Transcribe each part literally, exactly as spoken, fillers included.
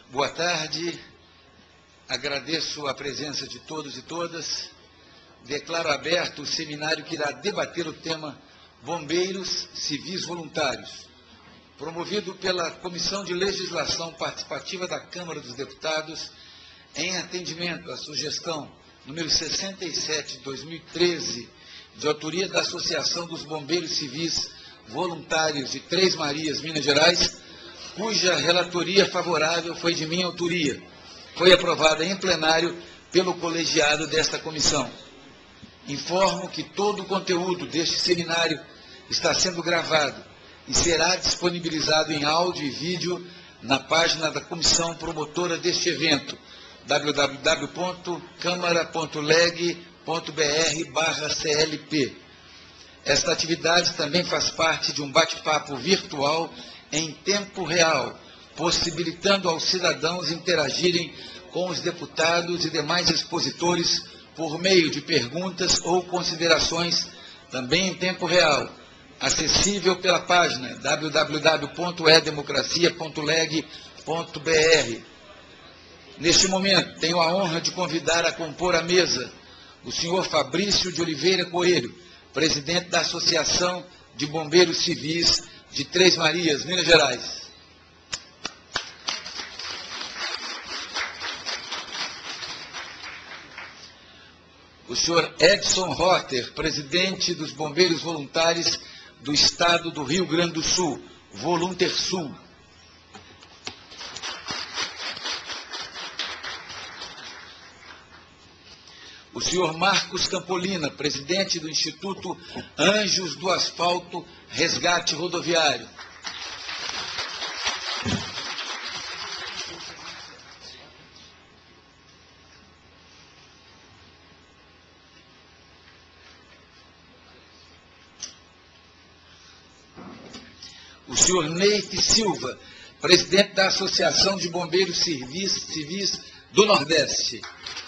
Boa tarde, agradeço a presença de todos e todas. Declaro aberto o seminário que irá debater o tema Bombeiros Civis Voluntários, promovido pela Comissão de Legislação Participativa da Câmara dos Deputados, em atendimento à sugestão número sessenta e sete de dois mil e treze, de autoria da Associação dos Bombeiros Civis Voluntários de Três Marias, Minas Gerais, cuja relatoria favorável foi de minha autoria. Foi aprovada em plenário pelo colegiado desta comissão. Informo que todo o conteúdo deste seminário está sendo gravado e será disponibilizado em áudio e vídeo na página da comissão promotora deste evento, w w w ponto câmara ponto leg ponto br barra C L P. Esta atividade também faz parte de um bate-papo virtual em tempo real, possibilitando aos cidadãos interagirem com os deputados e demais expositores por meio de perguntas ou considerações, também em tempo real, acessível pela página w w w ponto e democracia ponto leg ponto br. Neste momento, tenho a honra de convidar a compor a mesa o senhor Fabrício de Oliveira Coelho, presidente da Associação de Bombeiros Civis de Três Marias, Minas Gerais. O senhor Edson Rotter, presidente dos Bombeiros Voluntários do Estado do Rio Grande do Sul, Voluntersul. O senhor Marcos Campolina, presidente do Instituto Anjos do Asfalto Resgate Rodoviário. O senhor Neif Silva, presidente da Associação de Bombeiros Civis, Civis do Nordeste.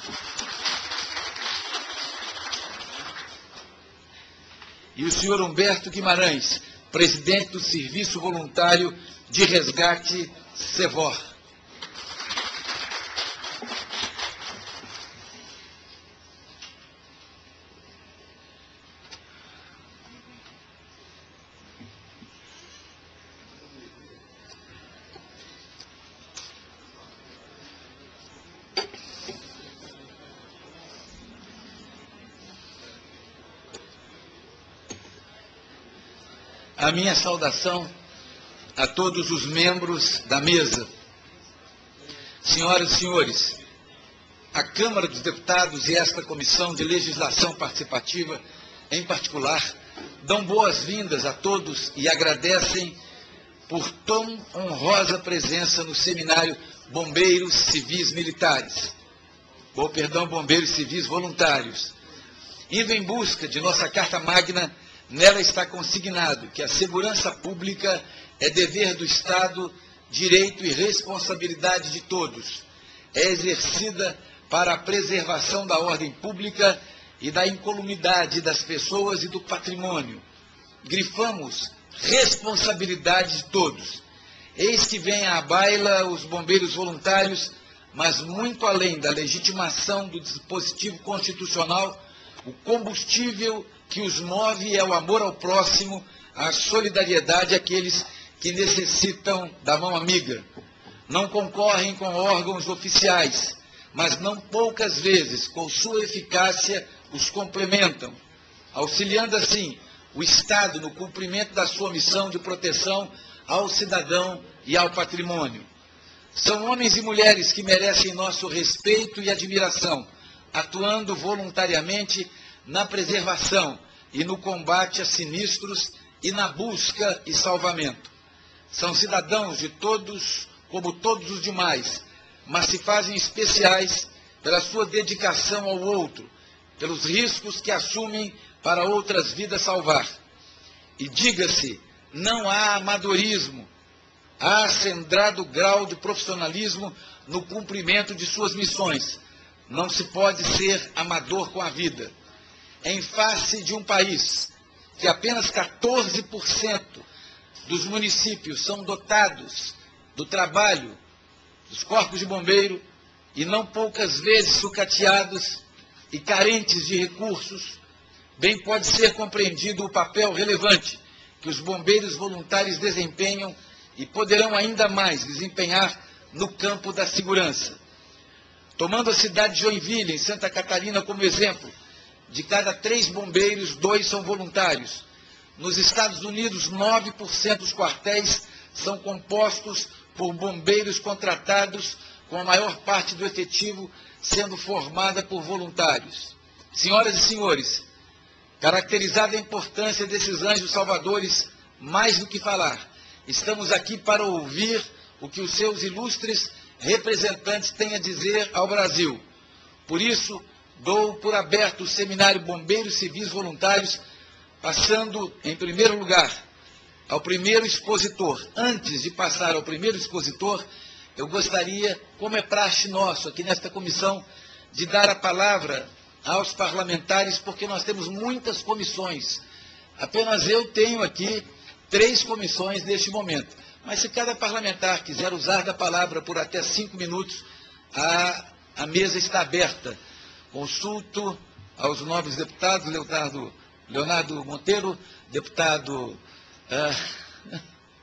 E o senhor Humberto Guimarães, presidente do Serviço Voluntário de Resgate SEVOR. A minha saudação a todos os membros da mesa. Senhoras e senhores, a Câmara dos Deputados e esta Comissão de Legislação Participativa, em particular, dão boas-vindas a todos e agradecem por tão honrosa presença no seminário Bombeiros Civis Militares, ou, perdão, Bombeiros Civis Voluntários. Indo em busca de nossa Carta Magna, nela está consignado que a segurança pública é dever do Estado, direito e responsabilidade de todos. É exercida para a preservação da ordem pública e da incolumidade das pessoas e do patrimônio. Grifamos responsabilidade de todos. Eis que vem à baila os bombeiros voluntários, mas muito além da legitimação do dispositivo constitucional, o combustível que os move é o amor ao próximo, a solidariedade àqueles que necessitam da mão amiga. Não concorrem com órgãos oficiais, mas não poucas vezes, com sua eficácia, os complementam, auxiliando assim o Estado no cumprimento da sua missão de proteção ao cidadão e ao patrimônio. São homens e mulheres que merecem nosso respeito e admiração, atuando voluntariamente na preservação e no combate a sinistros e na busca e salvamento. São cidadãos de todos, como todos os demais, mas se fazem especiais pela sua dedicação ao outro, pelos riscos que assumem para outras vidas salvar. E diga-se, não há amadorismo, há acendrado grau de profissionalismo no cumprimento de suas missões. Não se pode ser amador com a vida. Em face de um país que apenas quatorze por cento dos municípios são dotados do trabalho Os corpos de bombeiro, e não poucas vezes sucateados e carentes de recursos, bem pode ser compreendido o papel relevante que os bombeiros voluntários desempenham e poderão ainda mais desempenhar no campo da segurança. Tomando a cidade de Joinville, em Santa Catarina, como exemplo, de cada três bombeiros, dois são voluntários. Nos Estados Unidos, nove por cento dos quartéis são compostos por bombeiros contratados, com a maior parte do efetivo sendo formada por voluntários. Senhoras e senhores, caracterizada a importância desses anjos salvadores, mais do que falar, estamos aqui para ouvir o que os seus ilustres representantes têm a dizer ao Brasil. Por isso, dou por aberto o Seminário Bombeiros Civis Voluntários, passando, em primeiro lugar, ao primeiro expositor. Antes de passar ao primeiro expositor, eu gostaria, como é praxe nosso aqui nesta comissão, de dar a palavra aos parlamentares, porque nós temos muitas comissões. Apenas eu tenho aqui três comissões neste momento. Mas se cada parlamentar quiser usar da palavra por até cinco minutos, a, a mesa está aberta. Consulto aos novos deputados, Leonardo, Leonardo Monteiro, deputado ah,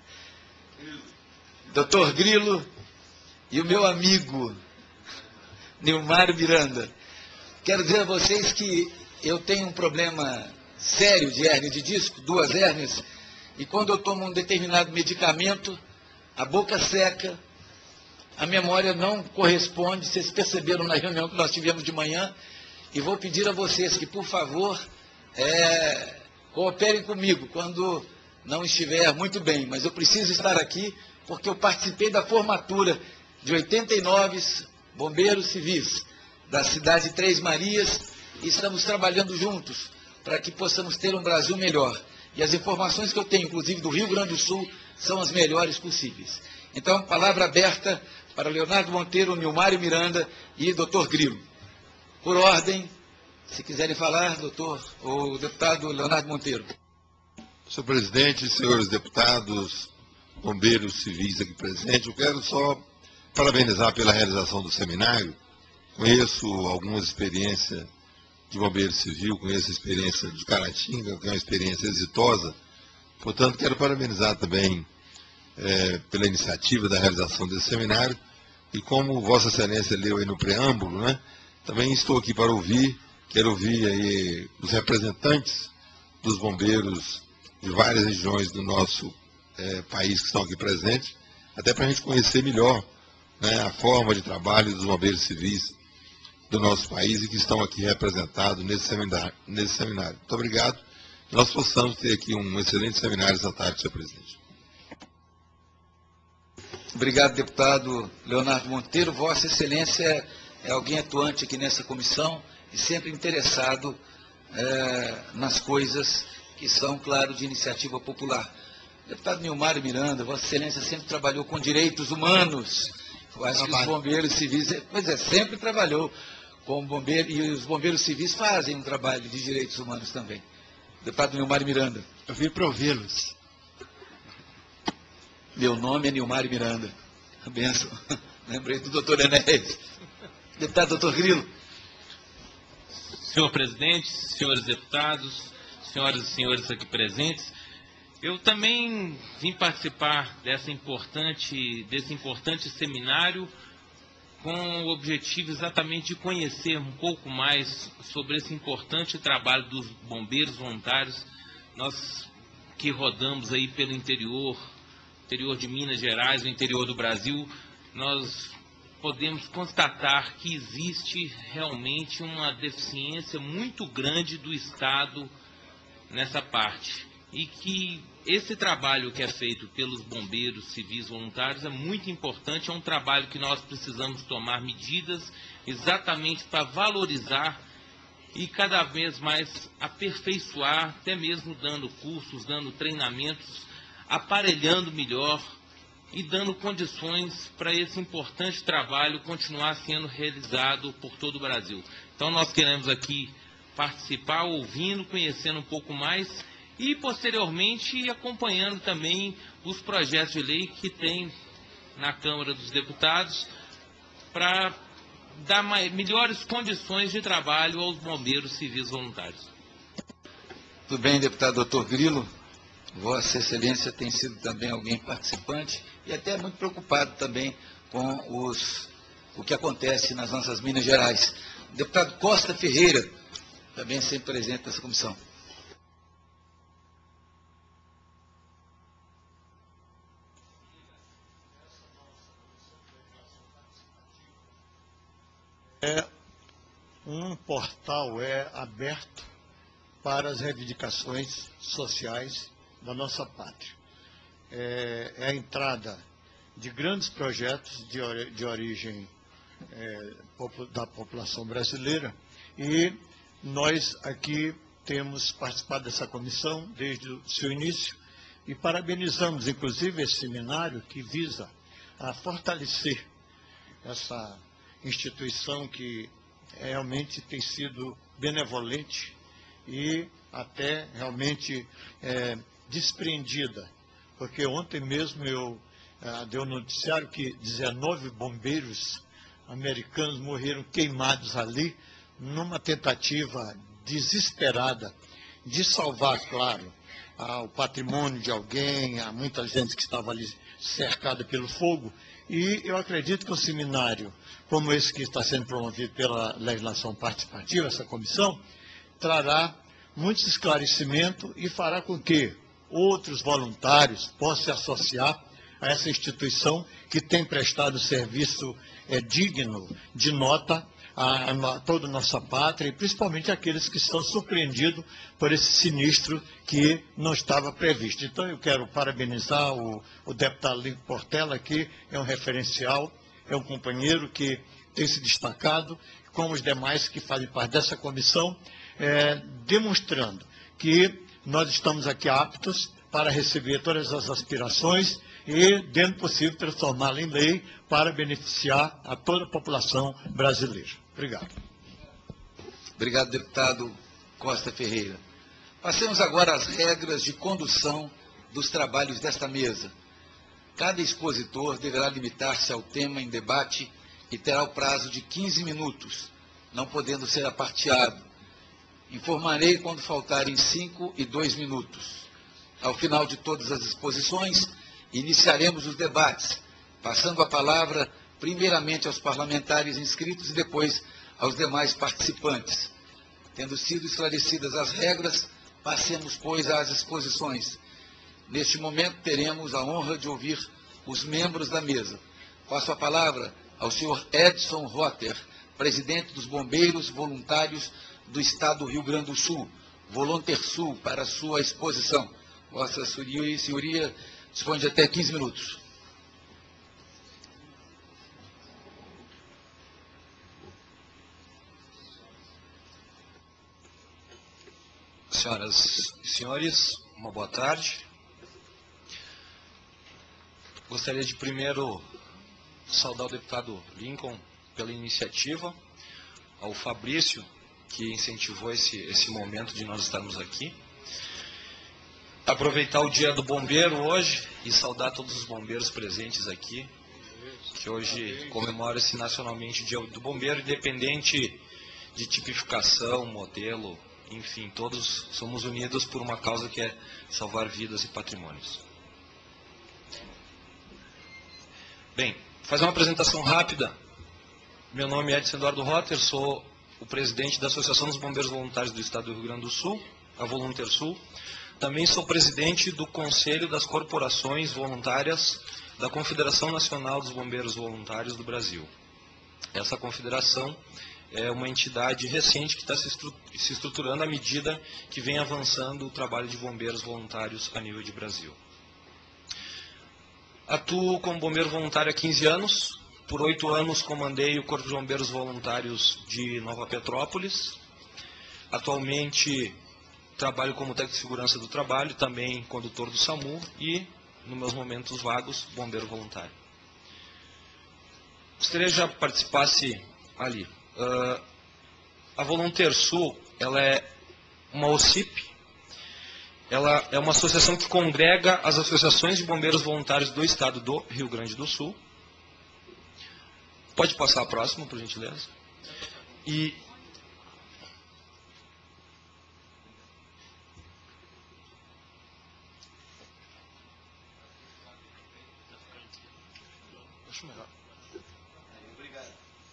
doutor Grilo, e o meu amigo Nilmário Miranda. Quero dizer a vocês que eu tenho um problema sério de hérnia de disco, duas hérnias, e quando eu tomo um determinado medicamento, a boca seca, a memória não corresponde. Vocês perceberam na reunião que nós tivemos de manhã, e vou pedir a vocês que, por favor, é, cooperem comigo quando não estiver muito bem, mas eu preciso estar aqui porque eu participei da formatura de oitenta e nove bombeiros civis da cidade de Três Marias, e estamos trabalhando juntos para que possamos ter um Brasil melhor. E as informações que eu tenho, inclusive do Rio Grande do Sul, são as melhores possíveis. Então, palavra aberta para Leonardo Monteiro, Nilmário Miranda e doutor Grilo. Por ordem, se quiserem falar, doutor, ou deputado Leonardo Monteiro. Senhor presidente, senhores deputados, bombeiros civis aqui presentes, eu quero só parabenizar pela realização do seminário. Conheço algumas experiências de bombeiro civil, conheço a experiência de Caratinga, que é uma experiência exitosa. Portanto, quero parabenizar também é, pela iniciativa da realização desse seminário. E como Vossa Excelência leu aí no preâmbulo, né, também estou aqui para ouvir, quero ouvir aí os representantes dos bombeiros de várias regiões do nosso é, país que estão aqui presentes, até para a gente conhecer melhor, né, a forma de trabalho dos bombeiros civis do nosso país e que estão aqui representados nesse seminário. Nesse seminário. Muito obrigado. Nós possamos ter aqui um excelente seminário essa tarde, senhor presidente. Obrigado, deputado Leonardo Monteiro. Vossa Excelência é alguém atuante aqui nessa comissão e sempre interessado é, nas coisas que são, claro, de iniciativa popular. Deputado Nilmário Miranda, Vossa Excelência sempre trabalhou com direitos humanos. Eu acho que os bombeiros civis, pois é, sempre trabalhou com bombeiros, e os bombeiros civis fazem um trabalho de direitos humanos também. Deputado Nilmário Miranda. Eu vim para ouvi-los. Meu nome é Nilmário Miranda. A benção. Lembrei do doutor Enéas. Deputado doutor Grilo. Senhor presidente, senhores deputados, senhoras e senhores aqui presentes, eu também vim participar dessa importante, desse importante seminário com o objetivo exatamente de conhecer um pouco mais sobre esse importante trabalho dos bombeiros voluntários. Nós que rodamos aí pelo interior, interior de Minas Gerais, o interior do Brasil, nós podemos constatar que existe realmente uma deficiência muito grande do Estado nessa parte. E que esse trabalho que é feito pelos bombeiros civis voluntários é muito importante, é um trabalho que nós precisamos tomar medidas exatamente para valorizar e cada vez mais aperfeiçoar, até mesmo dando cursos, dando treinamentos, aparelhando melhor e dando condições para esse importante trabalho continuar sendo realizado por todo o Brasil. Então nós queremos aqui participar, ouvindo, conhecendo um pouco mais e, posteriormente, acompanhando também os projetos de lei que tem na Câmara dos Deputados para dar mais, melhores condições de trabalho aos bombeiros civis voluntários. Tudo bem, deputado doutor Grilo. Vossa Excelência tem sido também alguém participante e até muito preocupado também com os, o que acontece nas nossas Minas Gerais. O deputado Costa Ferreira, também sempre presente nessa comissão. É um portal é aberto para as reivindicações sociais da nossa pátria. É, é a entrada de grandes projetos de, ori de origem é, da população brasileira e nós aqui temos participado dessa comissão desde o seu início e parabenizamos, inclusive, esse seminário que visa a fortalecer essa instituição que realmente tem sido benevolente e até realmente é, despreendida, porque ontem mesmo eu é, dei um noticiário que dezenove bombeiros americanos morreram queimados ali numa tentativa desesperada de salvar, claro, a, o patrimônio de alguém, há muita gente que estava ali cercada pelo fogo. E eu acredito que um seminário como esse que está sendo promovido pela legislação participativa, essa comissão, trará muitos esclarecimentos e fará com que outros voluntários possam se associar a essa instituição que tem prestado serviço é, digno de nota a, a toda a nossa pátria, e principalmente aqueles que estão surpreendidos por esse sinistro que não estava previsto. Então eu quero parabenizar o, o deputado Lincoln Portela, que é um referencial, é um companheiro que tem se destacado, como os demais que fazem parte dessa comissão, é, demonstrando que nós estamos aqui aptos para receber todas as aspirações e, dentro do possível, transformá-la em lei para beneficiar a toda a população brasileira. Obrigado. Obrigado, deputado Costa Ferreira. Passemos agora às regras de condução dos trabalhos desta mesa. Cada expositor deverá limitar-se ao tema em debate e terá o prazo de quinze minutos, não podendo ser aparteado. Informarei quando faltarem cinco e dois minutos. Ao final de todas as exposições, iniciaremos os debates, passando a palavra primeiramente aos parlamentares inscritos e depois aos demais participantes. Tendo sido esclarecidas as regras, passemos, pois, às exposições. Neste momento, teremos a honra de ouvir os membros da mesa. Passo a palavra ao senhor Edson Rotter, presidente dos Bombeiros Voluntários do Estado do Rio Grande do Sul, Voluntersul, para a sua exposição. Vossa Senhoria dispõe de até quinze minutos. Senhoras e senhores, uma boa tarde. Gostaria de primeiro saudar o deputado Lincoln pela iniciativa, ao Fabrício, que incentivou esse, esse momento de nós estarmos aqui. Aproveitar o Dia do Bombeiro hoje e saudar todos os bombeiros presentes aqui, que hoje comemora-se nacionalmente o Dia do Bombeiro, independente de tipificação, modelo, enfim, todos somos unidos por uma causa que é salvar vidas e patrimônios. Bem, fazer uma apresentação rápida. Meu nome é Edson Eduardo Rotter, sou o presidente da Associação dos Bombeiros Voluntários do Estado do Rio Grande do Sul, a Voluntersul. Também sou presidente do Conselho das Corporações Voluntárias da Confederação Nacional dos Bombeiros Voluntários do Brasil. Essa confederação é uma entidade recente que está se, estru se estruturando à medida que vem avançando o trabalho de bombeiros voluntários a nível de Brasil. Atuo como bombeiro voluntário há quinze anos. Por oito anos comandei o Corpo de Bombeiros Voluntários de Nova Petrópolis. Atualmente trabalho como técnico de segurança do trabalho, também condutor do SAMU e, nos meus momentos vagos, bombeiro voluntário. Gostaria que já participasse ali. Uh, a Voluntersul, ela é uma O C I P, ela é uma associação que congrega as associações de bombeiros voluntários do Estado do Rio Grande do Sul. Pode passar a próxima, por gentileza. E... Acho melhor. Obrigado.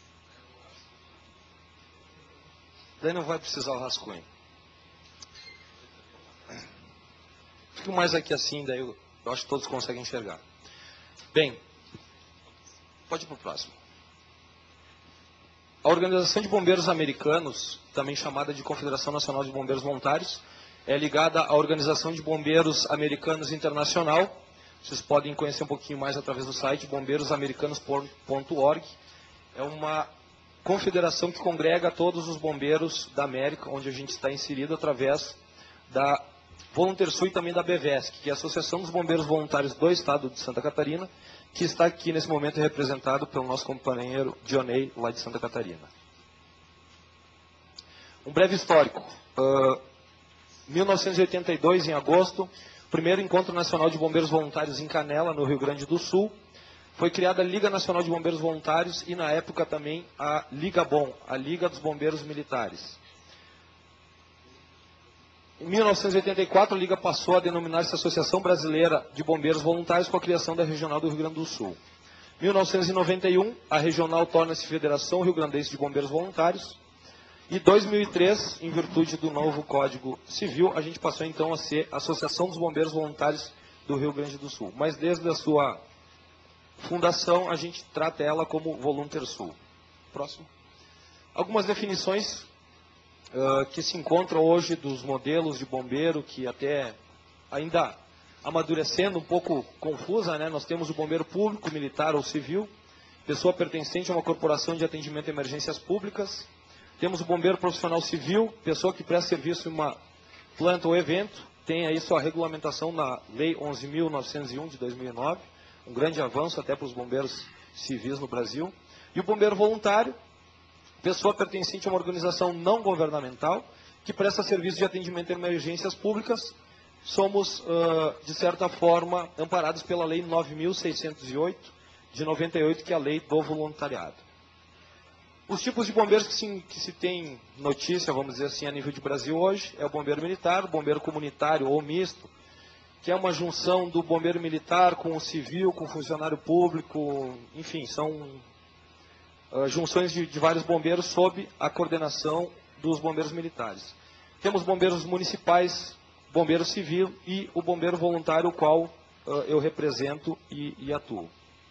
Daí não vai precisar o rascunho. Fico mais aqui assim, daí eu, eu acho que todos conseguem enxergar. Bem, pode ir para o próximo. A Organização de Bombeiros Americanos, também chamada de Confederação Nacional de Bombeiros Voluntários, é ligada à Organização de Bombeiros Americanos Internacional. Vocês podem conhecer um pouquinho mais através do site bombeiros americanos ponto org. É uma confederação que congrega todos os bombeiros da América, onde a gente está inserido através da VolunteerSul e também da BVESC, que é a Associação dos Bombeiros Voluntários do Estado de Santa Catarina, que está aqui nesse momento representado pelo nosso companheiro Dionei, lá de Santa Catarina. Um breve histórico. Uh, mil novecentos e oitenta e dois, em agosto, primeiro Encontro Nacional de Bombeiros Voluntários em Canela, no Rio Grande do Sul. Foi criada a Liga Nacional de Bombeiros Voluntários e, na época, também a Liga Bom, a Liga dos Bombeiros Militares. Em mil novecentos e oitenta e quatro, a Liga passou a denominar-se Associação Brasileira de Bombeiros Voluntários com a criação da Regional do Rio Grande do Sul. Em mil novecentos e noventa e um, a Regional torna-se Federação Rio Grandense de Bombeiros Voluntários. E em dois mil e três, em virtude do novo Código Civil, a gente passou então a ser Associação dos Bombeiros Voluntários do Rio Grande do Sul. Mas desde a sua fundação, a gente trata ela como VolunteerSul. Próximo. Algumas definições uh, que se encontram hoje dos modelos de bombeiro, que até ainda amadurecendo um pouco confusa, né? Nós temos o bombeiro público, militar ou civil, pessoa pertencente a uma corporação de atendimento a emergências públicas. Temos o bombeiro profissional civil, pessoa que presta serviço em uma planta ou evento, tem aí sua regulamentação na Lei onze mil novecentos e um de dois mil e nove, um grande avanço até para os bombeiros civis no Brasil. E o bombeiro voluntário, pessoa pertencente a uma organização não governamental, que presta serviço de atendimento a emergências públicas. Somos, uh, de certa forma, amparados pela Lei nove mil seiscentos e oito, de noventa e oito, que é a Lei do Voluntariado. Os tipos de bombeiros que se, que se tem notícia, vamos dizer assim, a nível de Brasil hoje, é o bombeiro militar, o bombeiro comunitário ou misto, que é uma junção do bombeiro militar com o civil, com o funcionário público, enfim, são uh, junções de, de vários bombeiros sob a coordenação dos bombeiros militares. Temos bombeiros municipais, bombeiro civil e o bombeiro voluntário, o qual uh, eu represento e, e atuo.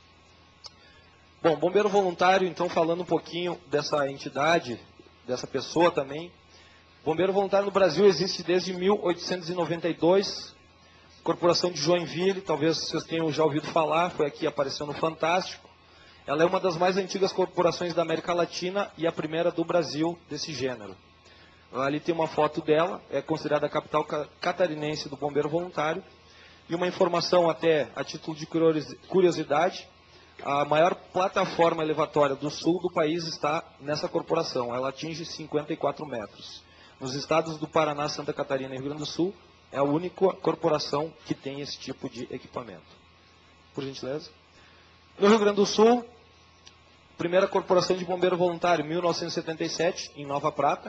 Bom, bombeiro voluntário, então, falando um pouquinho dessa entidade, dessa pessoa também. Bombeiro voluntário no Brasil existe desde mil oitocentos e noventa e dois, Corporação de Joinville, talvez vocês tenham já ouvido falar, foi aqui, apareceu no Fantástico. Ela é uma das mais antigas corporações da América Latina e a primeira do Brasil desse gênero. Ali tem uma foto dela, é considerada a capital catarinense do bombeiro voluntário. E uma informação até a título de curiosidade, a maior plataforma elevatória do sul do país está nessa corporação. Ela atinge cinquenta e quatro metros. Nos estados do Paraná, Santa Catarina e Rio Grande do Sul, é a única corporação que tem esse tipo de equipamento. Por gentileza. No Rio Grande do Sul, primeira corporação de bombeiro voluntário, mil novecentos e setenta e sete, em Nova Prata.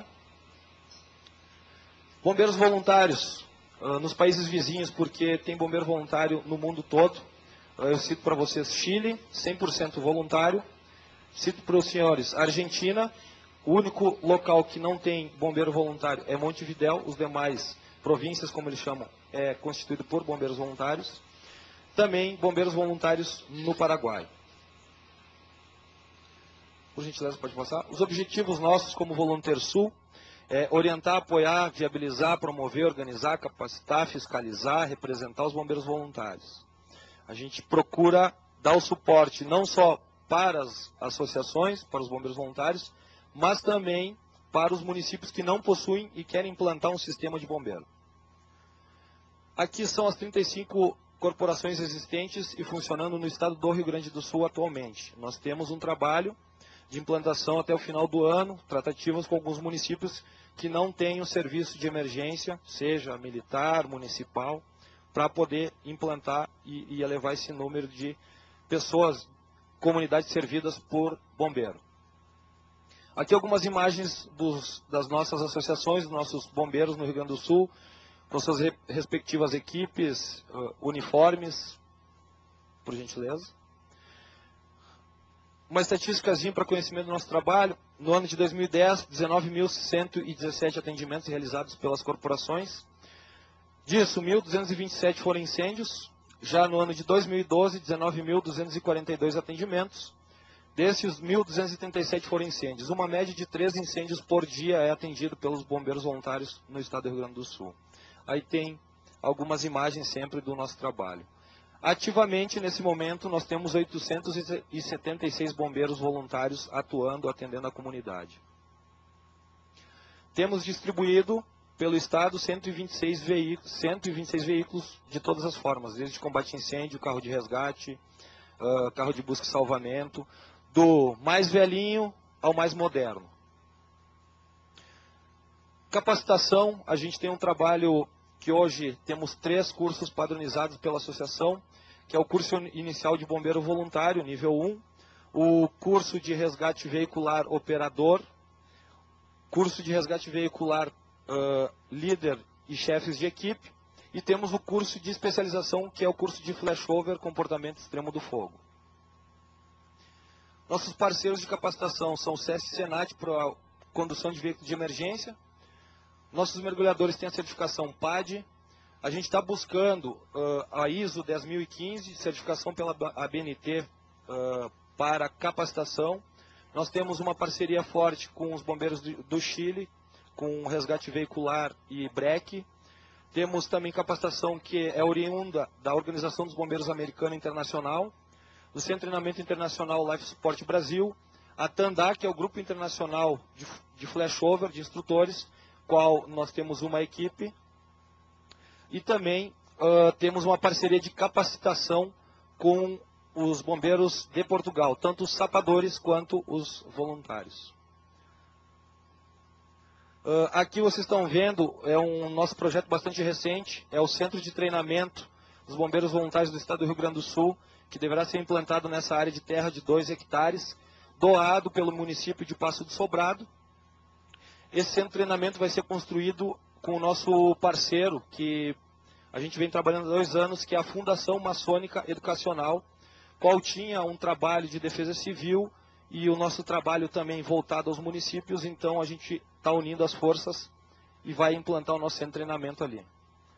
Bombeiros voluntários uh, nos países vizinhos, porque tem bombeiro voluntário no mundo todo. Eu cito para vocês Chile, cem por cento voluntário. Cito para os senhores Argentina, o único local que não tem bombeiro voluntário é Montevidéu, os demais províncias, como eles chamam, é constituído por bombeiros voluntários. Também bombeiros voluntários no Paraguai. Por gentileza, pode passar. Os objetivos nossos como VolunteerSul é orientar, apoiar, viabilizar, promover, organizar, capacitar, fiscalizar, representar os bombeiros voluntários. A gente procura dar o suporte não só para as associações, para os bombeiros voluntários, mas também para os municípios que não possuem e querem implantar um sistema de bombeiro. Aqui são as trinta e cinco corporações existentes e funcionando no estado do Rio Grande do Sul atualmente. Nós temos um trabalho de implantação até o final do ano, tratativas com alguns municípios que não têm o serviço de emergência, seja militar, municipal, para poder implantar e, e elevar esse número de pessoas comunidades servidas por bombeiro. Aqui algumas imagens dos, das nossas associações, dos nossos bombeiros no Rio Grande do Sul, com suas re, respectivas equipes, uh, uniformes, por gentileza. Uma estatísticazinha para conhecimento do nosso trabalho. No ano de dois mil e dez, dezenove mil cento e dezessete atendimentos realizados pelas corporações. Disso, mil duzentos e vinte e sete foram incêndios. Já no ano de dois mil e doze, dezenove mil duzentos e quarenta e dois atendimentos. Desses, mil duzentos e trinta e sete foram incêndios. Uma média de três incêndios por dia é atendido pelos bombeiros voluntários no estado do Rio Grande do Sul. Aí tem algumas imagens sempre do nosso trabalho. Ativamente, nesse momento, nós temos oitocentos e setenta e seis bombeiros voluntários atuando, atendendo a comunidade. Temos distribuído pelo estado cento e vinte e seis veículos, cento e vinte e seis veículos de todas as formas, desde combate a incêndio, carro de resgate, uh, carro de busca e salvamento, do mais velhinho ao mais moderno. Capacitação, a gente tem um trabalho que hoje temos três cursos padronizados pela associação, que é o curso inicial de bombeiro voluntário, nível um, o curso de resgate veicular operador, curso de resgate veicular uh, líder e chefes de equipe, e temos o curso de especialização, que é o curso de flashover, comportamento extremo do fogo. Nossos parceiros de capacitação são o SESC Senat para condução de veículos de emergência. Nossos mergulhadores têm a certificação P A D. A gente está buscando uh, a I S O dez mil e quinze, certificação pela A B N T uh, para capacitação. Nós temos uma parceria forte com os bombeiros do, do Chile, com resgate veicular e breque. Temos também capacitação que é oriunda da Organização dos Bombeiros Americana Internacional, do Centro de Treinamento Internacional Life Support Brasil, a TANDA, que é o Grupo Internacional de, de Flashover, de instrutores, qual nós temos uma equipe, e também uh, temos uma parceria de capacitação com os bombeiros de Portugal, tanto os sapadores quanto os voluntários. Uh, aqui vocês estão vendo, é um nosso projeto bastante recente, é o Centro de Treinamento dos Bombeiros Voluntários do Estado do Rio Grande do Sul, que deverá ser implantado nessa área de terra de dois hectares, doado pelo município de Passo do Sobrado. Esse centro de treinamento vai ser construído com o nosso parceiro, que a gente vem trabalhando há dois anos, que é a Fundação Maçônica Educacional, qual tinha um trabalho de defesa civil e o nosso trabalho também voltado aos municípios, então a gente está unindo as forças e vai implantar o nosso centro de treinamento ali.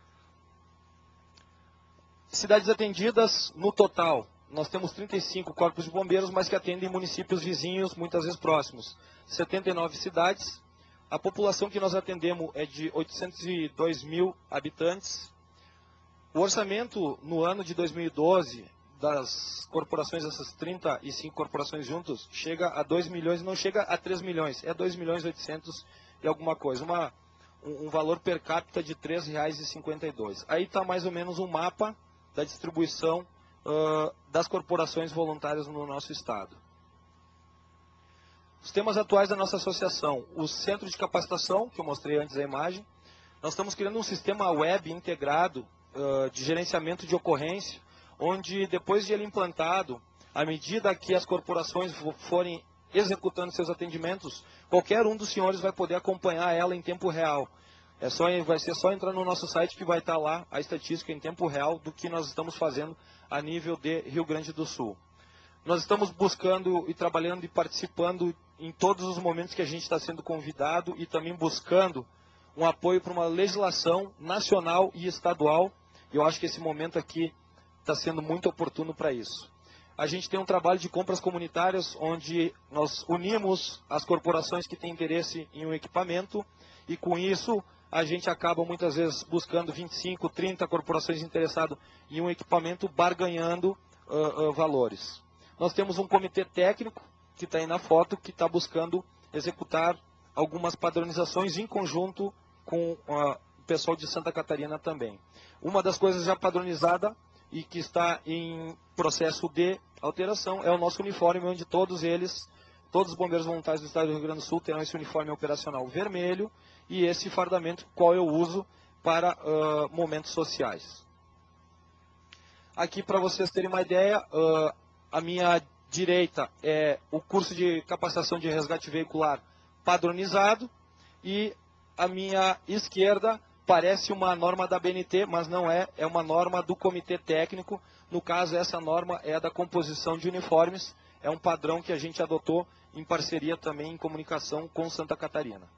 Cidades atendidas, no total, nós temos trinta e cinco corpos de bombeiros, mas que atendem municípios vizinhos, muitas vezes próximos. setenta e nove cidades. A população que nós atendemos é de oitocentos e dois mil habitantes. O orçamento no ano de dois mil e doze das corporações, essas trinta e cinco corporações juntas, chega a dois milhões, não chega a três milhões, é dois milhões e oitocentos e alguma coisa. Uma, um, um valor per capita de três reais e cinquenta e dois centavos. Aí está mais ou menos um mapa da distribuição uh, das corporações voluntárias no nosso estado. Os temas atuais da nossa associação, o centro de capacitação, que eu mostrei antes a imagem, nós estamos criando um sistema web integrado uh, de gerenciamento de ocorrência, onde depois de ele implantado, à medida que as corporações forem executando seus atendimentos, qualquer um dos senhores vai poder acompanhar ela em tempo real. É só, vai ser só entrar no nosso site que vai estar lá a estatística em tempo real do que nós estamos fazendo a nível de Rio Grande do Sul. Nós estamos buscando e trabalhando e participando em todos os momentos que a gente está sendo convidado e também buscando um apoio para uma legislação nacional e estadual. Eu acho que esse momento aqui está sendo muito oportuno para isso. A gente tem um trabalho de compras comunitárias onde nós unimos as corporações que têm interesse em um equipamento e com isso a gente acaba muitas vezes buscando vinte e cinco, trinta corporações interessadas em um equipamento, barganhando uh, uh, valores. Nós temos um comitê técnico, que está aí na foto, que está buscando executar algumas padronizações em conjunto com uh, o pessoal de Santa Catarina também. Uma das coisas já padronizada e que está em processo de alteração é o nosso uniforme, onde todos eles, todos os bombeiros voluntários do estado do Rio Grande do Sul terão esse uniforme operacional vermelho e esse fardamento qual eu uso para uh, momentos sociais. Aqui, para vocês terem uma ideia, uh, a minha direita é o curso de capacitação de resgate veicular padronizado e a minha esquerda parece uma norma da B N T, mas não é, é uma norma do Comitê Técnico. No caso, essa norma é da composição de uniformes, é um padrão que a gente adotou em parceria também em comunicação com Santa Catarina.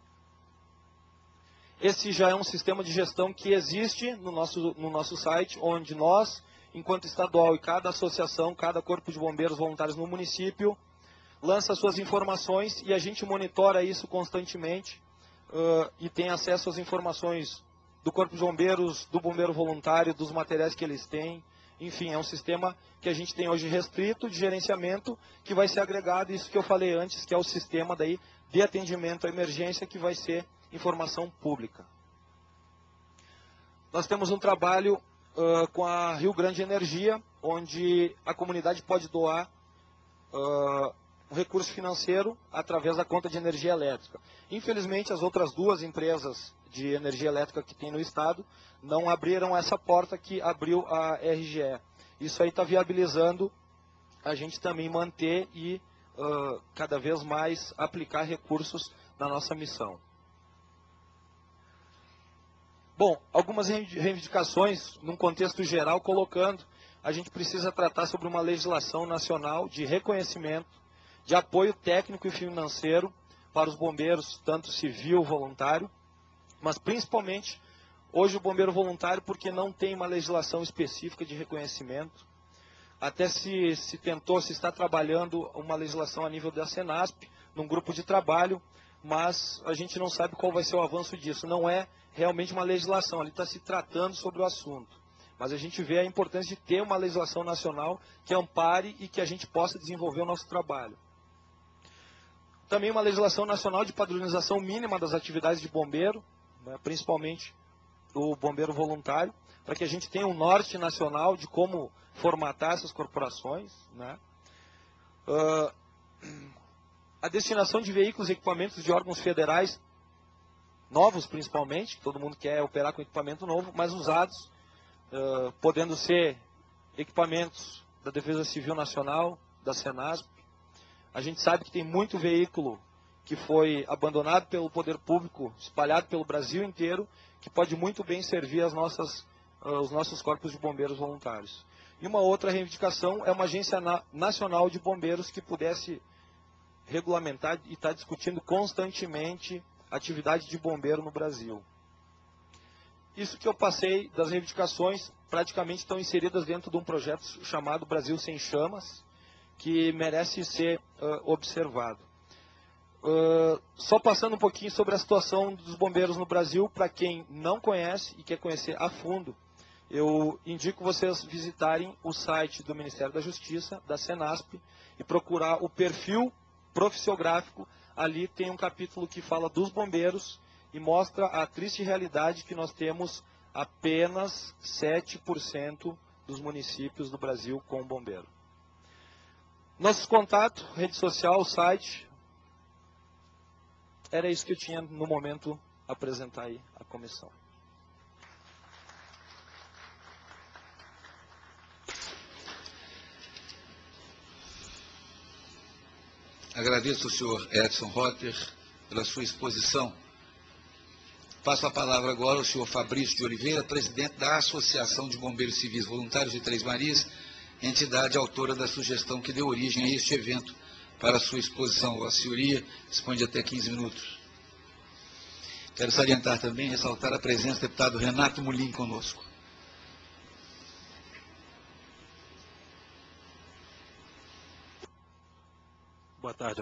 Esse já é um sistema de gestão que existe no nosso, no nosso site, onde nós, enquanto estadual e cada associação, cada corpo de bombeiros voluntários no município, lança suas informações e a gente monitora isso constantemente uh, e tem acesso às informações do corpo de bombeiros, do bombeiro voluntário, dos materiais que eles têm. Enfim, é um sistema que a gente tem hoje restrito de gerenciamento, que vai ser agregado, isso que eu falei antes, que é o sistema daí de atendimento à emergência, que vai ser informação pública. Nós temos um trabalho uh, com a Rio Grande Energia, onde a comunidade pode doar uh, um recurso financeiro através da conta de energia elétrica. Infelizmente, as outras duas empresas de energia elétrica que tem no estado não abriram essa porta que abriu a R G E. Isso aí está viabilizando a gente também manter e uh, cada vez mais aplicar recursos na nossa missão. Bom, algumas reivindicações, num contexto geral, colocando, a gente precisa tratar sobre uma legislação nacional de reconhecimento, de apoio técnico e financeiro para os bombeiros, tanto civil, voluntário, mas principalmente hoje o bombeiro voluntário, porque não tem uma legislação específica de reconhecimento. Até se, se tentou, se está trabalhando uma legislação a nível da Senasp, num grupo de trabalho, mas a gente não sabe qual vai ser o avanço disso. Não é realmente uma legislação, ali está se tratando sobre o assunto. Mas a gente vê a importância de ter uma legislação nacional que ampare e que a gente possa desenvolver o nosso trabalho. Também uma legislação nacional de padronização mínima das atividades de bombeiro, né, principalmente do bombeiro voluntário, para que a gente tenha um norte nacional de como formatar essas corporações, né? Uh, a destinação de veículos e equipamentos de órgãos federais, novos principalmente, que todo mundo quer operar com equipamento novo, mas usados, uh, podendo ser equipamentos da Defesa Civil Nacional, da Senasp. A gente sabe que tem muito veículo que foi abandonado pelo poder público, espalhado pelo Brasil inteiro, que pode muito bem servir as nossas, uh, os nossos corpos de bombeiros voluntários. E uma outra reivindicação é uma agência na, nacional de bombeiros que pudesse regulamentar e estar discutindo constantemente a atividade de bombeiro no Brasil. Isso que eu passei das reivindicações praticamente estão inseridas dentro de um projeto chamado Brasil Sem Chamas, que merece ser uh, observado. Uh, só passando um pouquinho sobre a situação dos bombeiros no Brasil, para quem não conhece e quer conhecer a fundo, eu indico vocês visitarem o site do Ministério da Justiça, da Senasp, e procurar o perfil profissiográfico. Ali tem um capítulo que fala dos bombeiros e mostra a triste realidade que nós temos apenas sete por cento dos municípios do Brasil com bombeiro. Nossos contatos, rede social, site, era isso que eu tinha no momento apresentar aí a comissão. Agradeço ao senhor Edson Rotter pela sua exposição. Passo a palavra agora ao senhor Fabrício de Oliveira, presidente da Associação de Bombeiros Civis Voluntários de Três Marias, entidade autora da sugestão que deu origem a este evento. Para a sua exposição, a senhoria dispõe de até quinze minutos. Quero salientar também, ressaltar a presença do deputado Renato Mulim conosco. Boa tarde a,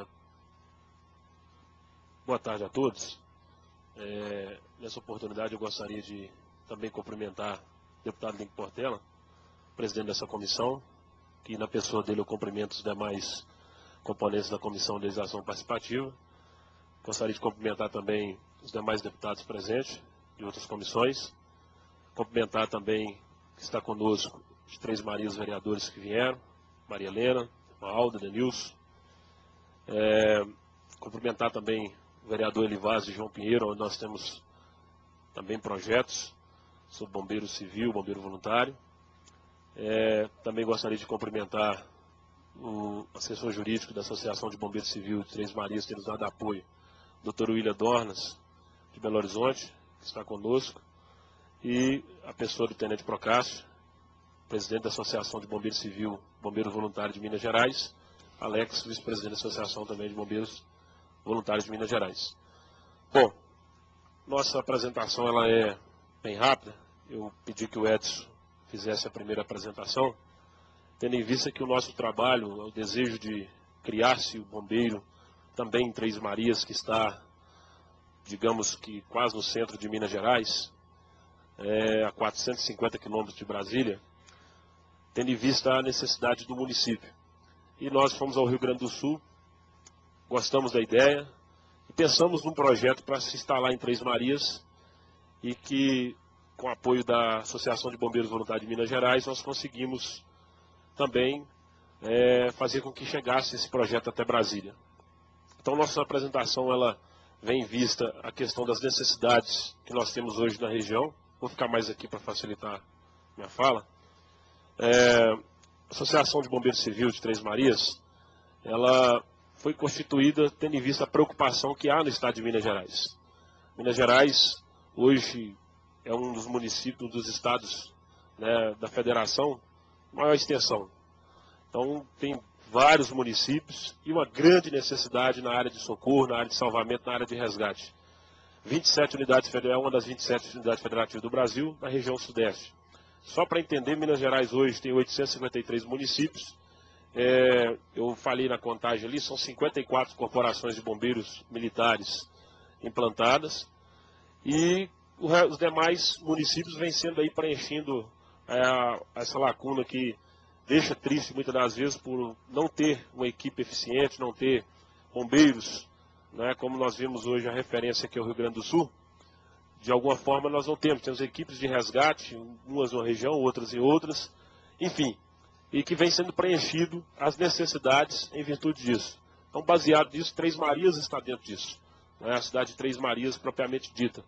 Boa tarde a todos. É, nessa oportunidade eu gostaria de também cumprimentar o deputado Link Portela, presidente dessa comissão, que na pessoa dele eu cumprimento os demais componentes da Comissão de Legislação Participativa. Gostaria de cumprimentar também os demais deputados presentes de outras comissões. Cumprimentar também que está conosco os Três Marias vereadores que vieram, Maria Helena, Alda, Denilson. É, cumprimentar também o vereador Elivaz e João Pinheiro, onde nós temos também projetos sobre bombeiro civil, bombeiro voluntário. É, também gostaria de cumprimentar o assessor jurídico da Associação de Bombeiros Civil de Três Marias, tem nos dado apoio, doutor William Dornas, de Belo Horizonte, que está conosco, e a pessoa do Tenente Procássio, presidente da Associação de Bombeiros Civil, Bombeiro Voluntário de Minas Gerais, Alex, vice-presidente da Associação também de Bombeiros Voluntários de Minas Gerais. Bom, nossa apresentação ela é bem rápida. Eu pedi que o Edson fizesse a primeira apresentação, tendo em vista que o nosso trabalho, o desejo de criar-se o bombeiro também em Três Marias, que está, digamos que quase no centro de Minas Gerais, é, a quatrocentos e cinquenta quilômetros de Brasília, tendo em vista a necessidade do município. E nós fomos ao Rio Grande do Sul, gostamos da ideia e pensamos num projeto para se instalar em Três Marias e que, com o apoio da Associação de Bombeiros Voluntários de Minas Gerais, nós conseguimos também é, fazer com que chegasse esse projeto até Brasília. Então, nossa apresentação ela vem em vista a questão das necessidades que nós temos hoje na região. Vou ficar mais aqui para facilitar minha fala. É, a Associação de Bombeiros Civil de Três Marias, ela foi constituída tendo em vista a preocupação que há no estado de Minas Gerais. Minas Gerais, hoje, é um dos municípios, um dos estados, né, da federação, maior extensão. Então, tem vários municípios e uma grande necessidade na área de socorro, na área de salvamento, na área de resgate. vinte e sete unidades federais, uma das vinte e sete unidades federativas do Brasil, na região sudeste. Só para entender, Minas Gerais hoje tem oitocentos e cinquenta e três municípios. É, eu falei na contagem ali, são cinquenta e quatro corporações de bombeiros militares implantadas. E os demais municípios vêm sendo aí preenchendo é, essa lacuna que deixa triste muitas das vezes por não ter uma equipe eficiente, não ter bombeiros, né, como nós vimos hoje a referência aqui ao Rio Grande do Sul. De alguma forma nós não temos, temos equipes de resgate, umas numa região, outras em outras, enfim, e que vem sendo preenchido as necessidades em virtude disso. Então, baseado nisso, Três Marias está dentro disso, né, a cidade de Três Marias propriamente dita.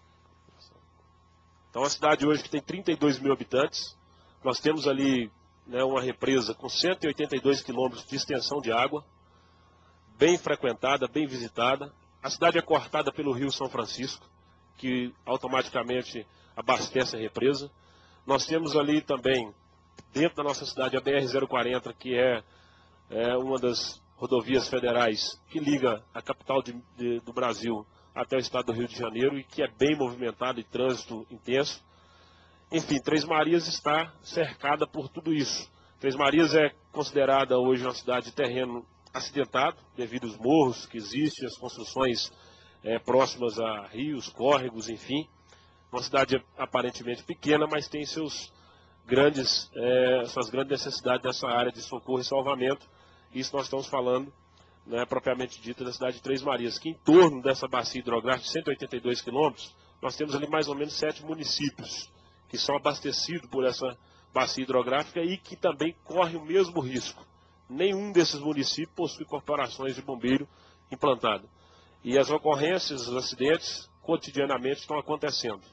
Então, a cidade hoje que tem trinta e dois mil habitantes, nós temos ali, né, uma represa com cento e oitenta e dois quilômetros de extensão de água, bem frequentada, bem visitada. A cidade é cortada pelo Rio São Francisco, que automaticamente abastece a represa. Nós temos ali também, dentro da nossa cidade, a B R zero quarenta, que é, é uma das rodovias federais que liga a capital de, de, do Brasil até o estado do Rio de Janeiro e que é bem movimentado e trânsito intenso. Enfim, Três Marias está cercada por tudo isso. Três Marias é considerada hoje uma cidade de terreno acidentado, devido aos morros que existem, as construções é, próximas a rios, córregos, enfim. Uma cidade aparentemente pequena, mas tem seus grandes, é, suas grandes necessidades nessa área de socorro e salvamento. Isso nós estamos falando, né, propriamente dita, da cidade de Três Marias, que em torno dessa bacia hidrográfica de cento e oitenta e dois quilômetros, nós temos ali mais ou menos sete municípios que são abastecidos por essa bacia hidrográfica e que também correm o mesmo risco. Nenhum desses municípios possui corporações de bombeiro implantadas. E as ocorrências, os acidentes, cotidianamente estão acontecendo.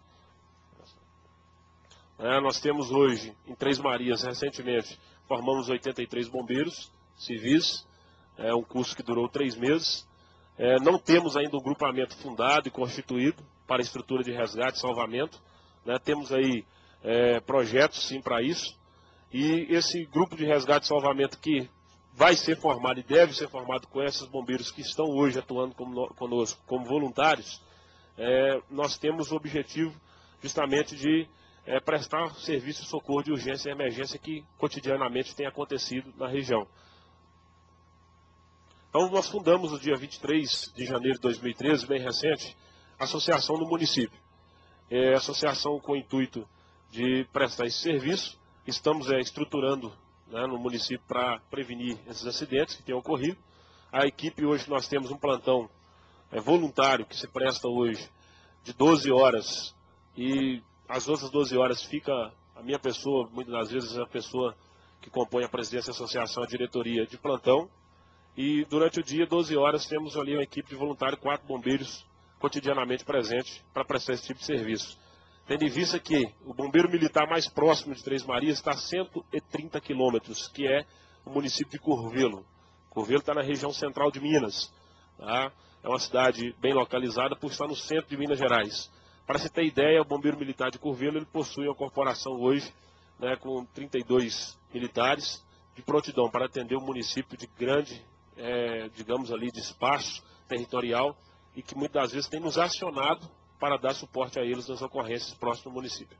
É, nós temos hoje, em Três Marias, recentemente, formamos oitenta e três bombeiros civis, é um curso que durou três meses. É, não temos ainda um grupamento fundado e constituído para a estrutura de resgate e salvamento. Né, temos aí é, projetos, sim, para isso. E esse grupo de resgate e salvamento que vai ser formado e deve ser formado com esses bombeiros que estão hoje atuando como, conosco como voluntários, é, nós temos o objetivo justamente de é, prestar serviço de socorro de urgência e emergência que cotidianamente tem acontecido na região. Então, nós fundamos no dia vinte e três de janeiro de dois mil e treze, bem recente, a associação no município. É, associação com o intuito de prestar esse serviço. Estamos é, estruturando, né, no município para prevenir esses acidentes que têm ocorrido. A equipe hoje, nós temos um plantão é, voluntário que se presta hoje de doze horas e as outras doze horas fica a minha pessoa, muitas das vezes a pessoa que compõe a presidência da associação, a diretoria de plantão. E durante o dia, doze horas, temos ali uma equipe de voluntário, quatro bombeiros cotidianamente presentes para prestar esse tipo de serviço. Tendo em vista que o bombeiro militar mais próximo de Três Marias está a cento e trinta quilômetros, que é o município de Curvelo. Curvelo está na região central de Minas. Tá? É uma cidade bem localizada por estar no centro de Minas Gerais. Para se ter ideia, o Bombeiro Militar de Curvelo ele possui uma corporação hoje, né, com trinta e dois militares de prontidão para atender um município de grande, é, digamos ali, de espaço territorial e que muitas das vezes tem nos acionado para dar suporte a eles nas ocorrências próximas do município.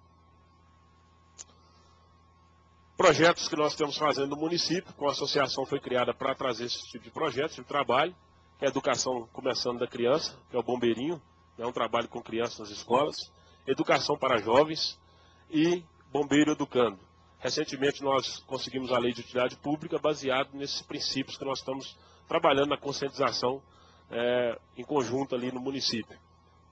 Projetos que nós estamos fazendo no município, com a associação foi criada para trazer esse tipo de projetos, de trabalho, que é a educação começando da criança, que é o Bombeirinho, é um trabalho com crianças nas escolas, educação para jovens e bombeiro educando. Recentemente nós conseguimos a lei de utilidade pública baseado nesses princípios que nós estamos trabalhando na conscientização é, em conjunto ali no município.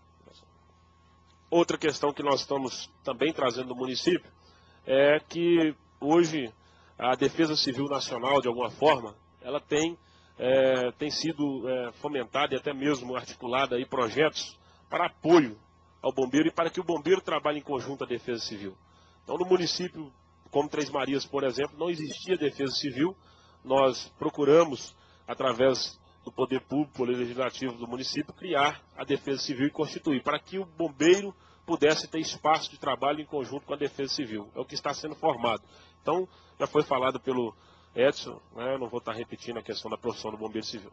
Outra questão que nós estamos também trazendo no município é que hoje a Defesa Civil Nacional, de alguma forma, ela tem, é, tem sido é, fomentada e até mesmo articulada aí projetos para apoio ao bombeiro e para que o bombeiro trabalhe em conjunto à Defesa Civil. Então, no município, como Três Marias, por exemplo, não existia Defesa Civil. Nós procuramos, através do Poder Público, Poder Legislativo do município, criar a Defesa Civil e constituir, para que o bombeiro pudesse ter espaço de trabalho em conjunto com a Defesa Civil. É o que está sendo formado. Então, já foi falado pelo Edson, né? Eu não vou estar repetindo a questão da profissão do bombeiro civil.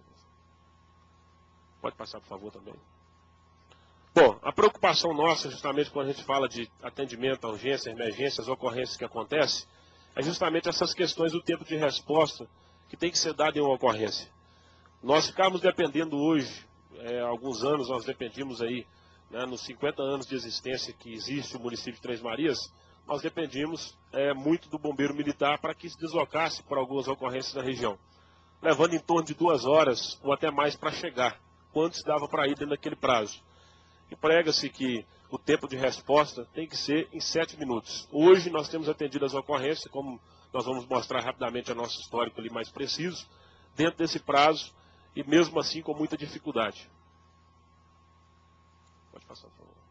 Pode passar, por favor, também. Bom, a preocupação nossa, justamente quando a gente fala de atendimento a urgências, emergências, ocorrências que acontecem, é justamente essas questões do tempo de resposta que tem que ser dado em uma ocorrência. Nós ficamos dependendo hoje, é, há alguns anos nós dependíamos aí, né, nos cinquenta anos de existência que existe o município de Três Marias, nós dependíamos é, muito do bombeiro militar para que se deslocasse por algumas ocorrências na região, levando em torno de duas horas ou até mais para chegar, quanto se dava para ir dentro daquele prazo. E prega-se que o tempo de resposta tem que ser em sete minutos. Hoje nós temos atendido as ocorrências, como nós vamos mostrar rapidamente a nosso histórico ali mais preciso, dentro desse prazo e mesmo assim com muita dificuldade. Pode passar, por favor.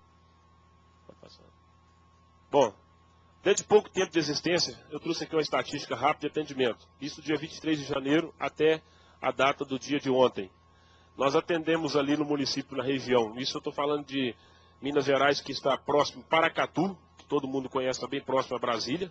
Pode passar. Bom, dentro de pouco tempo de existência, eu trouxe aqui uma estatística rápida de atendimento. Isso do dia vinte e três de janeiro até a data do dia de ontem. Nós atendemos ali no município, na região, isso eu estou falando de Minas Gerais, que está próximo a Paracatu, que todo mundo conhece, está bem próximo a Brasília.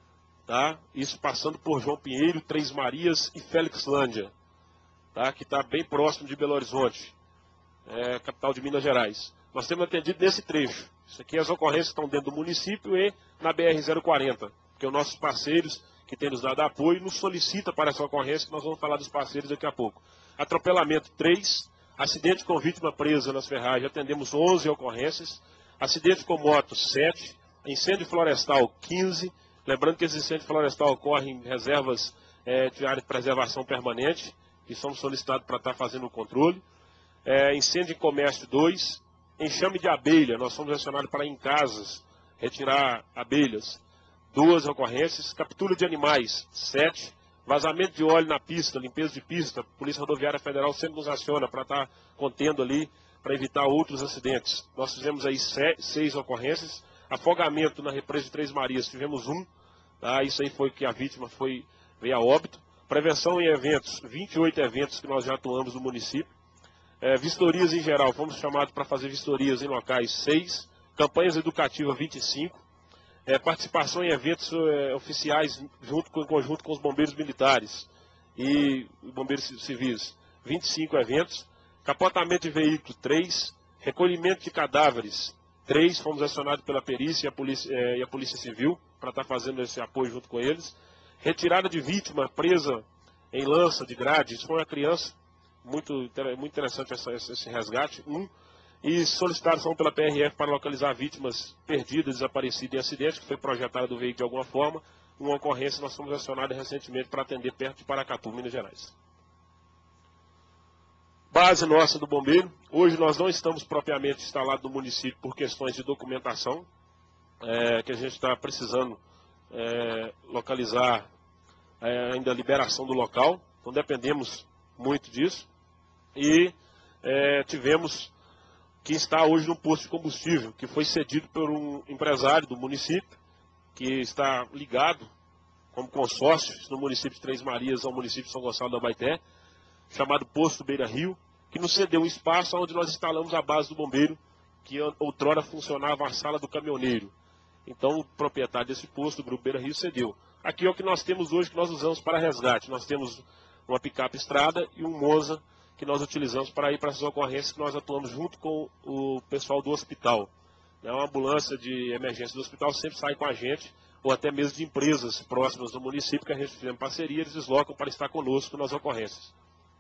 Tá? Isso passando por João Pinheiro, Três Marias e Félixlândia, tá? Que está bem próximo de Belo Horizonte, é, capital de Minas Gerais. Nós temos atendido nesse trecho. Isso aqui, as ocorrências estão dentro do município e na B R zero quarenta, porque os nossos parceiros que têm nos dado apoio nos solicitam para essa ocorrência, que nós vamos falar dos parceiros daqui a pouco. Atropelamento três, acidente com vítima presa nas ferragens, atendemos onze ocorrências, acidente com moto sete, incêndio florestal quinze, lembrando que esse incêndio florestal ocorre em reservas é, de área de preservação permanente, que somos solicitados para estar fazendo o controle, é, incêndio em comércio dois, enxame de abelha, nós somos acionados para ir em casas, retirar abelhas, duas ocorrências, captura de animais sete, vazamento de óleo na pista, limpeza de pista, Polícia Rodoviária Federal sempre nos aciona para estar contendo ali, para evitar outros acidentes. Nós fizemos aí seis ocorrências, afogamento na represa de Três Marias, tivemos um, tá? Isso aí foi que a vítima foi, veio a óbito. Prevenção em eventos, vinte e oito eventos que nós já atuamos no município. É, vistorias em geral, fomos chamados para fazer vistorias em locais seis, campanhas educativas vinte e cinco, É, participação em eventos é, oficiais junto com, em conjunto com os bombeiros militares e bombeiros civis, vinte e cinco eventos, capotamento de veículo três, recolhimento de cadáveres três, fomos acionados pela perícia e a polícia, é, e a polícia civil para estar fazendo esse apoio junto com eles, retirada de vítima presa em lança de grade, isso foi uma criança, muito, muito interessante essa, esse resgate, um, e solicitação pela P R F para localizar vítimas perdidas, desaparecidas em acidente, que foi projetada do veículo de alguma forma. Uma ocorrência nós fomos acionados recentemente para atender perto de Paracatu, Minas Gerais. Base nossa do bombeiro. Hoje nós não estamos propriamente instalados no município por questões de documentação, é, que a gente está precisando é, localizar é, ainda a liberação do local. Então dependemos muito disso. E é, tivemos... que está hoje no posto de combustível, que foi cedido por um empresário do município, que está ligado como consórcio, no município de Três Marias ao município de São Gonçalo do Abaeté, chamado Posto Beira Rio, que nos cedeu um espaço onde nós instalamos a base do bombeiro, que outrora funcionava a sala do caminhoneiro. Então o proprietário desse posto, o Grupo Beira Rio, cedeu. Aqui é o que nós temos hoje, que nós usamos para resgate. Nós temos uma picape estrada e um Monza, que nós utilizamos para ir para essas ocorrências, que nós atuamos junto com o pessoal do hospital. Uma ambulância de emergência do hospital sempre sai com a gente, ou até mesmo de empresas próximas do município, que a gente fizemos parceria, eles deslocam para estar conosco nas ocorrências.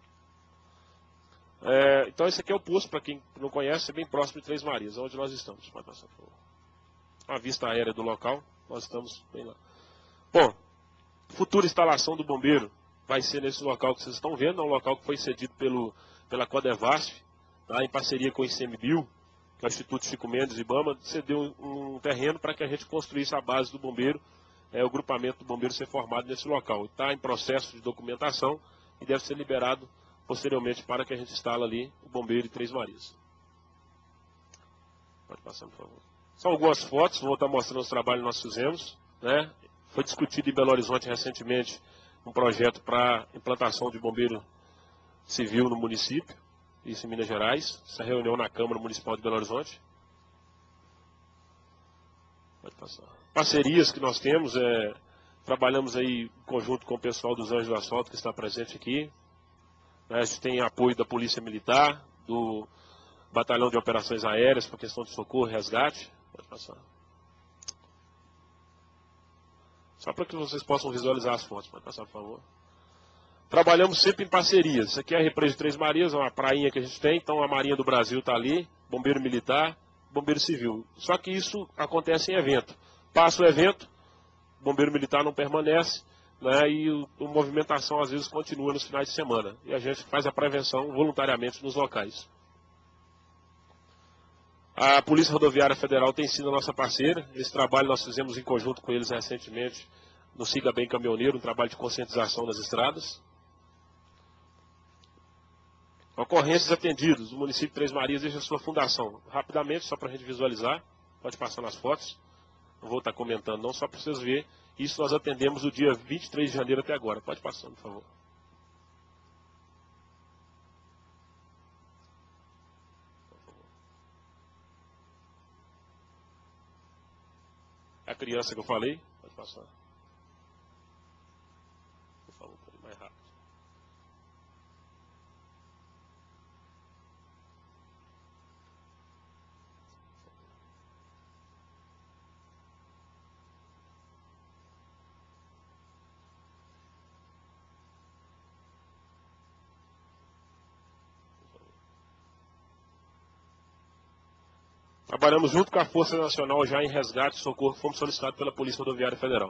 É, então esse aqui é o posto, para quem não conhece, é bem próximo de Três Marias, onde nós estamos. Pode passar, por favor. A vista aérea do local, nós estamos bem lá. Bom, futura instalação do bombeiro vai ser nesse local que vocês estão vendo, é um local que foi cedido pelo, pela Codevasf, tá, em parceria com o ICMBio, que é o Instituto Chico Mendes e Ibama, cedeu um, um terreno para que a gente construísse a base do bombeiro, é, o grupamento do bombeiro ser formado nesse local. Está em processo de documentação e deve ser liberado posteriormente para que a gente instale ali o bombeiro de Três Marias. Pode passar, por favor. São algumas fotos, vou estar mostrando os trabalhos que nós fizemos, né? Foi discutido em Belo Horizonte recentemente um projeto para implantação de bombeiro civil no município, isso em Minas Gerais, essa reunião na Câmara Municipal de Belo Horizonte. Pode passar. Parcerias que nós temos, é, trabalhamos aí em conjunto com o pessoal dos Anjos do Asfalto, que está presente aqui. A gente tem apoio da Polícia Militar, do Batalhão de Operações Aéreas, para questão de socorro e resgate. Pode passar. Só para que vocês possam visualizar as fotos. Pode passar, por favor. Trabalhamos sempre em parcerias. Isso aqui é a represa de Três Marias, é uma prainha que a gente tem. Então a Marinha do Brasil está ali, Bombeiro Militar, Bombeiro Civil. Só que isso acontece em evento. Passa o evento, o Bombeiro Militar não permanece, né, e o, a movimentação às vezes continua nos finais de semana. E a gente faz a prevenção voluntariamente nos locais. A Polícia Rodoviária Federal tem sido a nossa parceira. Esse trabalho nós fizemos em conjunto com eles recentemente no Siga Bem Caminhoneiro, um trabalho de conscientização nas estradas. Ocorrências atendidas. O município de Três Marias deixa a sua fundação. Rapidamente, só para a gente visualizar. Pode passar nas fotos. Não vou estar comentando não, só para vocês verem. Isso nós atendemos o dia vinte e três de janeiro até agora. Pode passar, por favor. A criança que eu falei, pode passar. Por favor, um pouquinho mais rápido. Trabalhamos junto com a Força Nacional já em resgate e socorro, que fomos solicitados pela Polícia Rodoviária Federal.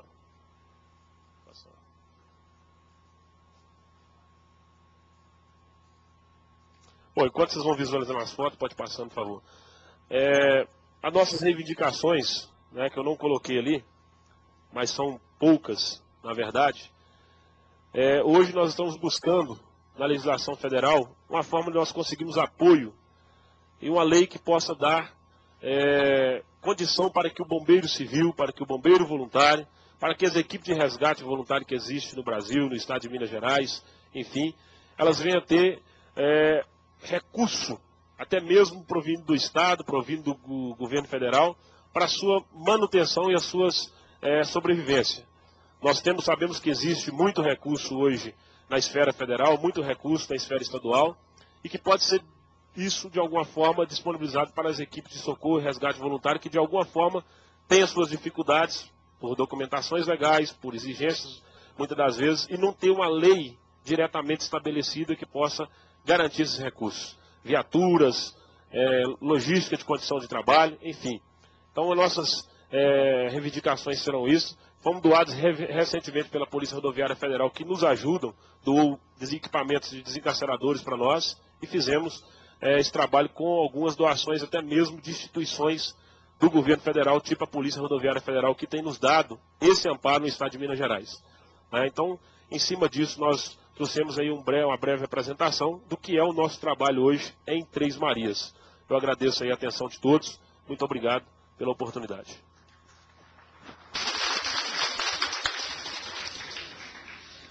Bom, enquanto vocês vão visualizando as fotos, pode passar, por favor. É, as nossas reivindicações, né, que eu não coloquei ali, mas são poucas, na verdade. É, hoje nós estamos buscando, na legislação federal, uma forma de nós conseguirmos apoio e uma lei que possa dar É, condição para que o bombeiro civil, para que o bombeiro voluntário, para que as equipes de resgate voluntário que existem no Brasil, no estado de Minas Gerais, enfim, elas venham a ter é, recurso, até mesmo provindo do estado, provindo do governo federal, para a sua manutenção e a sua é, sobrevivência. Nós temos, sabemos que existe muito recurso hoje na esfera federal, muito recurso na esfera estadual, e que pode ser isso, de alguma forma, disponibilizado para as equipes de socorro e resgate voluntário, que, de alguma forma, têm as suas dificuldades por documentações legais, por exigências, muitas das vezes, e não tem uma lei diretamente estabelecida que possa garantir esses recursos. Viaturas, é, logística de condição de trabalho, enfim. Então, as nossas é, reivindicações serão isso. Fomos doados recentemente pela Polícia Rodoviária Federal, que nos ajudam, doou equipamentos de desencarceradores para nós, e fizemos É, esse trabalho com algumas doações até mesmo de instituições do governo federal, tipo a Polícia Rodoviária Federal, que tem nos dado esse amparo no estado de Minas Gerais. É, então, em cima disso, nós trouxemos aí um breve, uma breve apresentação do que é o nosso trabalho hoje em Três Marias. Eu agradeço aí a atenção de todos. Muito obrigado pela oportunidade.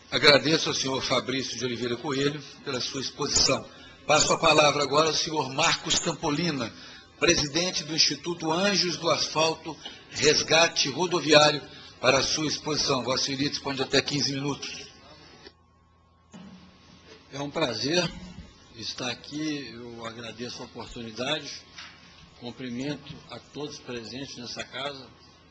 Agradeço ao senhor Fabrício de Oliveira Coelho pela sua exposição. Passo a palavra agora ao senhor Marcos Campolina, presidente do Instituto Anjos do Asfalto Resgate Rodoviário, para a sua exposição. Vossa Senhoria dispõe de até quinze minutos. É um prazer estar aqui, eu agradeço a oportunidade, cumprimento a todos presentes nessa casa.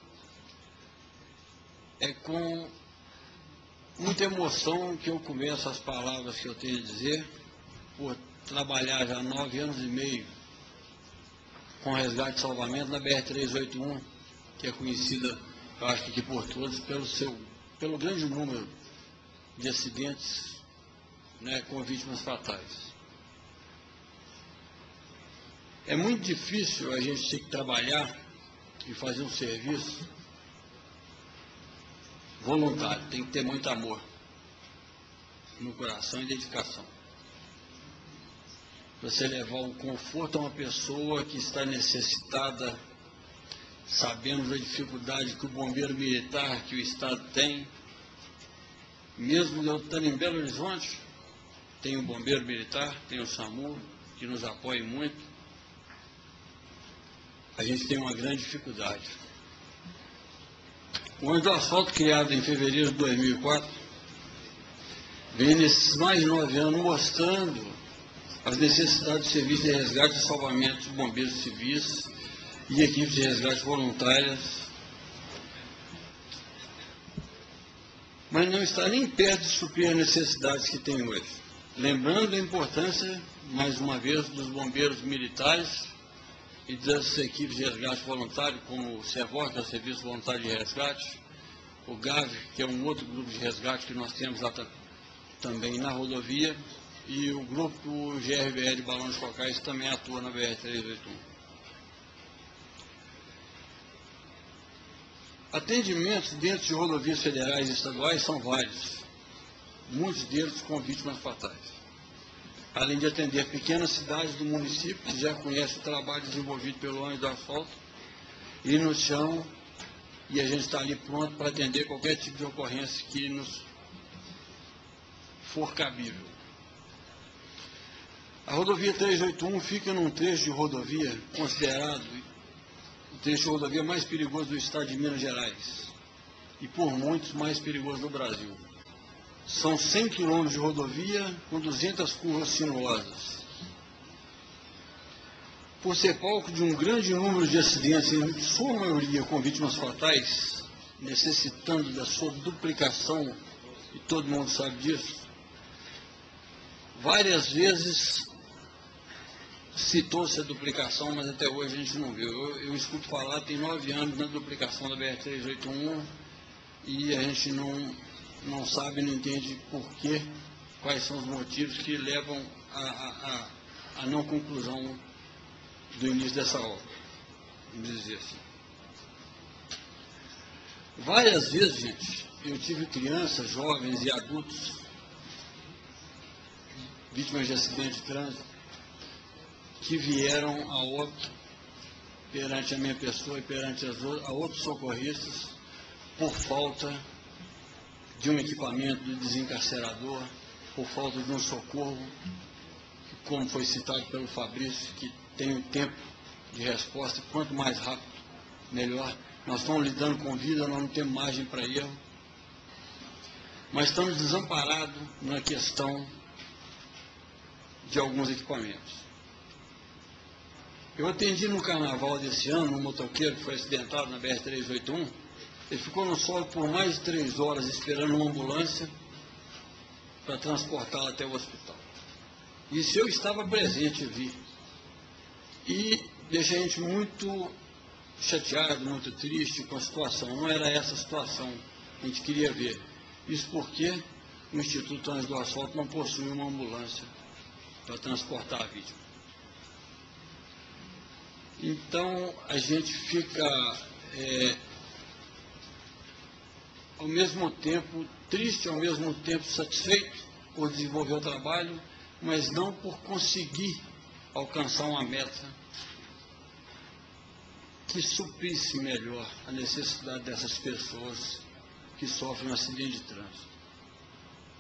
É com muita emoção que eu começo as palavras que eu tenho a dizer, por trabalhar já há nove anos e meio com resgate e salvamento na B R trezentos e oitenta e um, que é conhecida, eu acho que aqui por todos, pelo, seu, pelo grande número de acidentes, né, com vítimas fatais. É muito difícil a gente ter que trabalhar e fazer um serviço voluntário, tem que ter muito amor no coração e dedicação. Você levar um conforto a uma pessoa que está necessitada, sabendo da dificuldade que o bombeiro militar, que o Estado tem, mesmo eu estando em Belo Horizonte, tem o bombeiro militar, tem o SAMU, que nos apoia muito, a gente tem uma grande dificuldade. O Anjos do Asfalto, criado em fevereiro de dois mil e quatro, vem nesses mais de nove anos mostrando as necessidades de serviço de resgate e salvamento de bombeiros civis e equipes de resgate voluntárias, mas não está nem perto de suprir as necessidades que tem hoje. Lembrando a importância, mais uma vez, dos bombeiros militares e das equipes de resgate voluntário, como o SEVOR, que é o Serviço Voluntário de Resgate, o GAV, que é um outro grupo de resgate que nós temos lá também na rodovia, e o grupo G R B L de Balões Focais também atua na B R trezentos e oitenta e um. Atendimentos dentro de rodovias federais e estaduais são vários, muitos deles com vítimas fatais. Além de atender pequenas cidades do município, que já conhecem o trabalho desenvolvido pelo Anjos do Asfalto, e no chão, e a gente está ali pronto para atender qualquer tipo de ocorrência que nos for cabível. A rodovia trezentos e oitenta e um fica num trecho de rodovia considerado o trecho de rodovia mais perigoso do estado de Minas Gerais, e por muitos mais perigoso do Brasil. São cem quilômetros de rodovia com duzentas curvas sinuosas. Por ser palco de um grande número de acidentes, em sua maioria com vítimas fatais, necessitando da sua duplicação, e todo mundo sabe disso, várias vezes citou-se a duplicação, mas até hoje a gente não viu. Eu, eu escuto falar, tem nove anos na duplicação da B R trezentos e oitenta e um, e a gente não... não sabe, não entende por quê, quais são os motivos que levam à a, a, a não conclusão do início dessa obra, vamos dizer assim. Várias vezes, gente, eu tive crianças, jovens e adultos, vítimas de acidente de trânsito, que vieram a óbito perante a minha pessoa e perante as, a outros socorristas por falta de um equipamento de desencarcerador, por falta de um socorro, como foi citado pelo Fabrício, que tem um tempo de resposta, quanto mais rápido, melhor. Nós estamos lidando com vida, nós não temos margem para erro, mas estamos desamparados na questão de alguns equipamentos. Eu atendi no carnaval desse ano um motoqueiro que foi acidentado na B R trezentos e oitenta e um. Ele ficou no solo por mais de três horas esperando uma ambulância para transportá-lo até o hospital. Isso eu estava presente e vi. E deixa a gente muito chateado, muito triste com a situação. Não era essa a situação que a gente queria ver. Isso porque o Instituto Anjos do Asfalto não possui uma ambulância para transportar a vítima. Então, a gente fica... É, ao mesmo tempo triste, ao mesmo tempo satisfeito por desenvolver o trabalho, mas não por conseguir alcançar uma meta que suprisse melhor a necessidade dessas pessoas que sofrem um acidente de trânsito.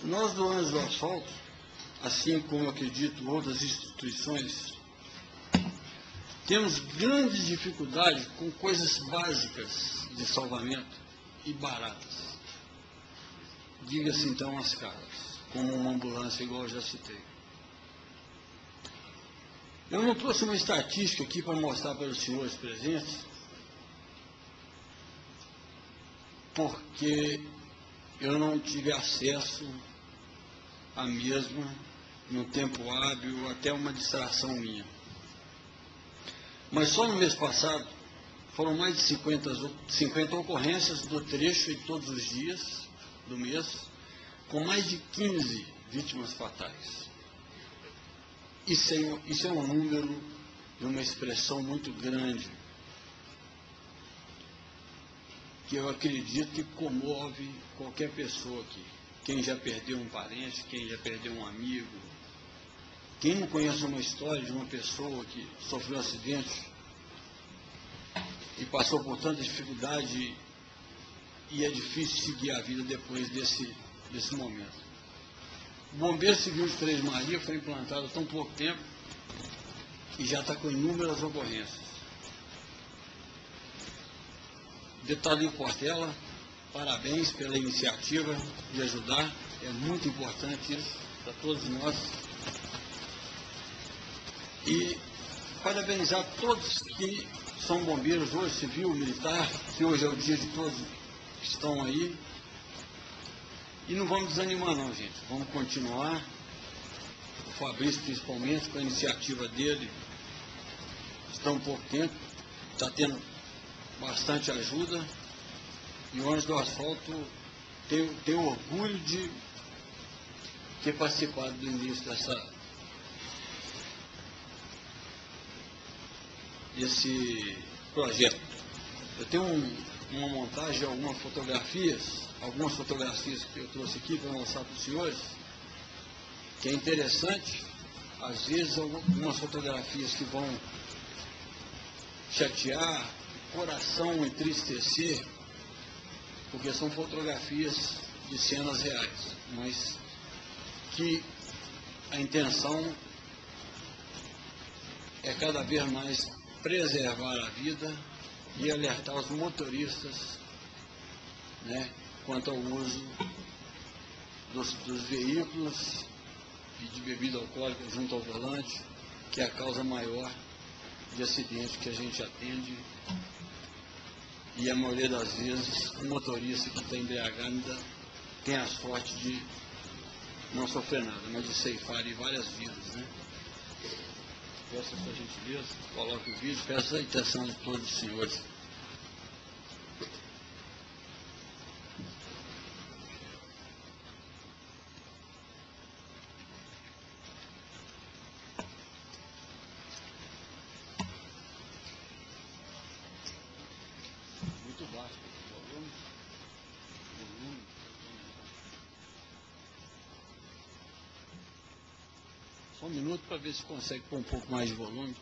Nós do Anjos do Asfalto, assim como acredito outras instituições, temos grandes dificuldades com coisas básicas de salvamento e baratas. Diga-se então as caras, como uma ambulância, igual eu já citei. Eu não trouxe uma estatística aqui para mostrar para os senhores presentes, porque eu não tive acesso à mesma no tempo hábil, até uma distração minha. Mas só no mês passado foram mais de cinquenta, cinquenta ocorrências do trecho e todos os dias do mês, com mais de quinze vítimas fatais. Isso é, isso é um número de uma expressão muito grande, que eu acredito que comove qualquer pessoa aqui. Quem já perdeu um parente, quem já perdeu um amigo, quem não conhece uma história de uma pessoa que sofreu um acidente e passou por tanta dificuldade e é difícil seguir a vida depois desse, desse momento. O Bombeiro Civil de Três Marias foi implantado há tão pouco tempo e já está com inúmeras ocorrências. Detalhe Portela, parabéns pela iniciativa de ajudar, é muito importante isso para todos nós. E parabenizar todos que são bombeiros hoje, civil, militar, que hoje é o dia de todos que estão aí. E não vamos desanimar não, gente. Vamos continuar. O Fabrício, principalmente, com a iniciativa dele, está um pouco tempo, está tendo bastante ajuda. E o Anjos do Asfalto tem, tem orgulho de ter participado do início dessa, desse projeto. Eu tenho um, uma montagem de algumas fotografias, algumas fotografias que eu trouxe aqui para mostrar para os senhores, que é interessante, às vezes algumas fotografias que vão chatear, coração entristecer, porque são fotografias de cenas reais, mas que a intenção é cada vez mais preservar a vida e alertar os motoristas, né, quanto ao uso dos, dos veículos e de bebida alcoólica junto ao volante, que é a causa maior de acidente que a gente atende. E a maioria das vezes o motorista que está embriagado ainda tem a sorte de não sofrer nada, mas de ceifar em várias vidas, né? Peço a sua gentileza, coloque o vídeo, peço a atenção de todos os senhores. Muito baixo o volume. Volume. Só um minuto para ver se consegue pôr um pouco mais de volume.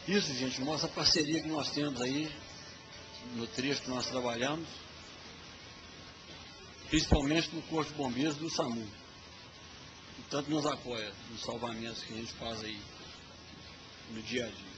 Isso, gente, mostra a parceria que nós temos aí, no trecho que nós trabalhamos, principalmente no Corpo de Bombeiros do SAMU. E tanto nos apoia nos salvamentos que a gente faz aí no dia a dia.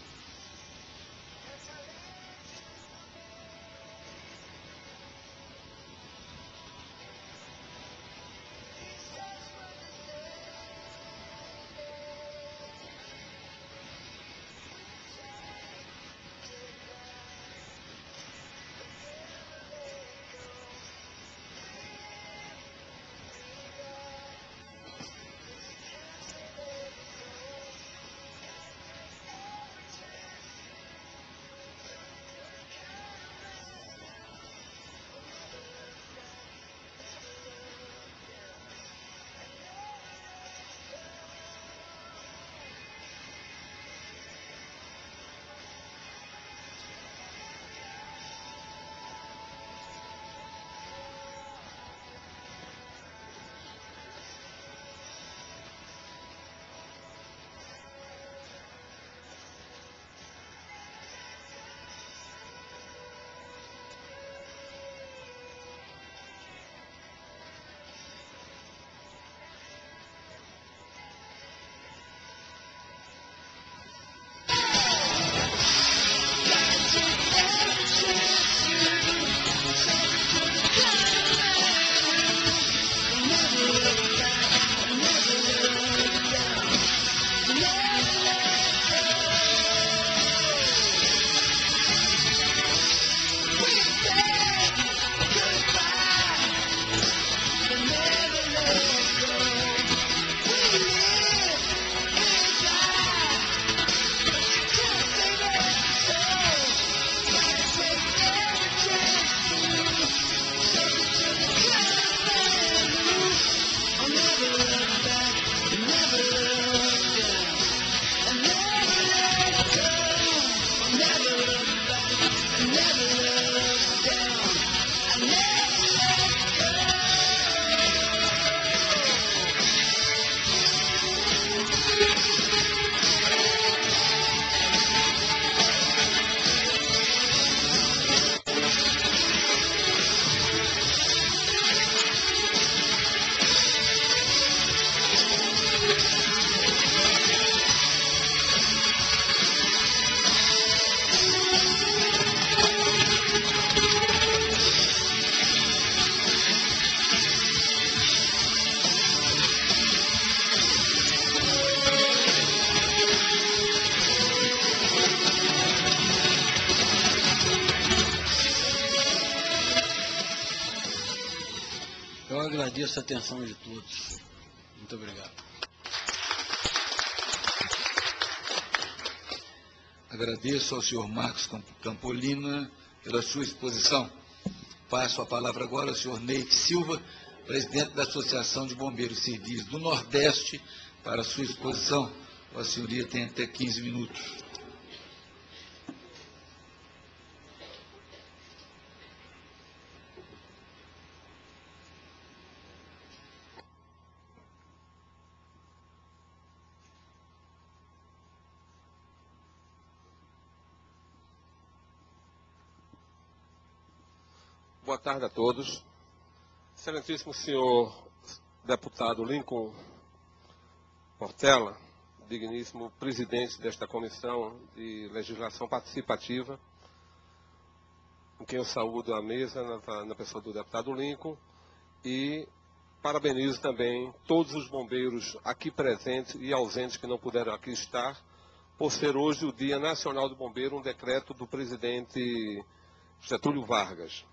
Eu agradeço a atenção de todos. Muito obrigado. Agradeço ao senhor Marcos Campolina pela sua exposição. Passo a palavra agora ao senhor Neide Silva, presidente da Associação de Bombeiros Civis do Nordeste, para a sua exposição. A senhoria tem até quinze minutos. Boa tarde a todos. Excelentíssimo senhor deputado Lincoln Portela, digníssimo presidente desta Comissão de Legislação Participativa, com quem eu saúdo a mesa na, na pessoa do deputado Lincoln, e parabenizo também todos os bombeiros aqui presentes e ausentes que não puderam aqui estar, por ser hoje o Dia Nacional do Bombeiro, um decreto do presidente Getúlio Vargas.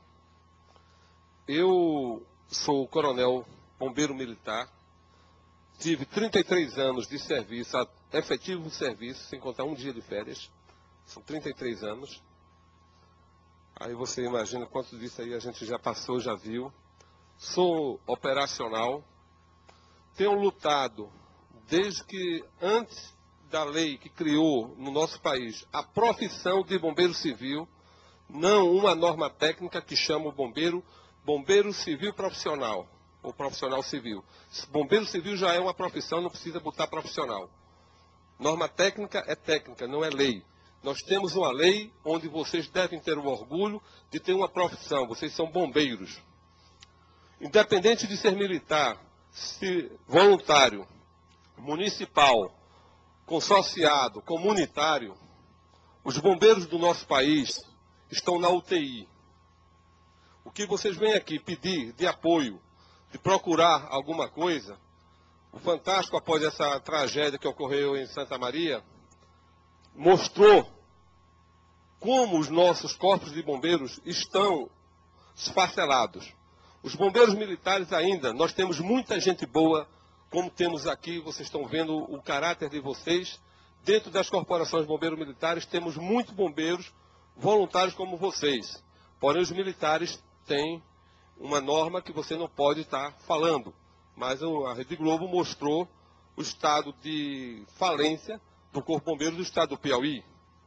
Eu sou coronel bombeiro militar, tive trinta e três anos de serviço, efetivo serviço, sem contar um dia de férias, são trinta e três anos. Aí você imagina quanto disso aí a gente já passou, já viu. Sou operacional, tenho lutado desde que, antes da lei que criou no nosso país a profissão de bombeiro civil, não uma norma técnica que chama o bombeiro bombeiro civil profissional, ou profissional civil. Bombeiro civil já é uma profissão, não precisa botar profissional. Norma técnica é técnica, não é lei. Nós temos uma lei onde vocês devem ter o orgulho de ter uma profissão. Vocês são bombeiros. Independente de ser militar, se voluntário, municipal, consorciado, comunitário, os bombeiros do nosso país estão na U T I. O que vocês vêm aqui pedir de apoio, de procurar alguma coisa, o Fantástico, após essa tragédia que ocorreu em Santa Maria, mostrou como os nossos corpos de bombeiros estão esfacelados. Os bombeiros militares ainda, nós temos muita gente boa, como temos aqui, vocês estão vendo o caráter de vocês. Dentro das corporações de bombeiros militares, temos muitos bombeiros voluntários como vocês. Porém, os militares têm uma norma que você não pode estar falando. Mas a Rede Globo mostrou o estado de falência do Corpo de Bombeiros do estado do Piauí.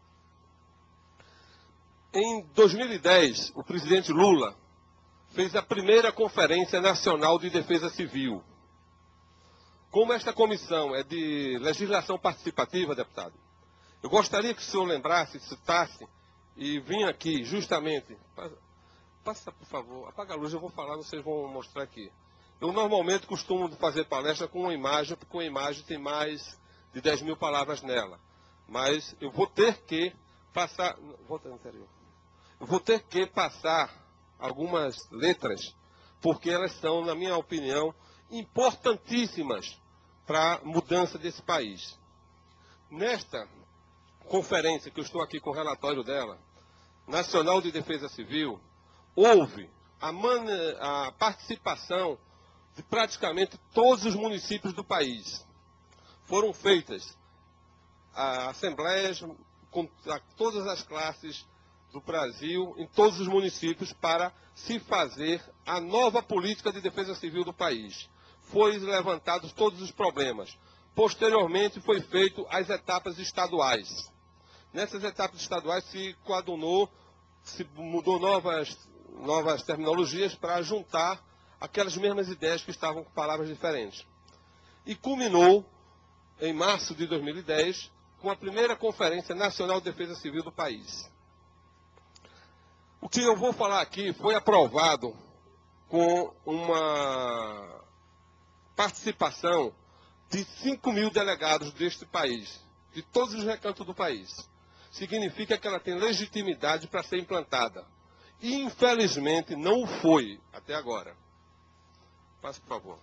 Em dois mil e dez, o presidente Lula fez a primeira Conferência Nacional de Defesa Civil. Como esta comissão é de legislação participativa, deputado, eu gostaria que o senhor lembrasse, citasse, e vinha aqui justamente... Passa, por favor, apaga a luz, eu vou falar, vocês vão mostrar aqui. Eu normalmente costumo fazer palestra com uma imagem, porque uma imagem tem mais de dez mil palavras nela. Mas eu vou ter que passar... Volta no anterior. Eu vou ter que passar algumas letras, porque elas são, na minha opinião, importantíssimas para a mudança desse país. Nesta conferência, que eu estou aqui com o relatório dela, Nacional de Defesa Civil, houve a, man... a participação de praticamente todos os municípios do país. Foram feitas assembleias com todas as classes do Brasil, em todos os municípios, para se fazer a nova política de defesa civil do país. Foram levantados todos os problemas. Posteriormente, foi feito as etapas estaduais. Nessas etapas estaduais se coadunou, se mudou novas, novas terminologias para juntar aquelas mesmas ideias que estavam com palavras diferentes. E culminou, em março de dois mil e dez, com a primeira Conferência Nacional de Defesa Civil do país. O que eu vou falar aqui foi aprovado com uma participação de cinco mil delegados deste país, de todos os recantos do país. Significa que ela tem legitimidade para ser implantada. E, infelizmente, não o foi até agora. Passa, por favor.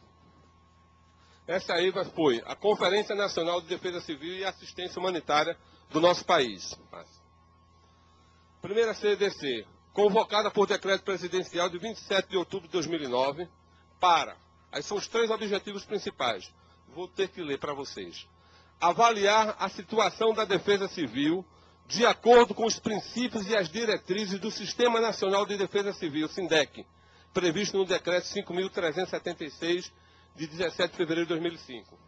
Essa aí foi a Conferência Nacional de Defesa Civil e Assistência Humanitária do nosso país. Passa. Primeira C D C, convocada por decreto presidencial de vinte e sete de outubro de dois mil e nove, para, aí são os três objetivos principais, vou ter que ler para vocês. Avaliar a situação da defesa civil de acordo com os princípios e as diretrizes do Sistema Nacional de Defesa Civil, SINDEC, previsto no decreto cinco mil trezentos e setenta e seis, de dezessete de fevereiro de dois mil e cinco.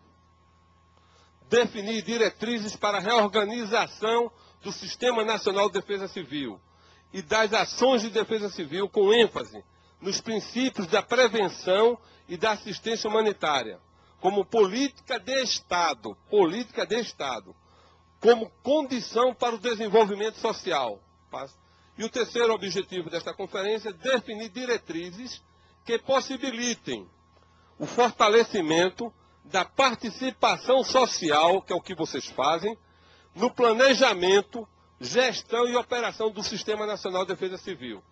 Definir diretrizes para a reorganização do Sistema Nacional de Defesa Civil e das ações de defesa civil com ênfase nos princípios da prevenção e da assistência humanitária, como política de Estado, política de Estado, como condição para o desenvolvimento social. E o terceiro objetivo desta conferência é definir diretrizes que possibilitem o fortalecimento da participação social, que é o que vocês fazem, no planejamento, gestão e operação do Sistema Nacional de Defesa Civil.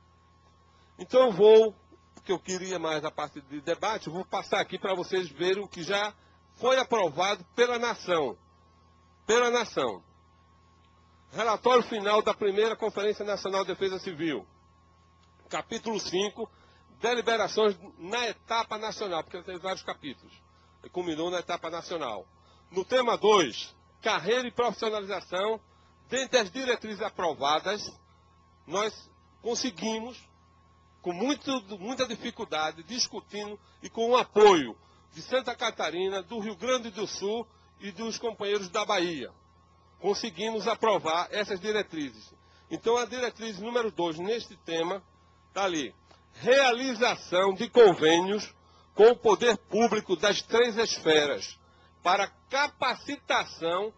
Então eu vou, porque eu queria mais a parte de debate, eu vou passar aqui para vocês verem o que já foi aprovado pela nação. Pela nação. Relatório final da primeira Conferência Nacional de Defesa Civil. Capítulo cinco, deliberações na etapa nacional, porque tem vários capítulos. E culminou na etapa nacional. No tema dois, carreira e profissionalização, dentre as diretrizes aprovadas, nós conseguimos, com muito, muita dificuldade, discutindo e com o apoio de Santa Catarina, do Rio Grande do Sul e dos companheiros da Bahia, conseguimos aprovar essas diretrizes. Então, a diretriz número dois, neste tema, está ali. Realização de convênios com o poder público das três esferas para capacitação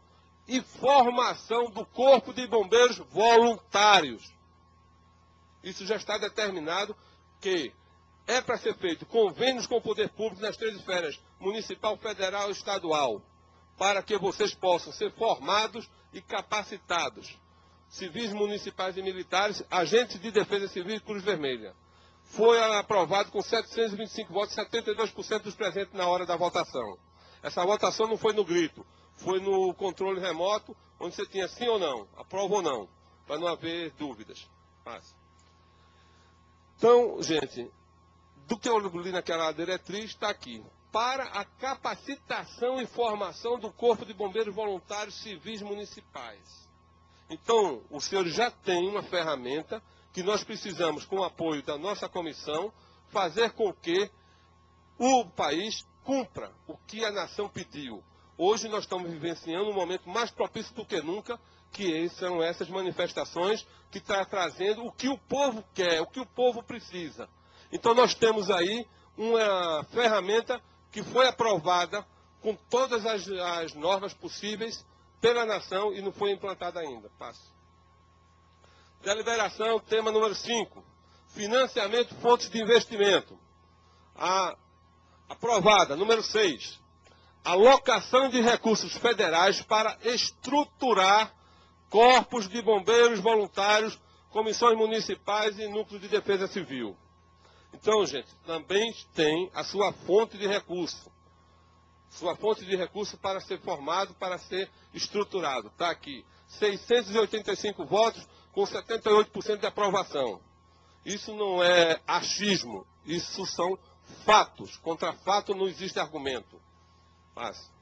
e formação do Corpo de Bombeiros Voluntários. Isso já está determinado que é para ser feito convênios com o poder público nas três esferas, municipal, federal e estadual, para que vocês possam ser formados e capacitados. Civis municipais e militares, agentes de defesa civil e Cruz Vermelha. Foi aprovado com setecentos e vinte e cinco votos, setenta e dois por cento dos presentes na hora da votação. Essa votação não foi no grito, foi no controle remoto, onde você tinha sim ou não, aprova ou não, para não haver dúvidas. Fácil. Então, gente, do que eu li naquela diretriz, está aqui. Para a capacitação e formação do Corpo de Bombeiros Voluntários Civis Municipais. Então, os senhores já têm uma ferramenta que nós precisamos, com o apoio da nossa comissão, fazer com que o país cumpra o que a nação pediu. Hoje nós estamos vivenciando um momento mais propício do que nunca, que são essas manifestações que estão trazendo o que o povo quer, o que o povo precisa. Então nós temos aí uma ferramenta que foi aprovada com todas as, as normas possíveis pela nação e não foi implantada ainda. Passo. Deliberação, tema número cinco. Financiamento, fontes de investimento. A, aprovada, número seis. Alocação de recursos federais para estruturar corpos de bombeiros voluntários, comissões municipais e núcleos de defesa civil. Então, gente, também tem a sua fonte de recurso. Sua fonte de recurso para ser formado, para ser estruturado. Está aqui. seiscentos e oitenta e cinco votos com setenta e oito por cento de aprovação. Isso não é achismo. Isso são fatos. Contra fato não existe argumento. Fácil.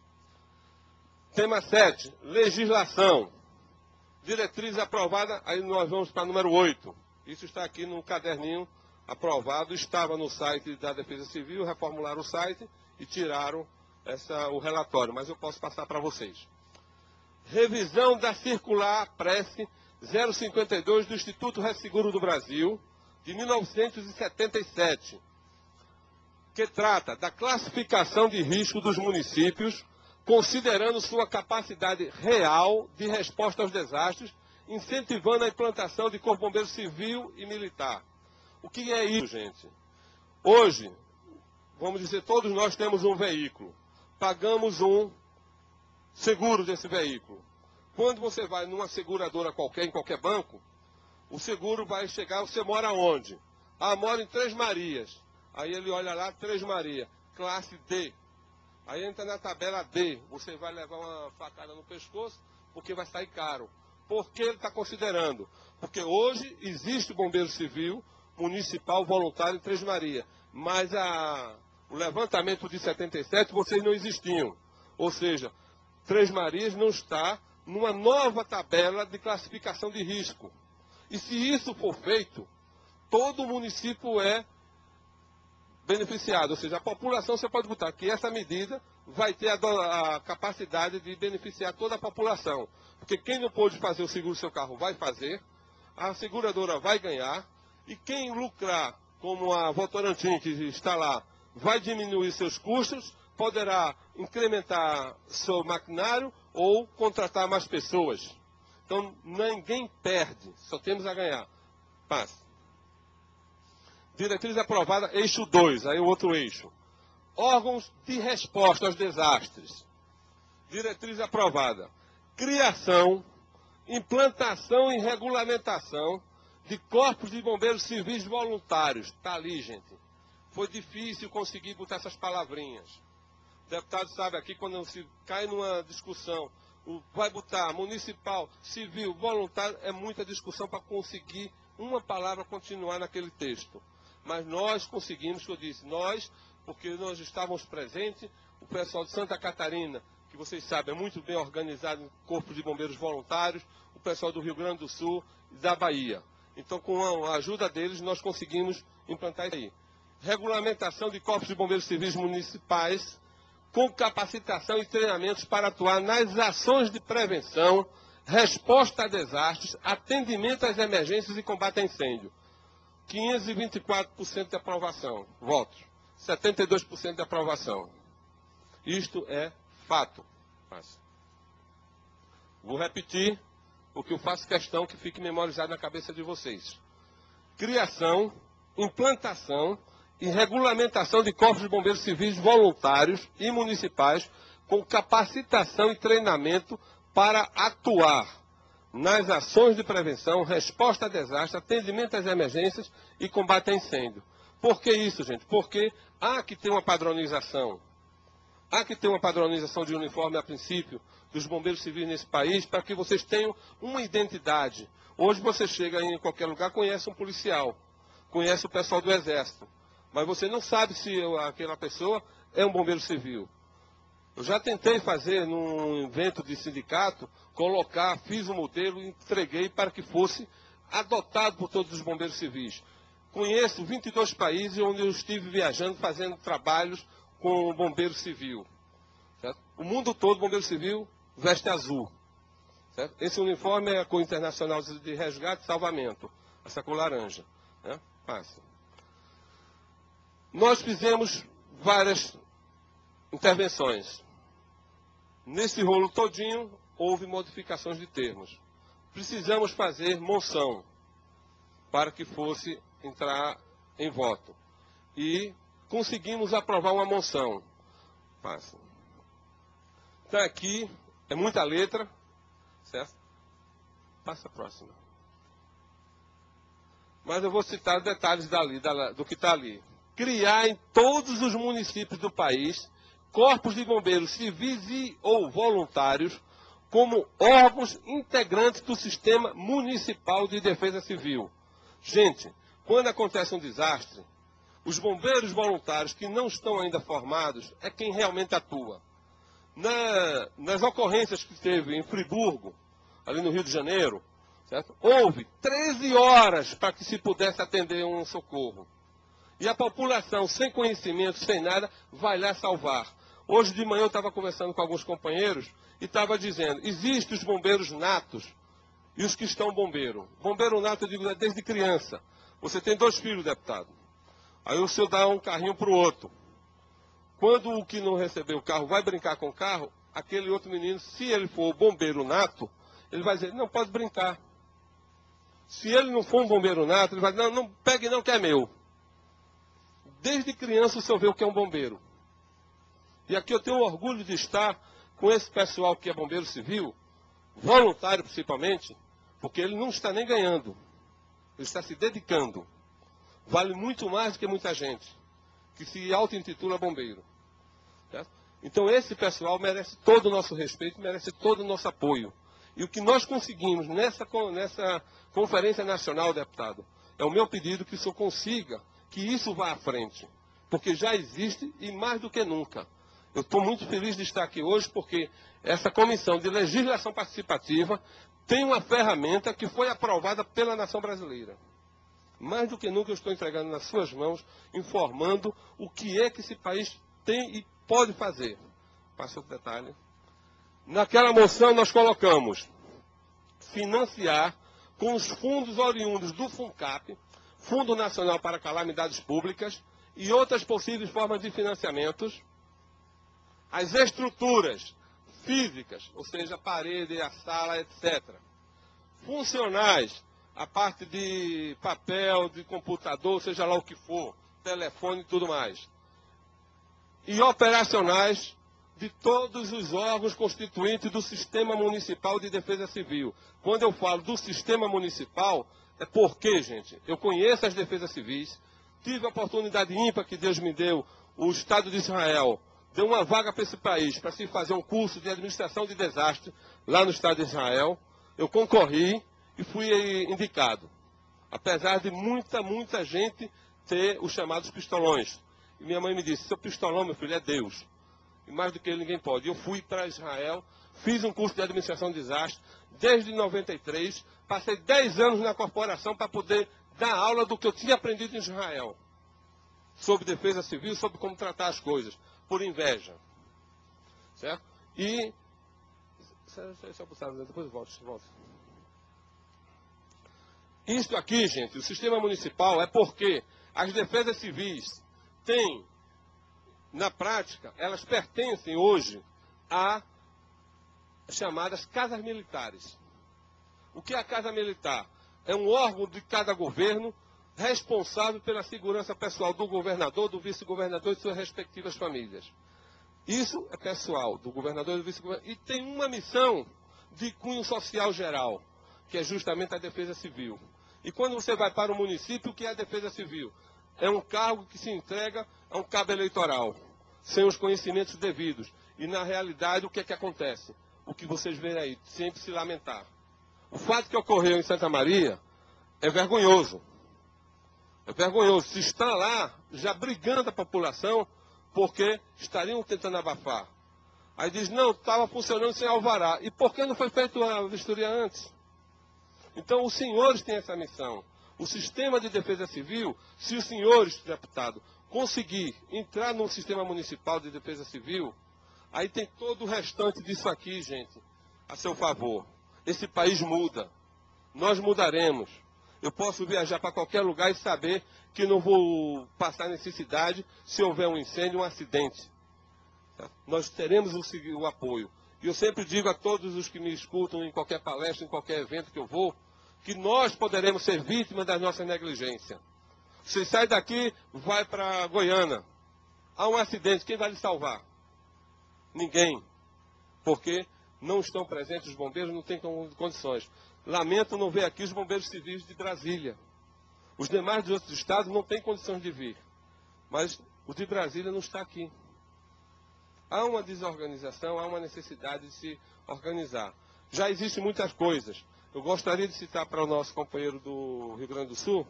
Tema sete. Legislação. Diretriz aprovada. Aí nós vamos para número oito. Isso está aqui no caderninho aprovado. Estava no site da Defesa Civil. Reformularam o site e tiraram essa, o relatório. Mas eu posso passar para vocês. Revisão da circular Prece zero cinquenta e dois do Instituto Resseguro do Brasil, de mil novecentos e setenta e sete, que trata da classificação de risco dos municípios, considerando sua capacidade real de resposta aos desastres, incentivando a implantação de corpo bombeiro civil e militar. O que é isso, gente? Hoje, vamos dizer, todos nós temos um veículo, pagamos um seguro desse veículo. Quando você vai numa seguradora qualquer, em qualquer banco, o seguro vai chegar, você mora onde? Ah, moro em Três Marias. Aí ele olha lá, Três Marias, classe D. Aí entra na tabela D, você vai levar uma facada no pescoço, porque vai sair caro. Por que ele está considerando? Porque hoje existe o bombeiro civil, municipal, voluntário em Três Marias. Mas a, o levantamento de setenta e sete, vocês não existiam. Ou seja, Três Marias não está numa nova tabela de classificação de risco. E se isso for feito, todo município é beneficiado. Ou seja, a população, você pode botar que essa medida vai ter a, a capacidade de beneficiar toda a população. Porque quem não pôde fazer o seguro do seu carro vai fazer, a seguradora vai ganhar, e quem lucrar, como a Votorantim, que está lá, vai diminuir seus custos, poderá incrementar seu maquinário ou contratar mais pessoas. Então, ninguém perde, só temos a ganhar. Passa. Diretriz aprovada, eixo dois, aí o outro eixo. Órgãos de resposta aos desastres. Diretriz aprovada. Criação, implantação e regulamentação de corpos de bombeiros civis voluntários. Está ali, gente. Foi difícil conseguir botar essas palavrinhas. O deputado sabe aqui, quando se cai numa discussão, vai botar municipal, civil, voluntário, é muita discussão para conseguir uma palavra continuar naquele texto. Mas nós conseguimos, que eu disse, nós, porque nós estávamos presentes, o pessoal de Santa Catarina, que vocês sabem, é muito bem organizado no Corpo de Bombeiros Voluntários, o pessoal do Rio Grande do Sul e da Bahia. Então, com a ajuda deles, nós conseguimos implantar isso aí. Regulamentação de corpos de bombeiros civis municipais, com capacitação e treinamentos para atuar nas ações de prevenção, resposta a desastres, atendimento às emergências e combate a incêndio. quinhentos e vinte e quatro por cento de aprovação. Votos. setenta e dois por cento de aprovação. Isto é fato. Vou repetir, porque eu faço questão que fique memorizado na cabeça de vocês. Criação, implantação e regulamentação de corpos de bombeiros civis voluntários e municipais com capacitação e treinamento para atuar nas ações de prevenção, resposta a desastre, atendimento às emergências e combate a incêndio. Por que isso, gente? Porque há que ter uma padronização. Há que ter uma padronização de uniforme a princípio dos bombeiros civis nesse país para que vocês tenham uma identidade. Hoje você chega em qualquer lugar, conhece um policial, conhece o pessoal do Exército, mas você não sabe se aquela pessoa é um bombeiro civil. Eu já tentei fazer num evento de sindicato, colocar, fiz um modelo e entreguei para que fosse adotado por todos os bombeiros civis. Conheço vinte e dois países onde eu estive viajando, fazendo trabalhos com o bombeiro civil. Certo? O mundo todo, o bombeiro civil veste azul. Certo? Esse uniforme é a cor internacional de resgate e salvamento. Essa cor laranja. Né? Passa. Nós fizemos várias intervenções. Nesse rolo todinho, houve modificações de termos. Precisamos fazer moção para que fosse entrar em voto. E conseguimos aprovar uma moção. Passa. Então aqui, é muita letra, certo? Passa a próxima. Mas eu vou citar detalhes dali, do que está ali. Criar em todos os municípios do país corpos de bombeiros civis e ou voluntários como órgãos integrantes do sistema municipal de defesa civil. Gente, quando acontece um desastre, os bombeiros voluntários que não estão ainda formados é quem realmente atua. Na, nas ocorrências que teve em Friburgo, ali no Rio de Janeiro, certo? Houve treze horas para que se pudesse atender um socorro. E a população, sem conhecimento, sem nada, vai lá salvar. Hoje de manhã eu estava conversando com alguns companheiros e estava dizendo, existem os bombeiros natos e os que estão bombeiro. Bombeiro nato, eu digo, é desde criança. Você tem dois filhos, deputado. Aí o senhor dá um carrinho para o outro. Quando o que não recebeu o carro vai brincar com o carro, aquele outro menino, se ele for bombeiro nato, ele vai dizer, não, pode brincar. Se ele não for um bombeiro nato, ele vai dizer, não, não pegue não que é meu. Desde criança o senhor vê o que é um bombeiro. E aqui eu tenho orgulho de estar com esse pessoal que é bombeiro civil, voluntário principalmente, porque ele não está nem ganhando. Ele está se dedicando. Vale muito mais do que muita gente que se auto-intitula bombeiro. Certo? Então esse pessoal merece todo o nosso respeito, merece todo o nosso apoio. E o que nós conseguimos nessa, nessa Conferência Nacional, deputado, é o meu pedido que o senhor consiga que isso vá à frente. Porque já existe e mais do que nunca. Eu estou muito feliz de estar aqui hoje porque essa Comissão de Legislação Participativa tem uma ferramenta que foi aprovada pela nação brasileira. Mais do que nunca eu estou entregando nas suas mãos, informando o que é que esse país tem e pode fazer. Passa outro detalhe. Naquela moção nós colocamos financiar com os fundos oriundos do FUNCAP, Fundo Nacional para Calamidades Públicas, e outras possíveis formas de financiamentos, as estruturas físicas, ou seja, a parede, a sala, etcétera. Funcionais, a parte de papel, de computador, seja lá o que for, telefone e tudo mais. E operacionais de todos os órgãos constituintes do Sistema Municipal de Defesa Civil. Quando eu falo do Sistema Municipal, é porque, gente, eu conheço as defesas civis, tive a oportunidade ímpar que Deus me deu, o Estado de Israel deu uma vaga para esse país, para se fazer um curso de administração de desastre lá no Estado de Israel. Eu concorri e fui indicado. Apesar de muita, muita gente ter os chamados pistolões. E minha mãe me disse, seu pistolão, meu filho, é Deus. E mais do que ele ninguém pode. Eu fui para Israel, fiz um curso de administração de desastre, desde noventa e três, passei dez anos na corporação para poder dar aula do que eu tinha aprendido em Israel. Sobre defesa civil, sobre como tratar as coisas. Por inveja. Certo? E... Depois eu volto, volto. Isto aqui, gente, o sistema municipal é porque as defesas civis têm, na prática, elas pertencem hoje a chamadas casas militares. O que é a Casa Militar? É um órgão de cada governo responsável pela segurança pessoal do governador, do vice-governador e de suas respectivas famílias. Isso é pessoal do governador e do vice-governador. E tem uma missão de cunho social geral, que é justamente a defesa civil. E quando você vai para o município, o que é a defesa civil? É um cargo que se entrega a um cabo eleitoral, sem os conhecimentos devidos. E, na realidade, o que é que acontece? O que vocês veem aí, sempre se lamentar. O fato que ocorreu em Santa Maria é vergonhoso. É vergonhoso. Se está lá, já brigando a população, porque estariam tentando abafar. Aí diz, não, estava funcionando sem alvará. E por que não foi feito a vistoria antes? Então, os senhores têm essa missão. O sistema de defesa civil, se os senhores, deputados, conseguir entrar no sistema municipal de defesa civil, aí tem todo o restante disso aqui, gente, a seu favor. Esse país muda. Nós mudaremos. Eu posso viajar para qualquer lugar e saber que não vou passar necessidade se houver um incêndio, um acidente. Tá? Nós teremos o, o apoio. E eu sempre digo a todos os que me escutam em qualquer palestra, em qualquer evento que eu vou, que nós poderemos ser vítimas das nossas negligências. Você sai daqui, vai para Goiânia. Há um acidente, quem vai lhe salvar? Ninguém. Porque não estão presentes os bombeiros, não têm condições. Lamento não ver aqui os bombeiros civis de Brasília. Os demais dos outros estados não têm condições de vir. Mas o de Brasília não está aqui. Há uma desorganização, há uma necessidade de se organizar. Já existem muitas coisas. Eu gostaria de citar para o nosso companheiro do Rio Grande do Sul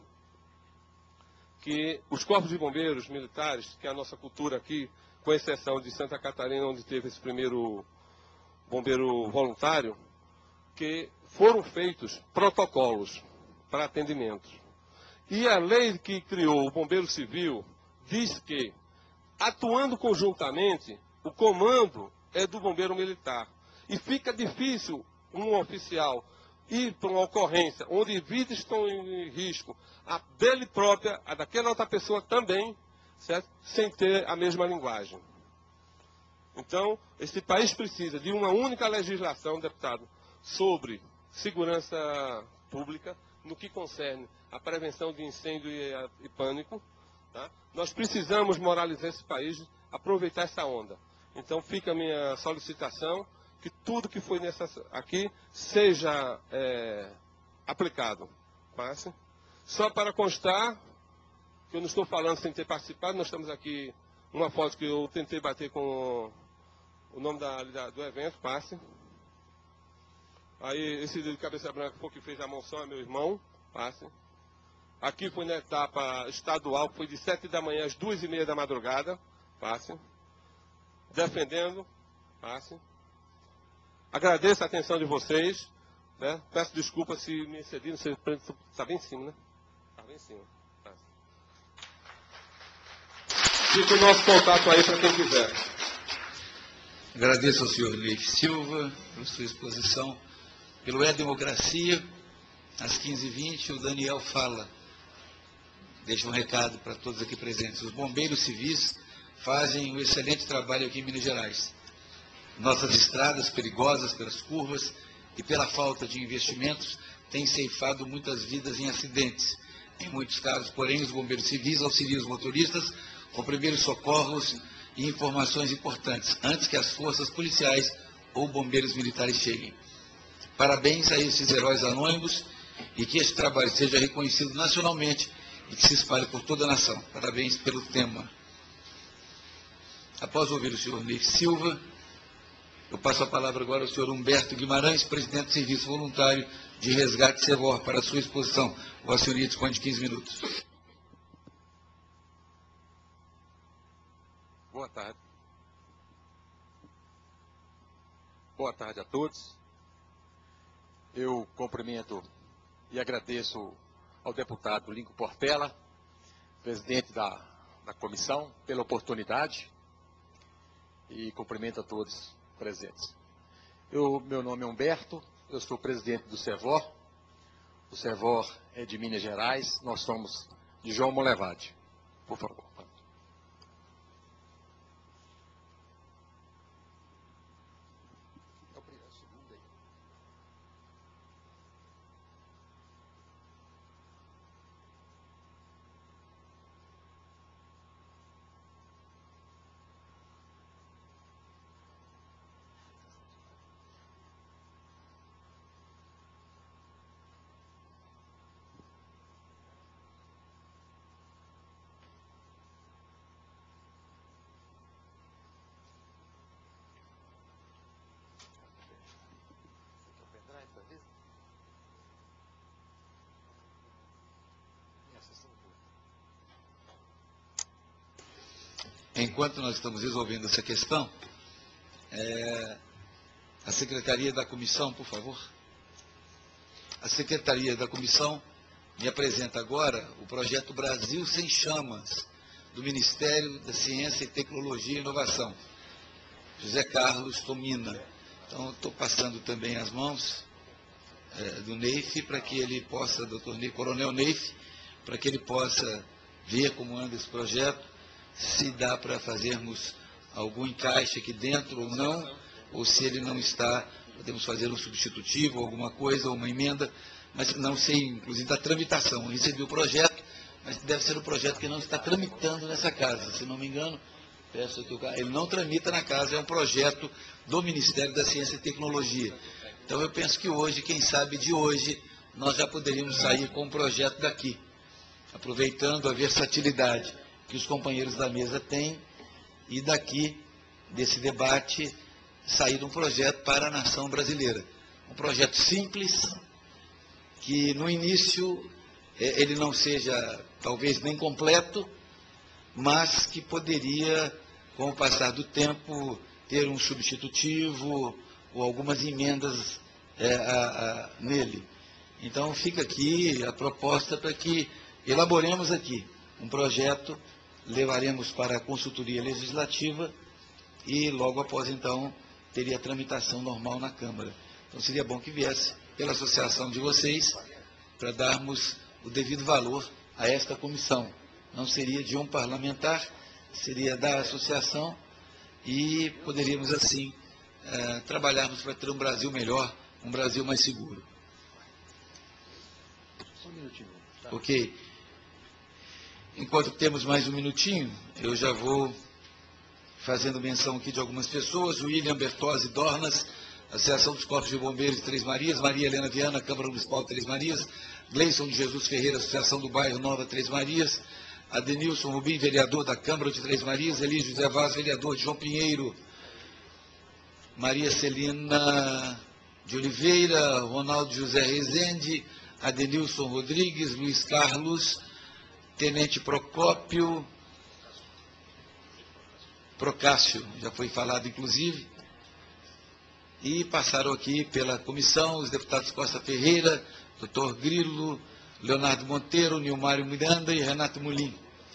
que os corpos de bombeiros militares, que é a nossa cultura aqui, com exceção de Santa Catarina, onde teve esse primeiro bombeiro voluntário, que foram feitos protocolos para atendimento. E a lei que criou o Bombeiro Civil diz que, atuando conjuntamente, o comando é do bombeiro militar. E fica difícil um oficial ir para uma ocorrência onde vidas estão em risco, a dele própria, a daquela outra pessoa também, certo? Sem ter a mesma linguagem. Então, esse país precisa de uma única legislação, deputado, sobre segurança pública, no que concerne a prevenção de incêndio e, e pânico. Tá? Nós precisamos moralizar esse país, aproveitar essa onda. Então, fica a minha solicitação que tudo que foi nessa, aqui seja é, aplicado. Passe. Só para constar, que eu não estou falando sem ter participado, nós estamos aqui, uma foto que eu tentei bater com o nome da, da, do evento, passe. Aí esse de cabeça branca foi que fez a moção, é meu irmão, passe. Aqui foi na etapa estadual, foi de sete da manhã às duas e meia da madrugada, passe. Defendendo, passe. Agradeço a atenção de vocês, né? Peço desculpas se me excedi, você está bem em cima, né? Está bem em cima. Tá. Fica o nosso contato aí para quem quiser. Agradeço ao senhor Leite Silva pela sua exposição. Pelo É Democracia, às quinze e vinte, o Daniel fala. Deixa um recado para todos aqui presentes. Os bombeiros civis fazem um excelente trabalho aqui em Minas Gerais. Nossas estradas perigosas pelas curvas e pela falta de investimentos têm ceifado muitas vidas em acidentes. Em muitos casos, porém, os bombeiros civis auxiliam os motoristas com primeiros socorros e informações importantes, antes que as forças policiais ou bombeiros militares cheguem. Parabéns a esses heróis anônimos e que este trabalho seja reconhecido nacionalmente e que se espalhe por toda a nação. Parabéns pelo tema. Após ouvir o senhor Ney Silva, eu passo a palavra agora ao senhor Humberto Guimarães, presidente do Serviço Voluntário de Resgate Sevor, para a sua exposição. O senhoria dispõe de quinze minutos. Boa tarde. Boa tarde a todos. Eu cumprimento e agradeço ao deputado Lincoln Portela, presidente da, da comissão, pela oportunidade, e cumprimento a todos presentes. Eu, meu nome é Humberto, eu sou presidente do Sevor. O Sevor é de Minas Gerais, nós somos de João Molevade. Por favor. enquanto nós estamos resolvendo essa questão, é, a Secretaria da Comissão, por favor. A Secretaria da Comissão me apresenta agora o projeto Brasil Sem Chamas, do Ministério da Ciência e Tecnologia e Inovação, José Carlos Tomina. Então, estou passando também as mãos é, do Neif, para que ele possa, doutor Neif, Coronel Neif, para que ele possa ver como anda esse projeto, se dá para fazermos algum encaixe aqui dentro ou não, ou se ele não está, podemos fazer um substitutivo, alguma coisa, ou uma emenda, mas não sei, inclusive, da tramitação. Eu recebi o projeto, mas deve ser o projeto que não está tramitando nessa casa, se não me engano. Peço que o, ele não tramita na casa, é um projeto do Ministério da Ciência e Tecnologia. Então, eu penso que hoje, quem sabe de hoje, nós já poderíamos sair com um projeto daqui, aproveitando a versatilidade que os companheiros da mesa têm, e daqui, desse debate, sair um projeto para a nação brasileira. Um projeto simples, que no início ele não seja, talvez, nem completo, mas que poderia, com o passar do tempo, ter um substitutivo ou algumas emendas é, a, a, nele. Então, fica aqui a proposta para que elaboremos aqui um projeto, levaremos para a consultoria legislativa e logo após, então, teria a tramitação normal na Câmara. Então, seria bom que viesse pela associação de vocês para darmos o devido valor a esta comissão. Não seria de um parlamentar, seria da associação e poderíamos, assim, eh, trabalharmos para ter um Brasil melhor, um Brasil mais seguro. Só um minutinho. Tá. Ok. Enquanto temos mais um minutinho, eu já vou fazendo menção aqui de algumas pessoas. William Bertozzi Dornas, Associação dos Corpos de Bombeiros de Três Marias, Maria Helena Viana, Câmara Municipal de Três Marias, Gleison de Jesus Ferreira, Associação do Bairro Nova Três Marias, Adenilson Rubim, vereador da Câmara de Três Marias, Eli José Vaz, vereador de João Pinheiro, Maria Celina de Oliveira, Ronaldo José Rezende, Adenilson Rodrigues, Luiz Carlos, Tenente Procópio, Procácio, já foi falado inclusive, e passaram aqui pela comissão os deputados Costa Ferreira, doutor Grilo, Leonardo Monteiro, Nilmário Miranda e Renato Mulim.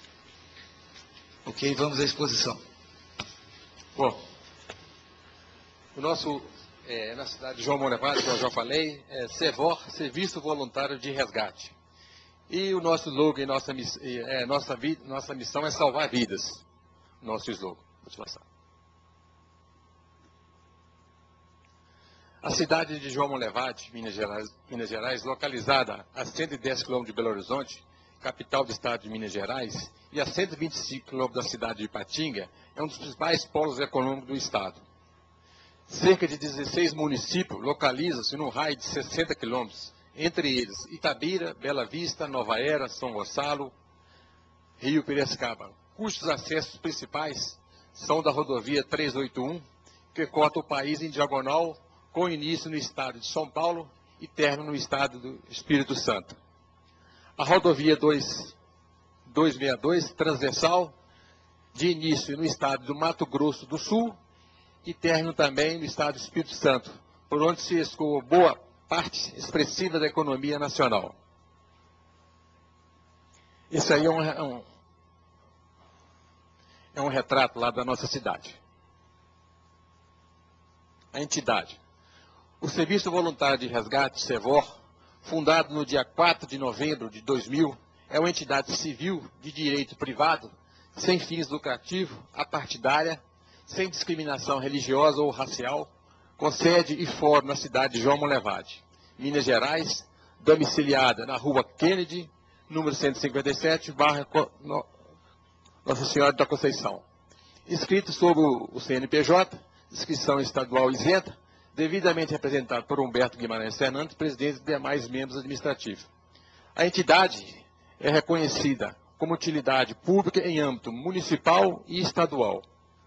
Ok, vamos à exposição. Bom, o nosso, é, na cidade de João Monlevade, como eu já falei, é SEVOR, Serviço Voluntário de Resgate. E o nosso slogan, nossa, é, nossa, nossa missão é salvar vidas. Nosso slogan. Vou te passar. A cidade de João Monlevade, Minas Gerais, Minas Gerais, localizada a cento e dez quilômetros de Belo Horizonte, capital do estado de Minas Gerais, e a cento e vinte e cinco quilômetros da cidade de Ipatinga, é um dos principais polos econômicos do estado. Cerca de dezesseis municípios localizam-se num raio de sessenta quilômetros, entre eles Itabira, Bela Vista, Nova Era, São Gonçalo, Rio Piracicaba, cujos acessos principais são da rodovia trezentos e oitenta e um, que corta o país em diagonal, com início no estado de São Paulo e término no estado do Espírito Santo. A rodovia duzentos e sessenta e dois, transversal, de início no estado do Mato Grosso do Sul e término também no estado do Espírito Santo, por onde se escoa boa parte expressiva da economia nacional. Isso aí é um, é um, é um retrato lá da nossa cidade. A entidade. O Serviço Voluntário de Resgate, SEVOR, fundado no dia quatro de novembro de dois mil, é uma entidade civil de direito privado, sem fins lucrativos, apartidária, sem discriminação religiosa ou racial, com sede e fórum na cidade de João Monlevade, Minas Gerais, domiciliada na rua Kennedy, número cento e cinquenta e sete, barra Nossa Senhora da Conceição. Inscrito sob o C N P J, inscrição estadual isenta, devidamente representado por Humberto Guimarães Fernandes, presidente e demais membros administrativos. A entidade é reconhecida como utilidade pública em âmbito municipal e estadual.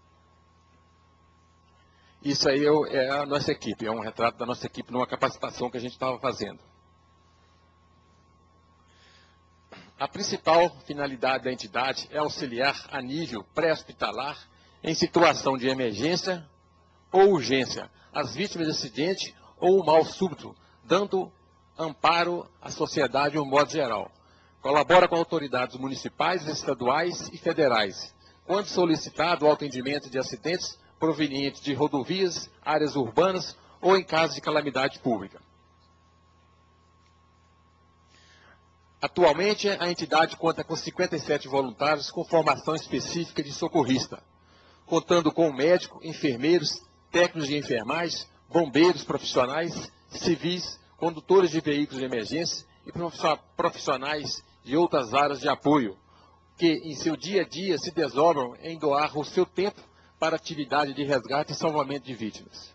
Isso aí é a nossa equipe, é um retrato da nossa equipe numa capacitação que a gente estava fazendo. A principal finalidade da entidade é auxiliar a nível pré-hospitalar em situação de emergência ou urgência as vítimas de acidente ou mal súbito, dando amparo à sociedade de um modo geral. Colabora com autoridades municipais, estaduais e federais, quando solicitado o atendimento de acidentes provenientes de rodovias, áreas urbanas ou em caso de calamidade pública. Atualmente, a entidade conta com cinquenta e sete voluntários com formação específica de socorrista, contando com médico, enfermeiros, técnicos de enfermagem, bombeiros profissionais, civis, condutores de veículos de emergência e profissionais de outras áreas de apoio, que em seu dia a dia se desdobram em doar o seu tempo para atividade de resgate e salvamento de vítimas.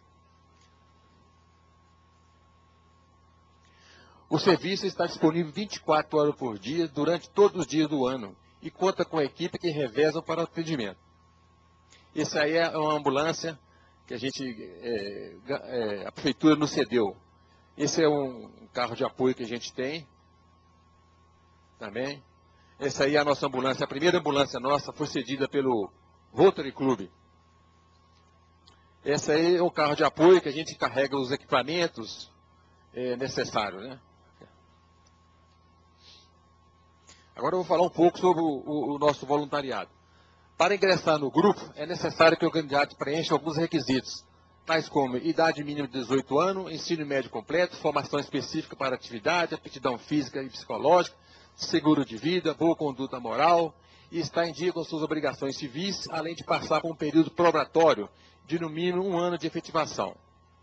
O serviço está disponível vinte e quatro horas por dia, durante todos os dias do ano, e conta com a equipe que revezam para o atendimento. Essa aí é uma ambulância que a gente, é, é, a prefeitura nos cedeu. Esse é um carro de apoio que a gente tem, também. Essa aí é a nossa ambulância, a primeira ambulância nossa foi cedida pelo Rotary Club. Esse aí é o carro de apoio que a gente carrega os equipamentos é, necessários, né? Agora eu vou falar um pouco sobre o, o, o nosso voluntariado. Para ingressar no grupo, é necessário que o candidato preencha alguns requisitos, tais como idade mínima de dezoito anos, ensino médio completo, formação específica para atividade, aptidão física e psicológica, seguro de vida, boa conduta moral, e estar em dia com suas obrigações civis, além de passar por um período probatório de no mínimo um ano de efetivação.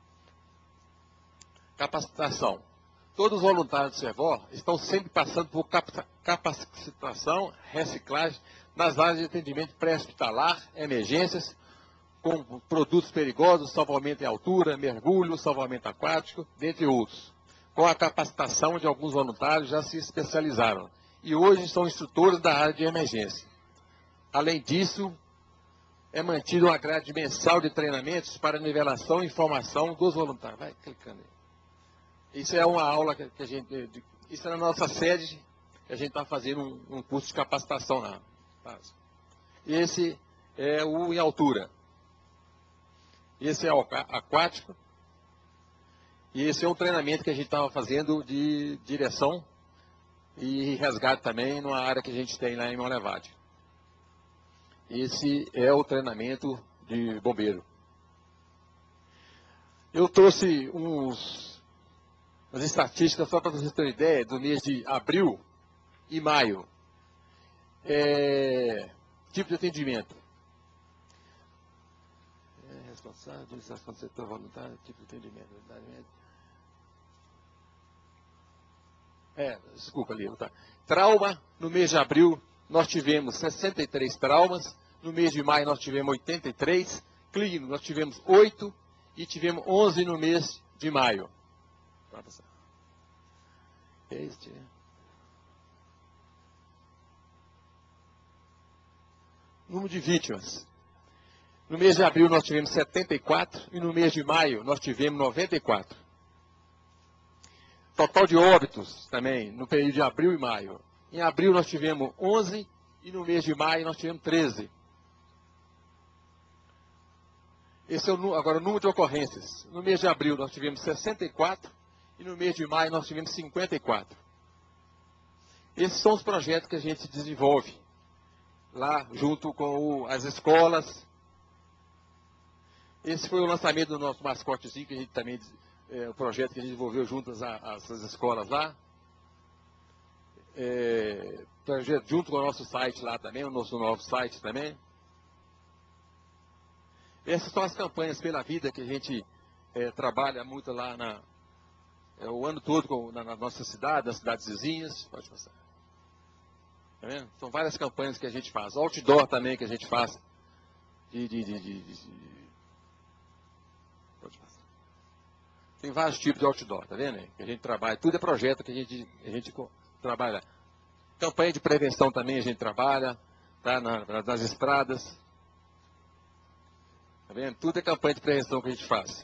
Capacitação. Todos os voluntários do Servor estão sempre passando por capacitação, reciclagem, nas áreas de atendimento pré-hospitalar, emergências, com produtos perigosos, salvamento em altura, mergulho, salvamento aquático, dentre outros. Com a capacitação de alguns voluntários já se especializaram e hoje são instrutores da área de emergência. Além disso, é mantido uma grade mensal de treinamentos para nivelação e informação dos voluntários. Vai clicando aí. Isso é uma aula que a gente... Isso é na nossa sede, que a gente está fazendo um, um curso de capacitação lá. Esse é o em altura. Esse é o aquático. E esse é um treinamento que a gente estava fazendo de direção e resgate também numa área que a gente tem lá em Monlevade. Esse é o treinamento de bombeiro. Eu trouxe uns, umas estatísticas só para vocês terem ideia do mês de abril e maio. É, tipo de atendimento. É, responsável, administração do setor voluntário, tipo de atendimento. É, desculpa ali, tá. Trauma, no mês de abril, nós tivemos sessenta e três traumas, no mês de maio nós tivemos oitenta e três, clínico nós tivemos oito e tivemos onze no mês de maio. Este é. Número de vítimas. No mês de abril nós tivemos setenta e quatro e no mês de maio nós tivemos noventa e quatro. Total de óbitos também no período de abril e maio. Em abril nós tivemos onze e no mês de maio nós tivemos treze. Esse é o, agora o número de ocorrências. No mês de abril nós tivemos sessenta e quatro e no mês de maio nós tivemos cinquenta e quatro. Esses são os projetos que a gente desenvolve lá junto com o, as escolas. Esse foi o lançamento do nosso mascotezinho, que a gente também, é, o projeto que a gente desenvolveu juntas às escolas lá. É, projeto junto com o nosso site lá também, o nosso novo site também. Essas são as campanhas pela vida que a gente é, trabalha muito lá na, é, o ano todo com, na, na nossa cidade, nas cidades vizinhas. Pode passar. Tá vendo? São várias campanhas que a gente faz. Outdoor também que a gente faz. De, de, de, de, de... Pode passar. Tem vários tipos de outdoor, tá vendo? Que a gente trabalha. Tudo é projeto que a gente, a gente trabalha. Campanha de prevenção também a gente trabalha, tá? Na, nas estradas. Tá vendo? Tudo é campanha de prevenção que a gente faz.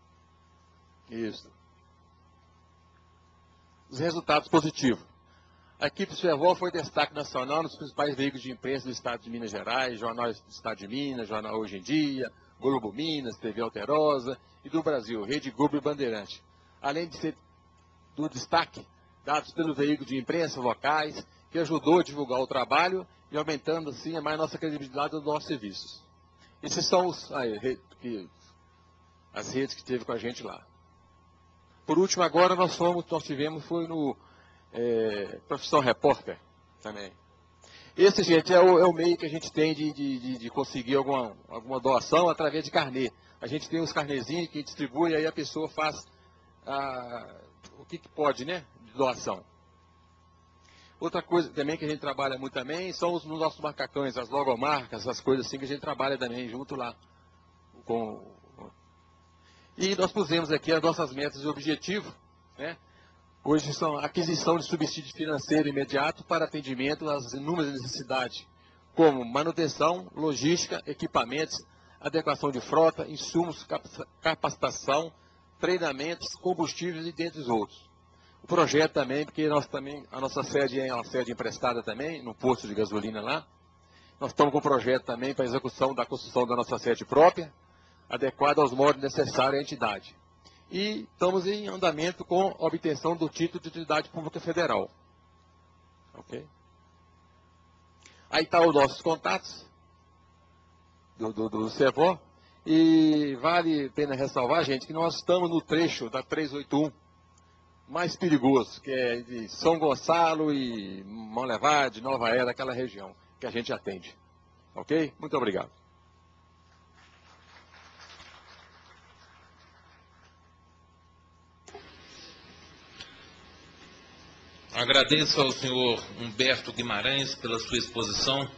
Isso. Os resultados positivos. A equipe Servol foi destaque nacional nos principais veículos de imprensa do Estado de Minas Gerais, Jornais do Estado de Minas, Jornal Hoje em Dia, Globo Minas, T V Alterosa e do Brasil, Rede Globo e Bandeirante. Além de ser do destaque dados pelo veículo de imprensa locais, que ajudou a divulgar o trabalho e aumentando assim a mais nossa credibilidade dos nossos serviços. Esses são os, aí, que, as redes que teve com a gente lá. Por último, agora nós fomos, nós tivemos, foi no é, Profissão Repórter também. Esse, gente, é o, é o meio que a gente tem de, de, de conseguir alguma, alguma doação através de carnê. A gente tem os carnezinhos que distribui, aí a pessoa faz a, o que, que pode, né, de doação. Outra coisa também que a gente trabalha muito também são os nossos macacões, as logomarcas, as coisas assim que a gente trabalha também junto lá. Com... E nós pusemos aqui as nossas metas e objetivos, né? Hoje são aquisição de subsídio financeiro imediato para atendimento às inúmeras necessidades, como manutenção, logística, equipamentos, adequação de frota, insumos, capacitação, treinamentos, combustíveis e dentre os outros. O projeto também, porque nós também, a nossa sede é uma sede emprestada também, no posto de gasolina lá. Nós estamos com o projeto também para a execução da construção da nossa sede própria, adequada aos moldes necessários à entidade. E estamos em andamento com a obtenção do título de utilidade pública federal. Ok? Aí estão tá os nossos contatos do, do, do Servol. E vale a pena ressalvar, gente, que nós estamos no trecho da trezentos e oitenta e um mais perigoso, que é de São Gonçalo e Monlevade, Nova Era, aquela região que a gente atende. Ok? Muito obrigado. Agradeço ao senhor Humberto Guimarães pela sua exposição.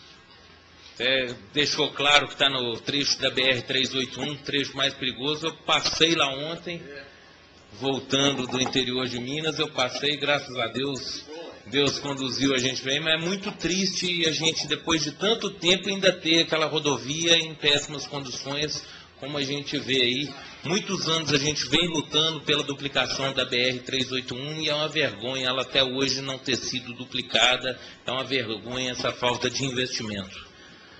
É, deixou claro que está no trecho da B R trezentos e oitenta e um, trecho mais perigoso. Eu passei lá ontem, voltando do interior de Minas, eu passei, graças a Deus, Deus conduziu a gente bem, mas é muito triste a gente, depois de tanto tempo, ainda ter aquela rodovia em péssimas condições, como a gente vê aí. Muitos anos a gente vem lutando pela duplicação da B R trezentos e oitenta e um e é uma vergonha ela até hoje não ter sido duplicada, é uma vergonha essa falta de investimento.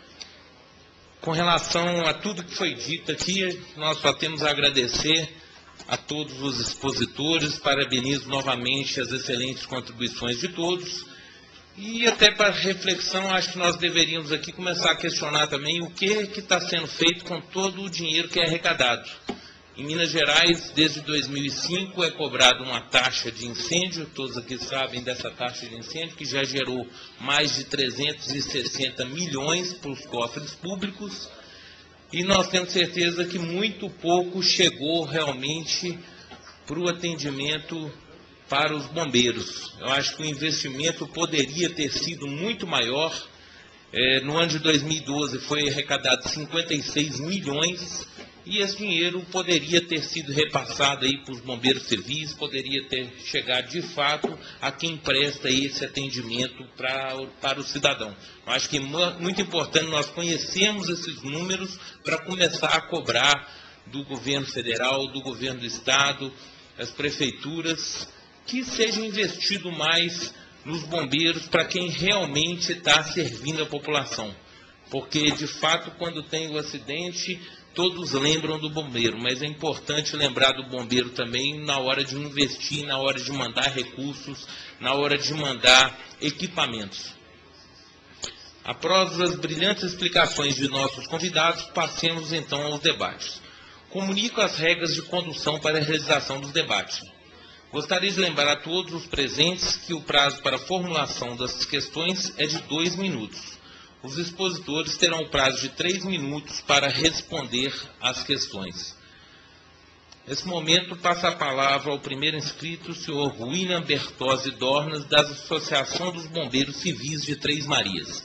Com relação a tudo que foi dito aqui, nós só temos a agradecer a todos os expositores, parabenizo novamente as excelentes contribuições de todos. E até para reflexão, acho que nós deveríamos aqui começar a questionar também o que está sendo feito com todo o dinheiro que é arrecadado. Em Minas Gerais, desde dois mil e cinco, é cobrada uma taxa de incêndio, todos aqui sabem dessa taxa de incêndio, que já gerou mais de trezentos e sessenta milhões para os cofres públicos, e nós temos certeza que muito pouco chegou realmente para o atendimento para os bombeiros. Eu acho que o investimento poderia ter sido muito maior. É, no ano de dois mil e doze foi arrecadado cinquenta e seis milhões, e esse dinheiro poderia ter sido repassado aí para os bombeiros civis, poderia ter chegado de fato a quem presta esse atendimento para, para o cidadão. Eu acho que é muito importante nós conhecermos esses números para começar a cobrar do governo federal, do governo do estado, das prefeituras, que seja investido mais nos bombeiros para quem realmente está servindo a população. Porque, de fato, quando tem o acidente, todos lembram do bombeiro, mas é importante lembrar do bombeiro também na hora de investir, na hora de mandar recursos, na hora de mandar equipamentos. Após as brilhantes explicações de nossos convidados, passemos então aos debates. Comunico as regras de condução para a realização dos debates. Gostaria de lembrar a todos os presentes que o prazo para a formulação das questões é de dois minutos. Os expositores terão o prazo de três minutos para responder às questões. Nesse momento, passa a palavra ao primeiro inscrito, o senhor William Bertozzi Dornas, da Associação dos Bombeiros Civis de Três Marias.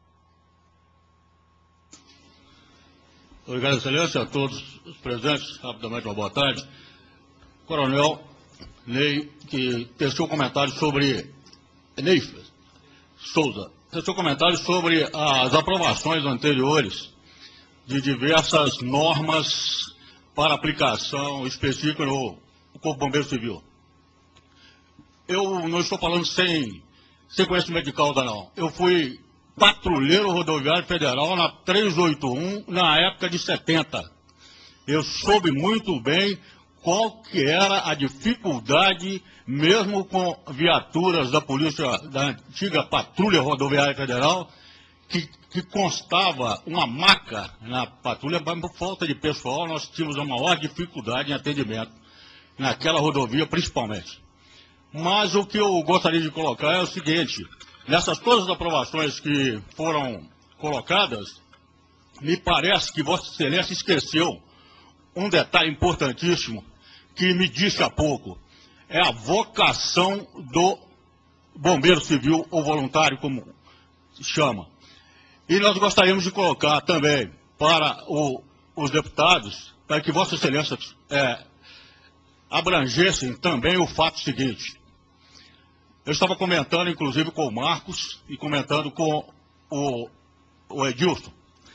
Obrigado, excelência, a todos os presentes. Rapidamente, uma boa tarde. Coronel Ney, que teceu um comentário sobre... Ney Souza. Teceu um comentário sobre as aprovações anteriores de diversas normas para aplicação específica no Corpo Bombeiro Civil. Eu não estou falando sem sem conhecimento de causa, não. Eu fui patrulheiro rodoviário federal na trezentos e oitenta e um, na época de setenta. Eu soube muito bem qual que era a dificuldade, mesmo com viaturas da polícia, da antiga patrulha rodoviária federal, que, que constava uma maca na patrulha, mas por falta de pessoal, nós tínhamos a maior dificuldade em atendimento, naquela rodovia principalmente. Mas o que eu gostaria de colocar é o seguinte: nessas todas as aprovações que foram colocadas, me parece que Vossa Excelência esqueceu um detalhe importantíssimo que me disse há pouco. É a vocação do bombeiro civil ou voluntário, como se chama. E nós gostaríamos de colocar também para o, os deputados, para que Vossa Excelência é, abrangessem também o fato seguinte. Eu estava comentando, inclusive, com o Marcos e comentando com o, o Edilson.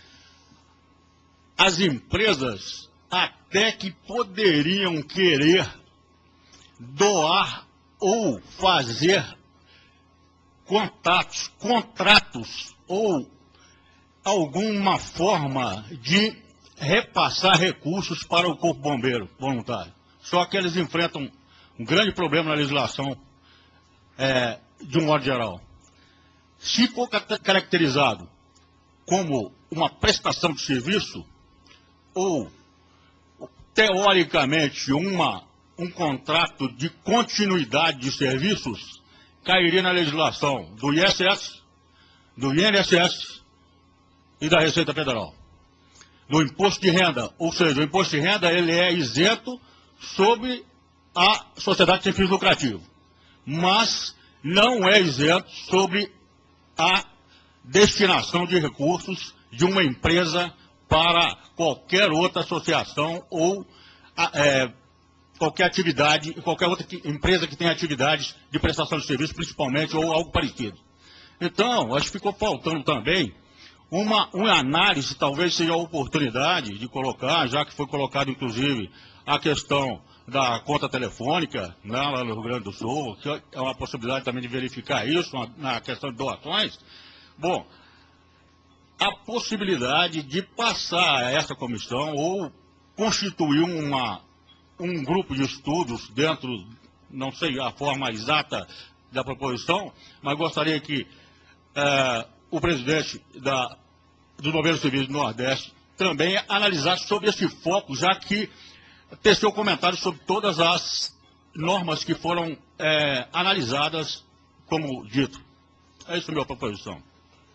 As empresas até que poderiam querer doar ou fazer contatos, contratos ou alguma forma de repassar recursos para o Corpo Bombeiro Voluntário. Só que eles enfrentam um grande problema na legislação, é, de um modo geral. Se for caracterizado como uma prestação de serviço ou, teoricamente, uma, um contrato de continuidade de serviços, cairia na legislação do I S S, do I N S S e da Receita Federal. Do imposto de renda, ou seja, o imposto de renda ele é isento sobre a sociedade sem fins lucrativos, mas não é isento sobre a destinação de recursos de uma empresa para qualquer outra associação ou é, qualquer atividade, qualquer outra empresa que tenha atividades de prestação de serviço, principalmente, ou algo parecido. Então, acho que ficou faltando também uma, uma análise, talvez seja a oportunidade de colocar, já que foi colocado, inclusive, a questão da conta telefônica, né, lá no Rio Grande do Sul, que é uma possibilidade também de verificar isso na questão de doações. Bom, a possibilidade de passar a essa comissão ou constituir uma, um grupo de estudos dentro, não sei a forma exata da proposição, mas gostaria que é, o presidente da, dos Bombeiros Civis do Nordeste também analisasse sobre esse foco, já que teceu comentários sobre todas as normas que foram é, analisadas, como dito. É isso a minha proposição.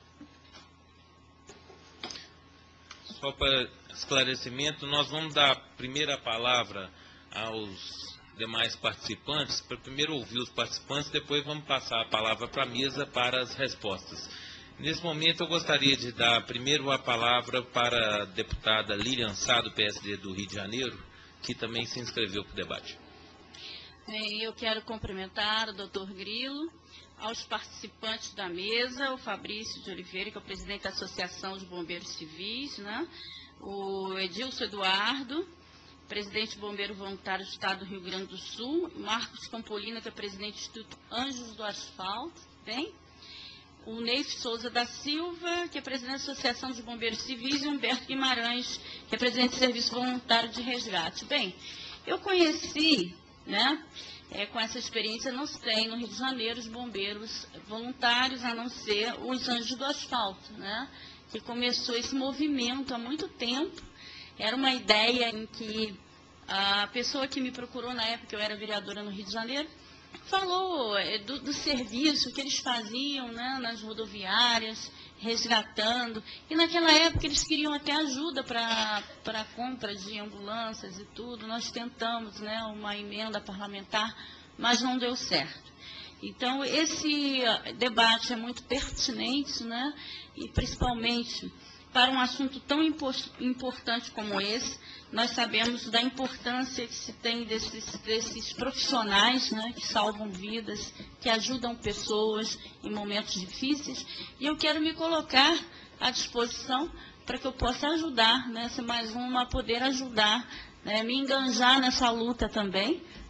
Só para esclarecimento, nós vamos dar a primeira palavra aos demais participantes, para primeiro ouvir os participantes, depois vamos passar a palavra para a mesa para as respostas. Nesse momento eu gostaria de dar primeiro a palavra para a deputada Lilian Sá, do P S D do Rio de Janeiro, que também se inscreveu para o debate. Eu quero cumprimentar o doutor Grilo, aos participantes da mesa, o Fabrício de Oliveira, que é o presidente da Associação dos Bombeiros Civis, né? O Edilson Eduardo, presidente do Bombeiro Voluntário do Estado do Rio Grande do Sul, o Marcos Campolina, que é presidente do Instituto Anjos do Asfalto, bem? O Neif Souza da Silva, que é presidente da Associação dos Bombeiros Civis, e o Humberto Guimarães, que é presidente do Serviço Voluntário de Resgate. Bem, eu conheci, né, é, com essa experiência, não se tem no Rio de Janeiro os bombeiros voluntários, a não ser os Anjos do Asfalto, né, que começou esse movimento há muito tempo. Era uma ideia em que a pessoa que me procurou na época, eu era vereadora no Rio de Janeiro, falou do, do serviço que eles faziam, né, nas rodoviárias, resgatando. E naquela época eles queriam até ajuda para a compra de ambulâncias e tudo. Nós tentamos, né, uma emenda parlamentar, mas não deu certo. Então, esse debate é muito pertinente, né, e principalmente para um assunto tão importante como esse. Nós sabemos da importância que se tem desses, desses profissionais, né, que salvam vidas, que ajudam pessoas em momentos difíceis. E eu quero me colocar à disposição para que eu possa ajudar, né, ser mais uma a poder ajudar, né, me enganjar nessa luta também,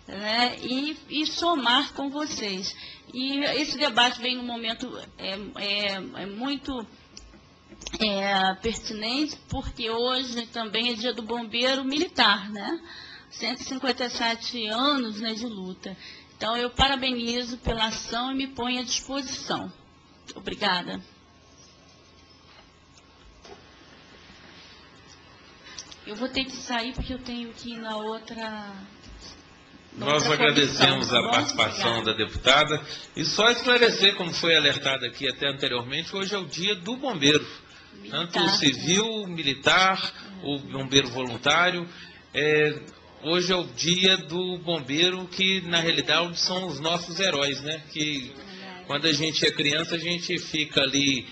né, e, e somar com vocês. E esse debate vem num momento é, é, é muito é, pertinente, porque hoje também é dia do bombeiro militar, né? cento e cinquenta e sete anos, né, de luta. Então, eu parabenizo pela ação e me ponho à disposição. Obrigada. Eu vou ter que sair porque eu tenho que ir na outra... Nós agradecemos a participação da deputada e só esclarecer, como foi alertado aqui até anteriormente, hoje é o dia do bombeiro, tanto o civil, militar, o bombeiro voluntário. É, hoje é o dia do bombeiro que, na realidade, são os nossos heróis, né? Que quando a gente é criança, a gente fica ali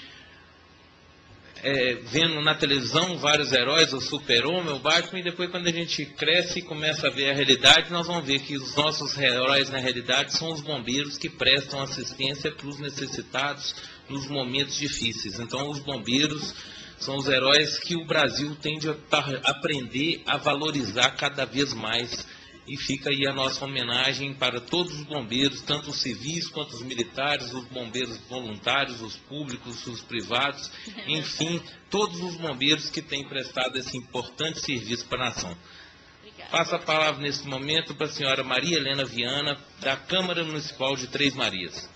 É, vendo na televisão vários heróis, o Super-Homem, o Batman, e depois quando a gente cresce e começa a ver a realidade, nós vamos ver que os nossos heróis na realidade são os bombeiros que prestam assistência para os necessitados nos momentos difíceis. Então os bombeiros são os heróis que o Brasil tende a aprender a valorizar cada vez mais. E fica aí a nossa homenagem para todos os bombeiros, tanto os civis quanto os militares, os bombeiros voluntários, os públicos, os privados, enfim, todos os bombeiros que têm prestado esse importante serviço para a nação. Obrigada. Passo a palavra nesse momento para a senhora Maria Helena Viana, da Câmara Municipal de Três Marias.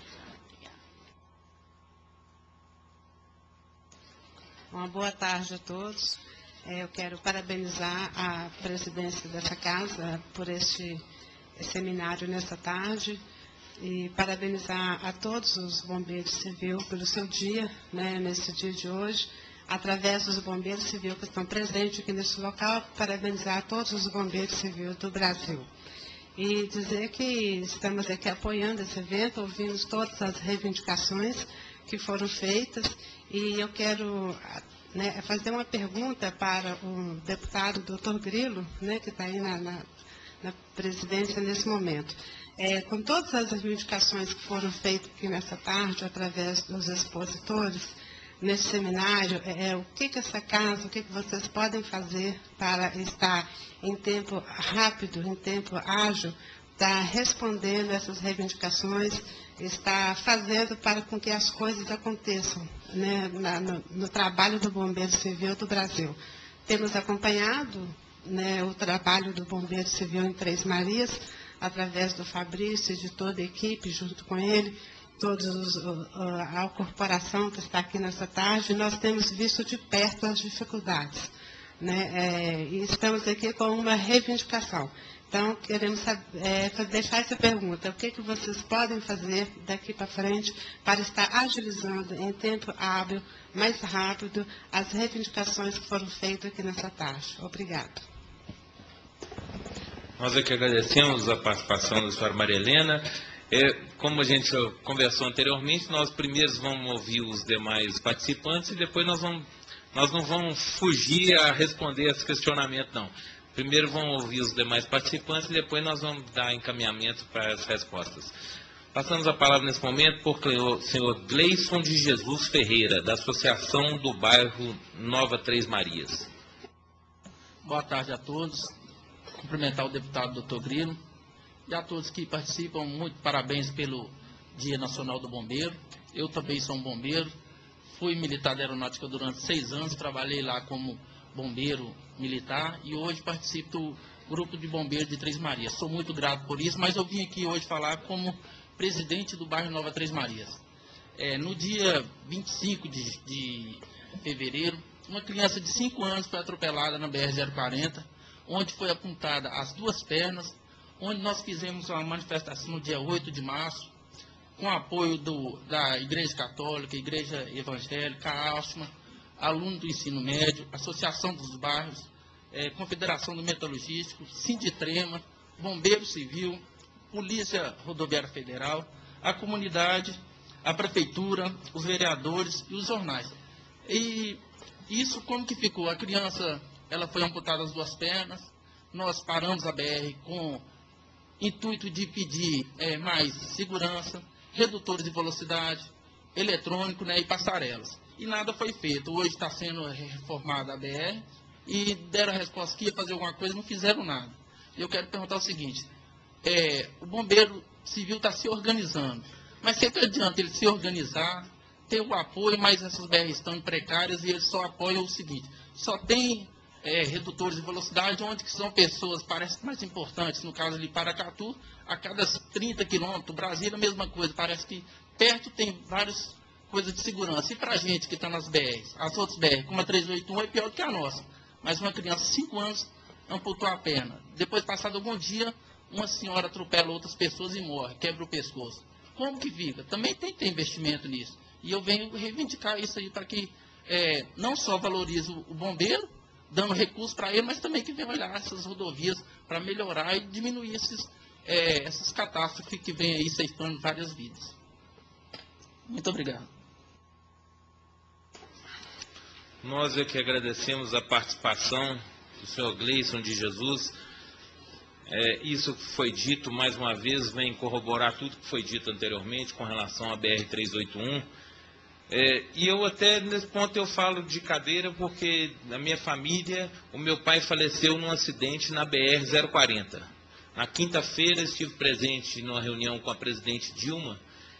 Uma boa tarde a todos. Eu quero parabenizar a presidência dessa casa por este seminário nessa tarde e parabenizar a todos os bombeiros civis pelo seu dia, né, nesse dia de hoje, através dos bombeiros civis que estão presentes aqui nesse local, parabenizar a todos os bombeiros civis do Brasil. E dizer que estamos aqui apoiando esse evento, ouvimos todas as reivindicações que foram feitas e eu quero... Né, fazer uma pergunta para o deputado doutor Grilo, né, que está aí na, na, na presidência nesse momento. É, com todas as reivindicações que foram feitas aqui nessa tarde, através dos expositores, nesse seminário, é, o que, que essa casa, o que, que vocês podem fazer para estar em tempo rápido, em tempo ágil, está respondendo essas reivindicações, está fazendo para com que as coisas aconteçam, né, na, no, no trabalho do Bombeiro Civil do Brasil. Temos acompanhado, né, o trabalho do Bombeiro Civil em Três Marias, através do Fabrício e de toda a equipe, junto com ele, todos os, a, a corporação que está aqui nessa tarde, nós temos visto de perto as dificuldades, né, é, e estamos aqui com uma reivindicação. Então, queremos saber, é, deixar essa pergunta. O que, que vocês podem fazer daqui para frente para estar agilizando em tempo hábil, mais rápido, as reivindicações que foram feitas aqui nessa tarde? Obrigada. Nós aqui agradecemos a participação da senhora Maria Helena. É, como a gente conversou anteriormente, nós primeiros vamos ouvir os demais participantes e depois nós, vamos, nós não vamos fugir a responder esse questionamento, não. Primeiro vão ouvir os demais participantes e depois nós vamos dar encaminhamento para as respostas. Passamos a palavra nesse momento por o senhor Gleison de Jesus Ferreira, da Associação do Bairro Nova Três Marias. Boa tarde a todos. Cumprimentar o deputado doutor Grilo e a todos que participam. Muito parabéns pelo Dia Nacional do Bombeiro. Eu também sou um bombeiro. Fui militar da aeronáutica durante seis anos, trabalhei lá como bombeiro militar e hoje participo do grupo de bombeiros de Três Marias. Sou muito grato por isso, mas eu vim aqui hoje falar como presidente do bairro Nova Três Marias. É, no dia vinte e cinco de fevereiro, uma criança de cinco anos foi atropelada na B R zero quarenta, onde foi apontada as duas pernas, onde nós fizemos uma manifestação no dia oito de março, com apoio do, da Igreja Católica, Igreja Evangélica, a Alsma, aluno do ensino médio, Associação dos Bairros, é, Confederação do Metalurgístico, Sinditrema, Bombeiro Civil, Polícia Rodoviária Federal, a comunidade, a prefeitura, os vereadores e os jornais. E isso como que ficou? A criança, ela foi amputada as duas pernas, nós paramos a B R com intuito de pedir é, mais segurança, redutores de velocidade, eletrônico, né, e passarelas. E nada foi feito. Hoje está sendo reformada a B R e deram a resposta que ia fazer alguma coisa, não fizeram nada. Eu quero perguntar o seguinte, é, o bombeiro civil está se organizando. Mas o que adianta ele se organizar, ter o apoio, mas essas B Rs estão precárias e eles só apoiam o seguinte, só tem é, redutores de velocidade, onde que são pessoas, parece mais importantes, no caso de Paracatu, a cada trinta quilômetros, Brasília a mesma coisa, parece que perto tem várias coisas de segurança. E para a gente que está nas B Rs, as outras B Rs, como a trezentos e oitenta e um é pior do que a nossa, mas uma criança de cinco anos amputou a perna. Depois, passado algum dia, uma senhora atropela outras pessoas e morre, quebra o pescoço. Como que fica? Também tem que ter investimento nisso. E eu venho reivindicar isso aí para que é, não só valorize o bombeiro, dando recursos para ele, mas também que venha olhar essas rodovias para melhorar e diminuir esses, é, essas catástrofes que vêm aí ceifando várias vidas. Muito obrigado. Nós é que agradecemos a participação do senhor Gleison de Jesus. É, isso que foi dito, mais uma vez, vem corroborar tudo que foi dito anteriormente com relação à B R trezentos e oitenta e um. É, e eu até, nesse ponto, eu falo de cadeira, porque na minha família, o meu pai faleceu num acidente na B R zero quarenta. Na quinta-feira, estive presente numa reunião com a presidente Dilma,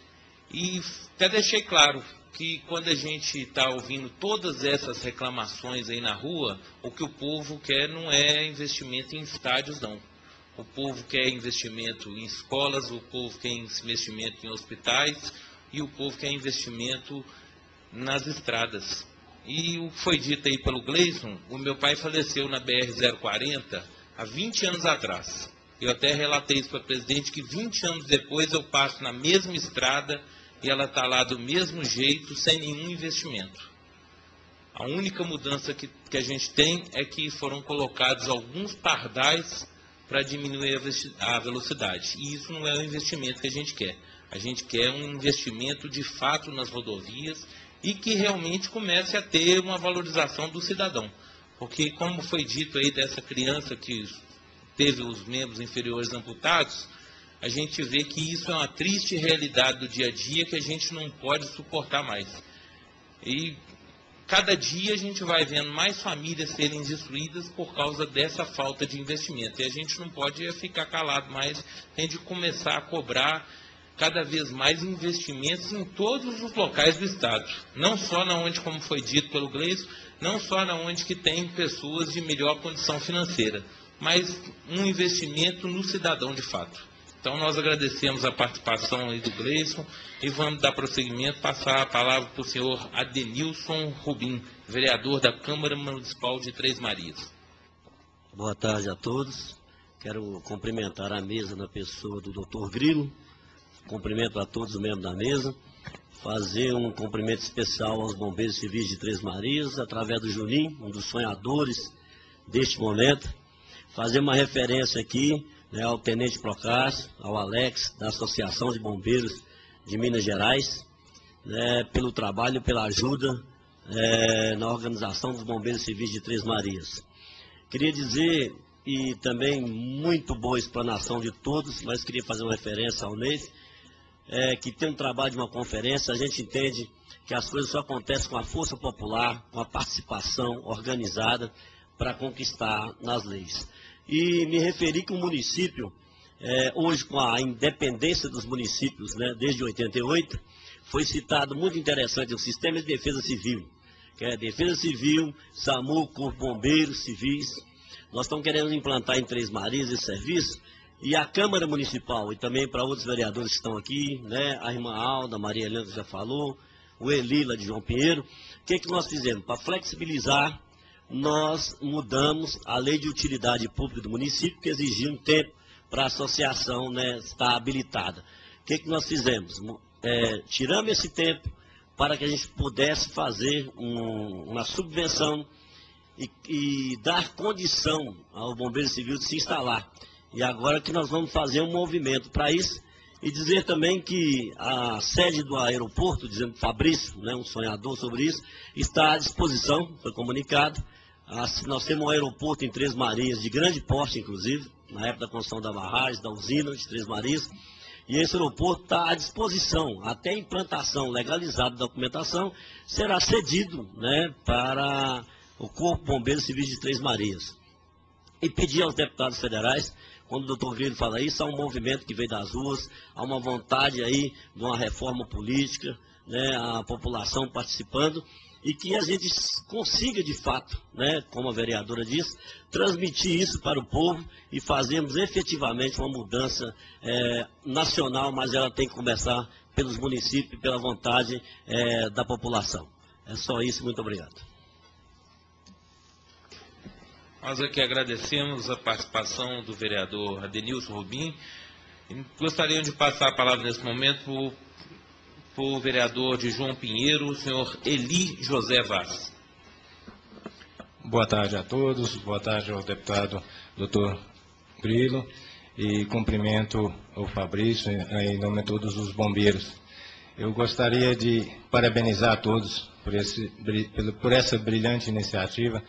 e até deixei claro que quando a gente está ouvindo todas essas reclamações aí na rua, o que o povo quer não é investimento em estádios, não. O povo quer investimento em escolas, o povo quer investimento em hospitais e o povo quer investimento nas estradas. E o que foi dito aí pelo Gleison, o meu pai faleceu na B R zero quarenta há vinte anos atrás. Eu até relatei isso para o presidente, que vinte anos depois eu passo na mesma estrada e ela está lá do mesmo jeito, sem nenhum investimento. A única mudança que, que a gente tem é que foram colocados alguns pardais para diminuir a velocidade. E isso não é o investimento que a gente quer. A gente quer um investimento de fato nas rodovias e que realmente comece a ter uma valorização do cidadão. Porque, como foi dito aí dessa criança que teve os membros inferiores amputados, a gente vê que isso é uma triste realidade do dia a dia que a gente não pode suportar mais. E cada dia a gente vai vendo mais famílias serem destruídas por causa dessa falta de investimento. E a gente não pode ficar calado mais, tem de começar a cobrar cada vez mais investimentos em todos os locais do Estado. Não só na onde, como foi dito pelo Gleison, não só na onde que tem pessoas de melhor condição financeira, mas um investimento no cidadão de fato. Então, nós agradecemos a participação aí do Gleison e vamos dar prosseguimento, passar a palavra para o senhor Adenilson Rubim, vereador da Câmara Municipal de Três Marias. Boa tarde a todos. Quero cumprimentar a mesa na pessoa do doutor Grilo. Cumprimento a todos os membros da mesa. Fazer um cumprimento especial aos bombeiros civis de Três Marias, através do Juninho, um dos sonhadores deste momento. Fazer uma referência aqui, né, ao Tenente Procássio, ao Alex, da Associação de Bombeiros de Minas Gerais, né, pelo trabalho, pela ajuda é, na organização dos Bombeiros Civis de Três Marias. Queria dizer, e também muito boa explanação de todos, mas queria fazer uma referência ao Neif, é, que tem um trabalho de uma conferência, a gente entende que as coisas só acontecem com a força popular, com a participação organizada para conquistar nas leis. E me referi que o município, é, hoje com a independência dos municípios, né, desde oitenta e oito, foi citado muito interessante o Sistema de Defesa Civil, que é Defesa Civil, SAMU, Corpo Bombeiros Civis. Nós estamos querendo implantar em Três Marias esse serviço, e a Câmara Municipal, e também para outros vereadores que estão aqui, né, a irmã Alda, a Maria Helena já falou, o Elila de João Pinheiro, o que, que nós fizemos? Para flexibilizar, nós mudamos a lei de utilidade pública do município, que exigia um tempo para a associação, né, estar habilitada. O que, que nós fizemos? É, tiramos esse tempo para que a gente pudesse fazer um, uma subvenção e, e dar condição ao Bombeiro Civil de se instalar. E agora que nós vamos fazer um movimento para isso, e dizer também que a sede do aeroporto, dizendo Fabrício, né, um sonhador sobre isso, está à disposição, foi comunicado. Nós temos um aeroporto em Três Marias, de grande porte, inclusive, na época da construção da barragem, da usina de Três Marias, e esse aeroporto está à disposição, até a implantação legalizada da documentação, será cedido, né, para o Corpo Bombeiros Civis de Três Marias. E pedir aos deputados federais, quando o doutor Grilo fala isso, há um movimento que veio das ruas, há uma vontade aí de uma reforma política, né, a população participando, e que a gente consiga de fato, né, como a vereadora disse, transmitir isso para o povo e fazermos efetivamente uma mudança é, nacional, mas ela tem que começar pelos municípios, pela vontade é, da população. É só isso, muito obrigado. Nós aqui agradecemos a participação do vereador Adenilson Rubim. Gostaria de passar a palavra nesse momento para o vereador de João Pinheiro, o senhor Eli José Vaz. Boa tarde a todos, boa tarde ao deputado doutor Grilo, e cumprimento o Fabrício em nome de todos os bombeiros. Eu gostaria de parabenizar a todos por, esse, por essa brilhante iniciativa,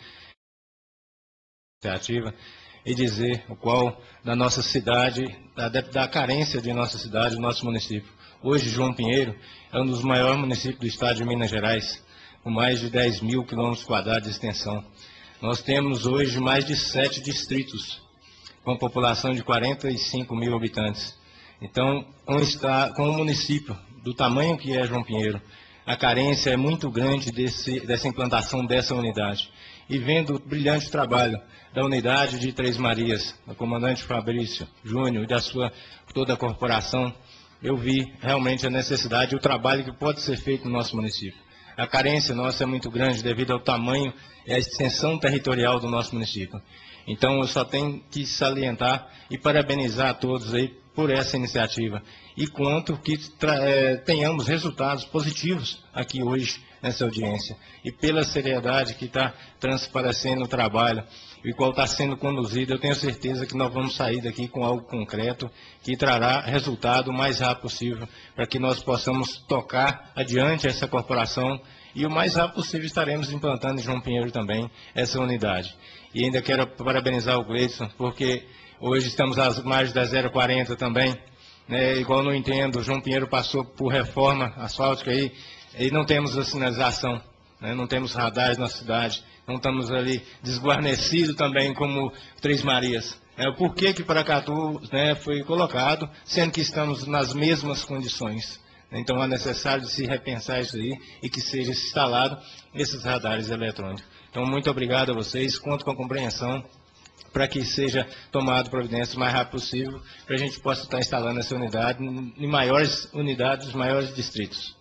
iniciativa e dizer o qual da nossa cidade, da, da carência de nossa cidade, do nosso município. Hoje, João Pinheiro é um dos maiores municípios do estado de Minas Gerais, com mais de dez mil quilômetros quadrados de extensão. Nós temos hoje mais de sete distritos, com população de quarenta e cinco mil habitantes. Então, com, está, com um município do tamanho que é João Pinheiro, a carência é muito grande desse, dessa implantação dessa unidade. E vendo o brilhante trabalho da unidade de Três Marias, do comandante Fabrício Júnior e da sua toda a corporação, eu vi realmente a necessidade e o trabalho que pode ser feito no nosso município. A carência nossa é muito grande devido ao tamanho e à extensão territorial do nosso município. Então, eu só tenho que salientar e parabenizar a todos aí por essa iniciativa. E quanto que é, tenhamos resultados positivos aqui hoje nessa audiência. E pela seriedade que está transparecendo o trabalho e qual está sendo conduzido, eu tenho certeza que nós vamos sair daqui com algo concreto que trará resultado o mais rápido possível para que nós possamos tocar adiante essa corporação e o mais rápido possível estaremos implantando em João Pinheiro também essa unidade. E ainda quero parabenizar o Gleidson, porque hoje estamos às margens da zero quarenta também, né, igual não entendo, João Pinheiro passou por reforma asfáltica aí, e não temos a sinalização, né, não temos radares na cidade, não estamos ali desguarnecidos também como Três Marias. É, o porquê que Paracatu, né, foi colocado, sendo que estamos nas mesmas condições. Então é necessário se repensar isso aí e que seja instalado esses radares eletrônicos. Então, muito obrigado a vocês, conto com a compreensão para que seja tomado providência o mais rápido possível, para a gente possa estar instalando essa unidade em maiores unidades, nos maiores distritos.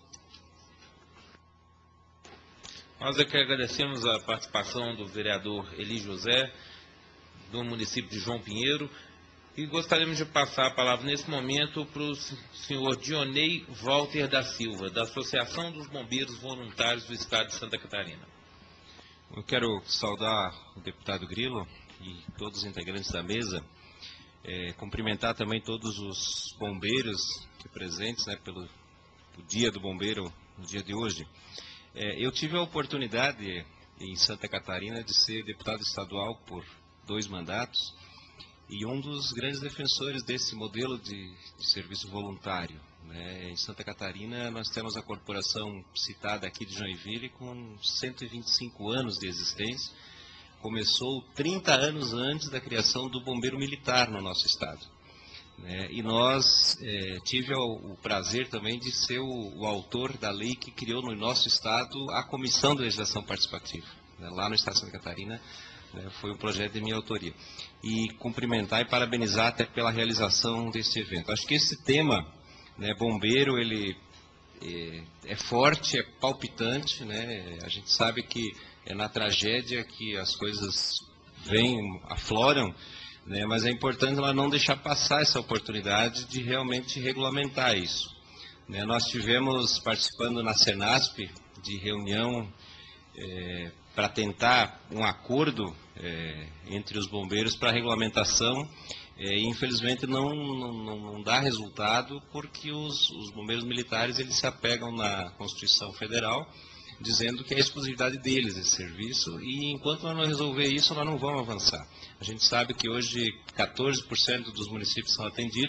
Nós aqui agradecemos a participação do vereador Eli José, do município de João Pinheiro, e gostaríamos de passar a palavra nesse momento para o senhor Dionei Walter da Silva, da Associação dos Bombeiros Voluntários do Estado de Santa Catarina. Eu quero saudar o deputado Grilo e todos os integrantes da mesa, é, cumprimentar também todos os bombeiros aqui presentes, né, pelo o Dia do Bombeiro, no dia de hoje. É, eu tive a oportunidade em Santa Catarina de ser deputado estadual por dois mandatos e um dos grandes defensores desse modelo de, de serviço voluntário. Né? Em Santa Catarina nós temos a corporação citada aqui de Joinville com cento e vinte e cinco anos de existência. Começou trinta anos antes da criação do bombeiro militar no nosso estado. Né? E nós é, tive o, o prazer também de ser o, o autor da lei que criou no nosso estado a Comissão de Legislação Participativa. Né? Lá no estado de Santa Catarina, né, foi um projeto de minha autoria. E cumprimentar e parabenizar até pela realização desse evento. Acho que esse tema, né, bombeiro, ele é, é forte, é palpitante, né? A gente sabe que é na tragédia que as coisas vêm, afloram, né? Mas é importante ela não deixar passar essa oportunidade de realmente regulamentar isso. Né? Nós tivemos participando na Senasp de reunião é, para tentar um acordo é, entre os bombeiros para a regulamentação, é, e infelizmente não, não, não dá resultado porque os, os bombeiros militares eles se apegam na Constituição Federal, dizendo que é a exclusividade deles esse serviço, e enquanto nós não resolver isso, nós não vamos avançar. A gente sabe que hoje quatorze por cento dos municípios são atendidos,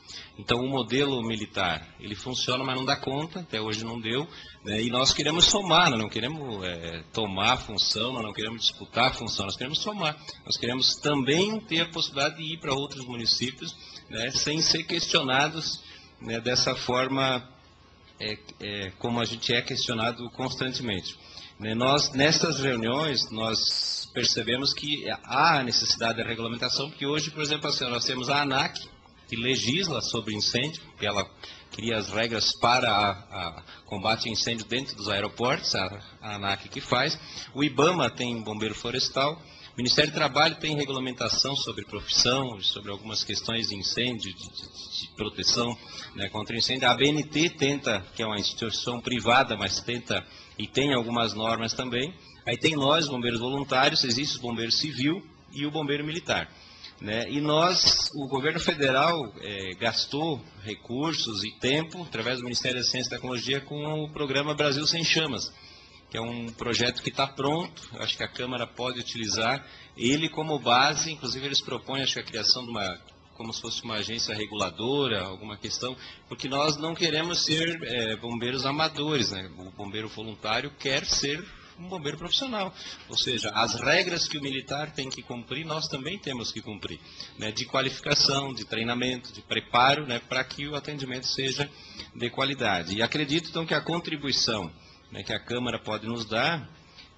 Então, o modelo militar, ele funciona, mas não dá conta, até hoje não deu, né? E nós queremos somar, nós não queremos é, tomar a função, nós não queremos disputar a função, nós queremos somar. Nós queremos também ter a possibilidade de ir para outros municípios, né, sem ser questionados, né, dessa forma é, é, como a gente é questionado constantemente. Né? Nós, nessas reuniões, nós percebemos que há necessidade da regulamentação, porque hoje, por exemplo, assim, nós temos a ANAC, que legisla sobre incêndio, que ela cria as regras para a, a combate a incêndio dentro dos aeroportos, a, a ANAC que faz. O IBAMA tem bombeiro florestal. O Ministério do Trabalho tem regulamentação sobre profissão, sobre algumas questões de incêndio, de, de, de proteção, né, contra incêndio. A A B N T tenta, que é uma instituição privada, mas tenta e tem algumas normas também. Aí tem nós, bombeiros voluntários, existe o bombeiro civil e o bombeiro militar. Né? E nós, o governo federal, é, gastou recursos e tempo, através do Ministério da Ciência e Tecnologia, com o programa Brasil Sem Chamas, que é um projeto que está pronto, acho que a Câmara pode utilizar ele como base, inclusive eles propõem, acho que a criação de uma, como se fosse uma agência reguladora, alguma questão, porque nós não queremos ser é, bombeiros amadores, né? O bombeiro voluntário quer ser um bombeiro profissional, ou seja, as regras que o militar tem que cumprir, nós também temos que cumprir, né, de qualificação, de treinamento, de preparo, né, para que o atendimento seja de qualidade. E acredito, então, que a contribuição, né, que a Câmara pode nos dar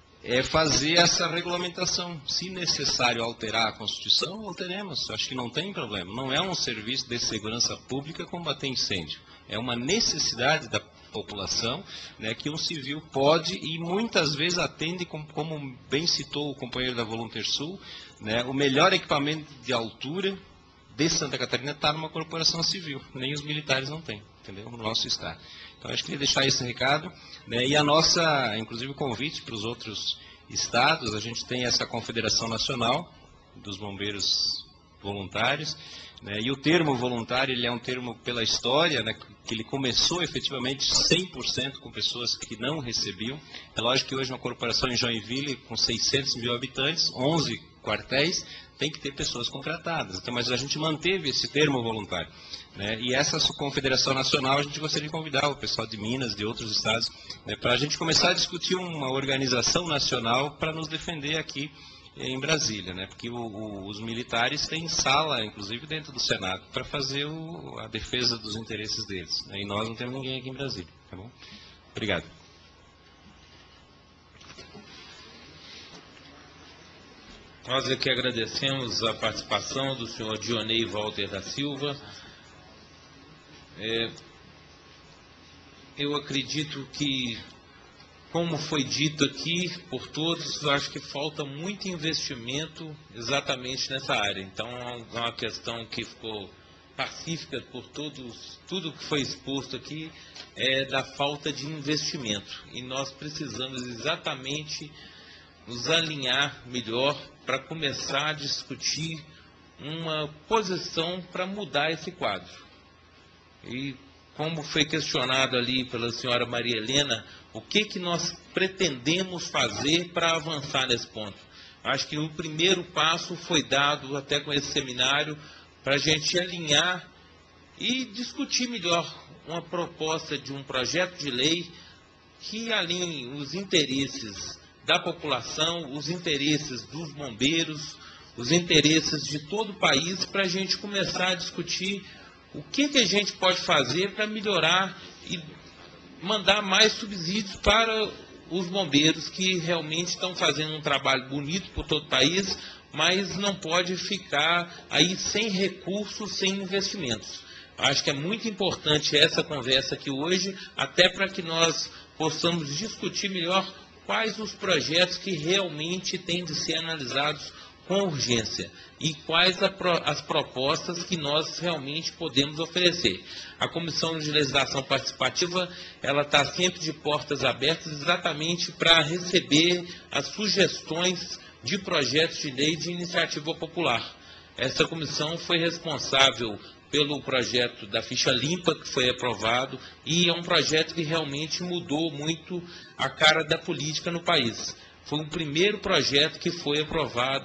é fazer essa regulamentação. Se necessário alterar a Constituição, alteremos, acho que não tem problema. Não é um serviço de segurança pública combater incêndio, é uma necessidade da população, né, que um civil pode e muitas vezes atende, como, como bem citou o companheiro da Volunteer Sul, né, o melhor equipamento de altura de Santa Catarina está numa corporação civil, nem os militares não têm, entendeu? No nosso estado. Então, acho que queria deixar esse recado, né, e a nossa, inclusive o convite para os outros estados, a gente tem essa Confederação Nacional dos Bombeiros Voluntários, né, e o termo voluntário, ele é um termo pela história, né, que ele começou efetivamente cem por cento com pessoas que não recebiam. É lógico que hoje uma corporação em Joinville com seiscentos mil habitantes, onze quartéis, tem que ter pessoas contratadas. Então, mas a gente manteve esse termo voluntário, né, e essa Confederação Nacional a gente gostaria de convidar o pessoal de Minas, de outros estados, né, para a gente começar a discutir uma organização nacional para nos defender aqui em Brasília, né? Porque o, o, os militares têm sala, inclusive dentro do Senado, para fazer o, a defesa dos interesses deles, né? E nós não temos ninguém aqui em Brasília, tá bom? Obrigado. Nós aqui agradecemos a participação do senhor Dionei Walter da Silva. É, eu acredito que, como foi dito aqui por todos, eu acho que falta muito investimento exatamente nessa área. Então, é uma questão que ficou pacífica por todos, tudo que foi exposto aqui, é da falta de investimento. E nós precisamos exatamente nos alinhar melhor para começar a discutir uma posição para mudar esse quadro. E como foi questionado ali pela senhora Maria Helena, o que, que nós pretendemos fazer para avançar nesse ponto? Acho que o primeiro passo foi dado até com esse seminário para a gente alinhar e discutir melhor uma proposta de um projeto de lei que alinhe os interesses da população, os interesses dos bombeiros, os interesses de todo o país, para a gente começar a discutir o que, que a gente pode fazer para melhorar e mandar mais subsídios para os bombeiros que realmente estão fazendo um trabalho bonito por todo o país, mas não pode ficar aí sem recursos, sem investimentos. Acho que é muito importante essa conversa aqui hoje, até para que nós possamos discutir melhor quais os projetos que realmente têm de ser analisados com urgência e quais a, as propostas que nós realmente podemos oferecer. A Comissão de Legislação Participativa, ela está sempre de portas abertas exatamente para receber as sugestões de projetos de lei de iniciativa popular. Essa comissão foi responsável pelo projeto da ficha limpa que foi aprovado e é um projeto que realmente mudou muito a cara da política no país. Foi o primeiro projeto que foi aprovado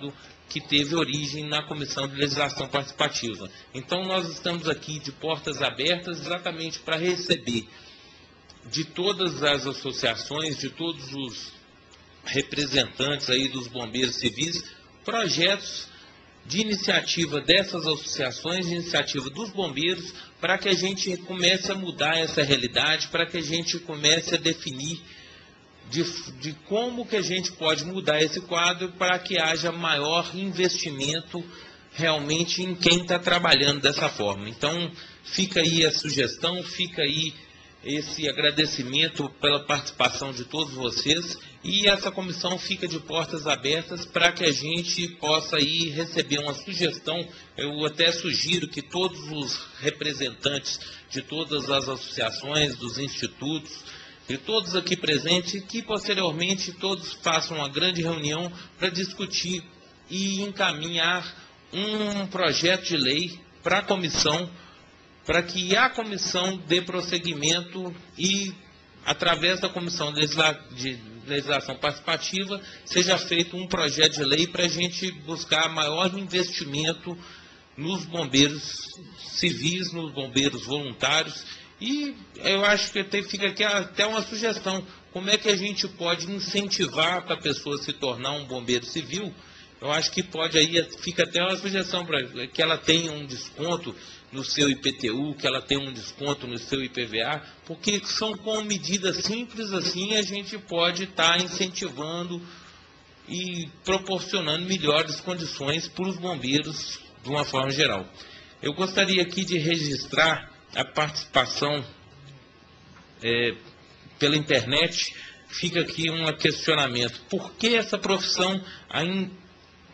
que teve origem na Comissão de Legislação Participativa. Então, nós estamos aqui de portas abertas exatamente para receber de todas as associações, de todos os representantes aí dos bombeiros civis, projetos de iniciativa dessas associações, de iniciativa dos bombeiros, para que a gente comece a mudar essa realidade, para que a gente comece a definir de, de como que a gente pode mudar esse quadro para que haja maior investimento realmente em quem está trabalhando dessa forma. Então, fica aí a sugestão, fica aí esse agradecimento pela participação de todos vocês, e essa comissão fica de portas abertas para que a gente possa aí receber uma sugestão. Eu até sugiro que todos os representantes de todas as associações, dos institutos, de todos aqui presentes, que posteriormente todos façam uma grande reunião para discutir e encaminhar um projeto de lei para a comissão, para que a comissão dê prosseguimento e, através da Comissão de Legislação Participativa, seja feito um projeto de lei para a gente buscar maior investimento nos bombeiros civis, nos bombeiros voluntários. E eu acho que até fica aqui até uma sugestão: como é que a gente pode incentivar para a pessoa se tornar um bombeiro civil? Eu acho que pode aí, fica até uma sugestão para que ela tenha um desconto no seu I P T U, que ela tenha um desconto no seu I P V A, porque são com medidas simples assim a gente pode estar incentivando e proporcionando melhores condições para os bombeiros de uma forma geral. Eu gostaria aqui de registrar a participação é, pela internet. Fica aqui um questionamento: por que essa profissão ainda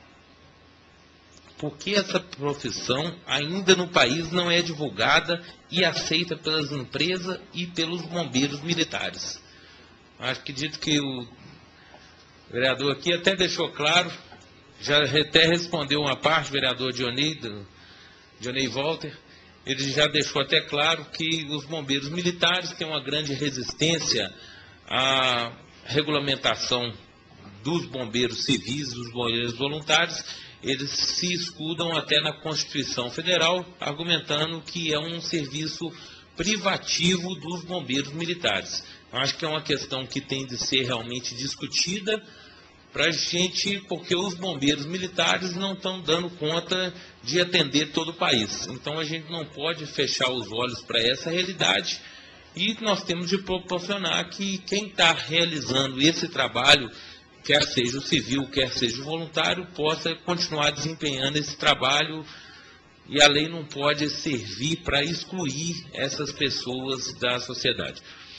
Por que essa profissão ainda no país não é divulgada e aceita pelas empresas e pelos bombeiros militares? Acho que dito que o vereador aqui até deixou claro, já até respondeu uma parte, o vereador Dionei, Dionei Walter, ele já deixou até claro que os bombeiros militares têm uma grande resistência à regulamentação dos bombeiros civis, dos bombeiros voluntários. Eles se escudam até na Constituição Federal, argumentando que é um serviço privativo dos bombeiros militares. Eu acho que é uma questão que tem de ser realmente discutida para a gente, porque os bombeiros militares não estão dando conta de atender todo o país. Então a gente não pode fechar os olhos para essa realidade, e nós temos de proporcionar que quem está realizando esse trabalho, quer seja o civil, quer seja o voluntário, possa continuar desempenhando esse trabalho, e a lei não pode servir para excluir essas pessoas da sociedade.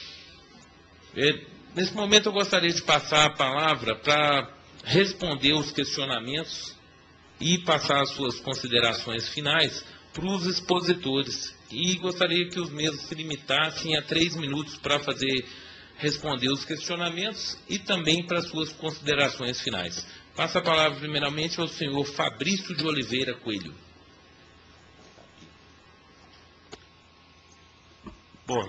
Nesse momento eu gostaria de passar a palavra para responder os questionamentos e passar as suas considerações finais para os expositores, e gostaria que os mesmos se limitassem a três minutos para fazer responder os questionamentos e também para suas considerações finais. Passo a palavra primeiramente ao senhor Fabrício de Oliveira Coelho. Bom,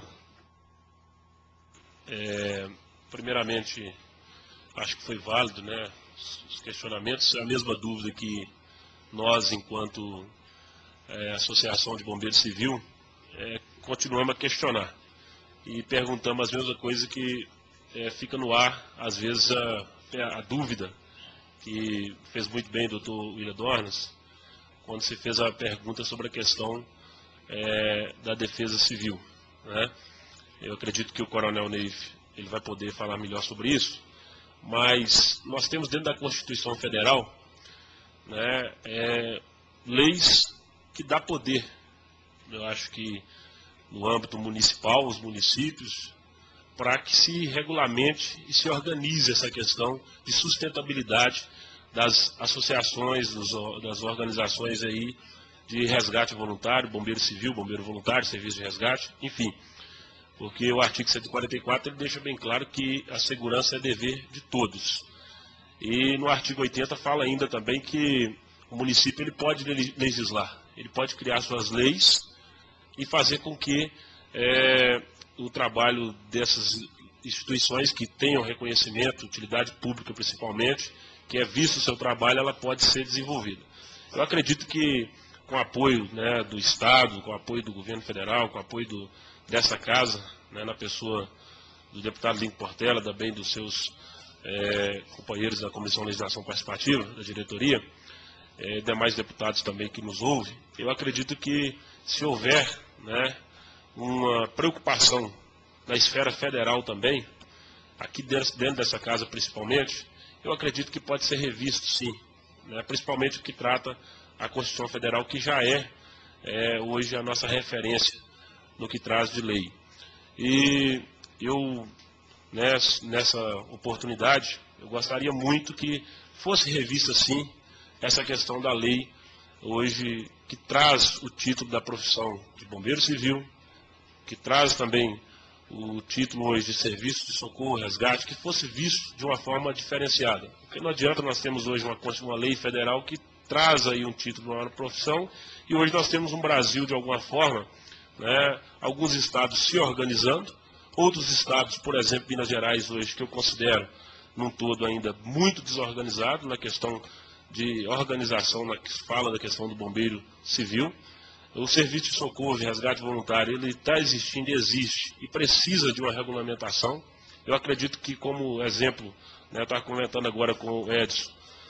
é, primeiramente, acho que foi válido, né, os questionamentos. A mesma dúvida que nós, enquanto é, Associação de Bombeiros Civil, é, continuamos a questionar. E perguntamos as mesmas coisas que é, fica no ar, às vezes, a, a dúvida, que fez muito bem o doutor William Dornas, quando se fez a pergunta sobre a questão é, da defesa civil, né? Eu acredito que o coronel Neif ele vai poder falar melhor sobre isso, mas nós temos dentro da Constituição Federal, né, é, leis que dá poder. Eu acho que no âmbito municipal, os municípios, para que se regulamente e se organize essa questão de sustentabilidade das associações, dos, das organizações aí de resgate voluntário, bombeiro civil, bombeiro voluntário, serviço de resgate, enfim. Porque o artigo cento e quarenta e quatro ele deixa bem claro que a segurança é dever de todos. E no artigo oitenta fala ainda também que o município ele pode legislar, ele pode criar suas leis e fazer com que é, o trabalho dessas instituições que tenham reconhecimento, utilidade pública principalmente, que é visto o seu trabalho, ela pode ser desenvolvida. Eu acredito que com o apoio, né, do Estado, com o apoio do governo federal, com o apoio do, dessa casa, né, na pessoa do deputado Lincoln Portela, também dos seus é, companheiros da Comissão de Legislação Participativa, da diretoria, é, demais deputados também que nos ouvem, eu acredito que se houver, né, uma preocupação na esfera federal também, aqui dentro, dentro dessa casa principalmente, eu acredito que pode ser revisto sim, né, principalmente o que trata a Constituição Federal, que já é, é hoje a nossa referência no que traz de lei. E eu, nessa, nessa oportunidade, eu gostaria muito que fosse revista sim essa questão da lei hoje que traz o título da profissão de bombeiro civil, que traz também o título hoje de serviço de socorro, resgate, que fosse visto de uma forma diferenciada. Porque não adianta nós temos hoje uma, uma lei federal que traz aí um título de uma profissão, e hoje nós temos um Brasil, de alguma forma, né, alguns estados se organizando, outros estados, por exemplo, Minas Gerais hoje, que eu considero, num todo ainda muito desorganizado na questão de organização, na que se fala da questão do bombeiro civil. O serviço de socorro e resgate voluntário, ele está existindo, existe, e precisa de uma regulamentação. Eu acredito que, como exemplo, né, eu estava comentando agora com o Edson,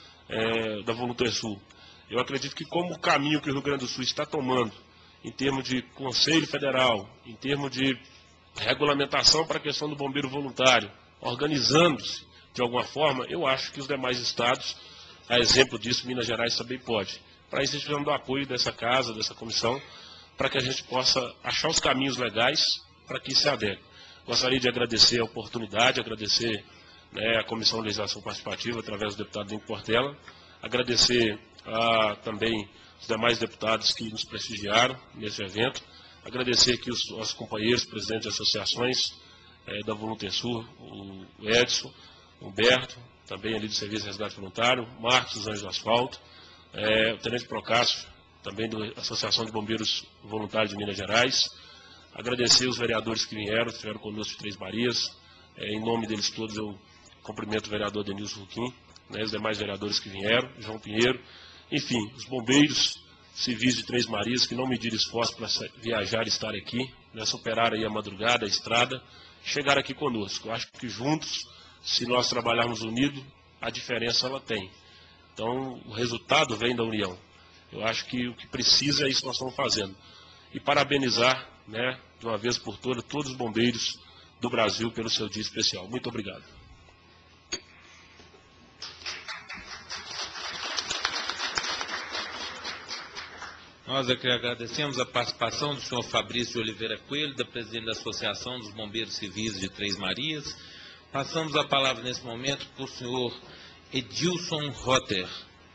é, da Voluntersul, eu acredito que como o caminho que o Rio Grande do Sul está tomando, em termos de Conselho Federal, em termos de regulamentação para a questão do bombeiro voluntário, organizando-se de alguma forma, eu acho que os demais estados, a exemplo disso, Minas Gerais também pode. Para isso, a gente precisa do apoio dessa casa, dessa comissão, para que a gente possa achar os caminhos legais para que isso se adeque. Gostaria de agradecer a oportunidade, agradecer, né, a Comissão de Legislação Participativa, através do deputado Lincoln Portela, agradecer a, também os demais deputados que nos prestigiaram nesse evento, agradecer aqui os nossos companheiros, presidentes de associações, é, da Voluntersul, o Edson, o Humberto, também ali do Serviço de Resgate Voluntário, Marcos dos Anjos do Asfalto, é, o Tenente Procássio, também da Associação de Bombeiros Voluntários de Minas Gerais. Agradecer os vereadores que vieram, estiveram conosco de Três Marias. É, em nome deles todos, eu cumprimento o vereador Denilson Ruquim, né, os demais vereadores que vieram, João Pinheiro, enfim, os bombeiros civis de Três Marias, que não mediram esforço para viajar e estar aqui, né, superaram aí a madrugada, a estrada, chegaram aqui conosco. Eu acho que juntos, se nós trabalharmos unidos, a diferença ela tem. Então, o resultado vem da união. Eu acho que o que precisa é isso que nós estamos fazendo. E parabenizar, né, de uma vez por todas, todos os bombeiros do Brasil pelo seu dia especial. Muito obrigado. Nós aqui agradecemos a participação do senhor Fabrício de Oliveira Coelho, da presidente da Associação dos Bombeiros Civis de Três Marias. Passamos a palavra nesse momento para o senhor Edilson Rotter.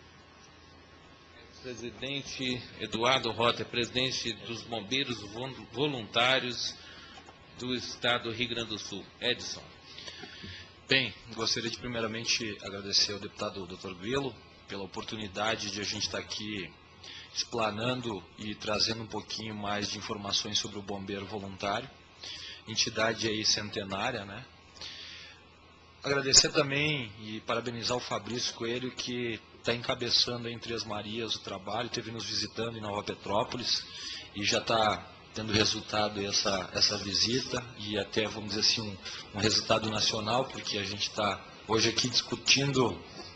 Presidente Eduardo Rotter, presidente dos Bombeiros Voluntários do Estado do Rio Grande do Sul. Edson. Bem, gostaria de primeiramente agradecer ao deputado doutor Grilo pela oportunidade de a gente estar aqui explanando e trazendo um pouquinho mais de informações sobre o bombeiro voluntário, entidade aí centenária, né? Agradecer também e parabenizar o Fabrício Coelho, que está encabeçando em Três Marias o trabalho, esteve nos visitando em Nova Petrópolis e já está tendo resultado essa, essa visita e até, vamos dizer assim, um, um resultado nacional, porque a gente está hoje aqui discutindo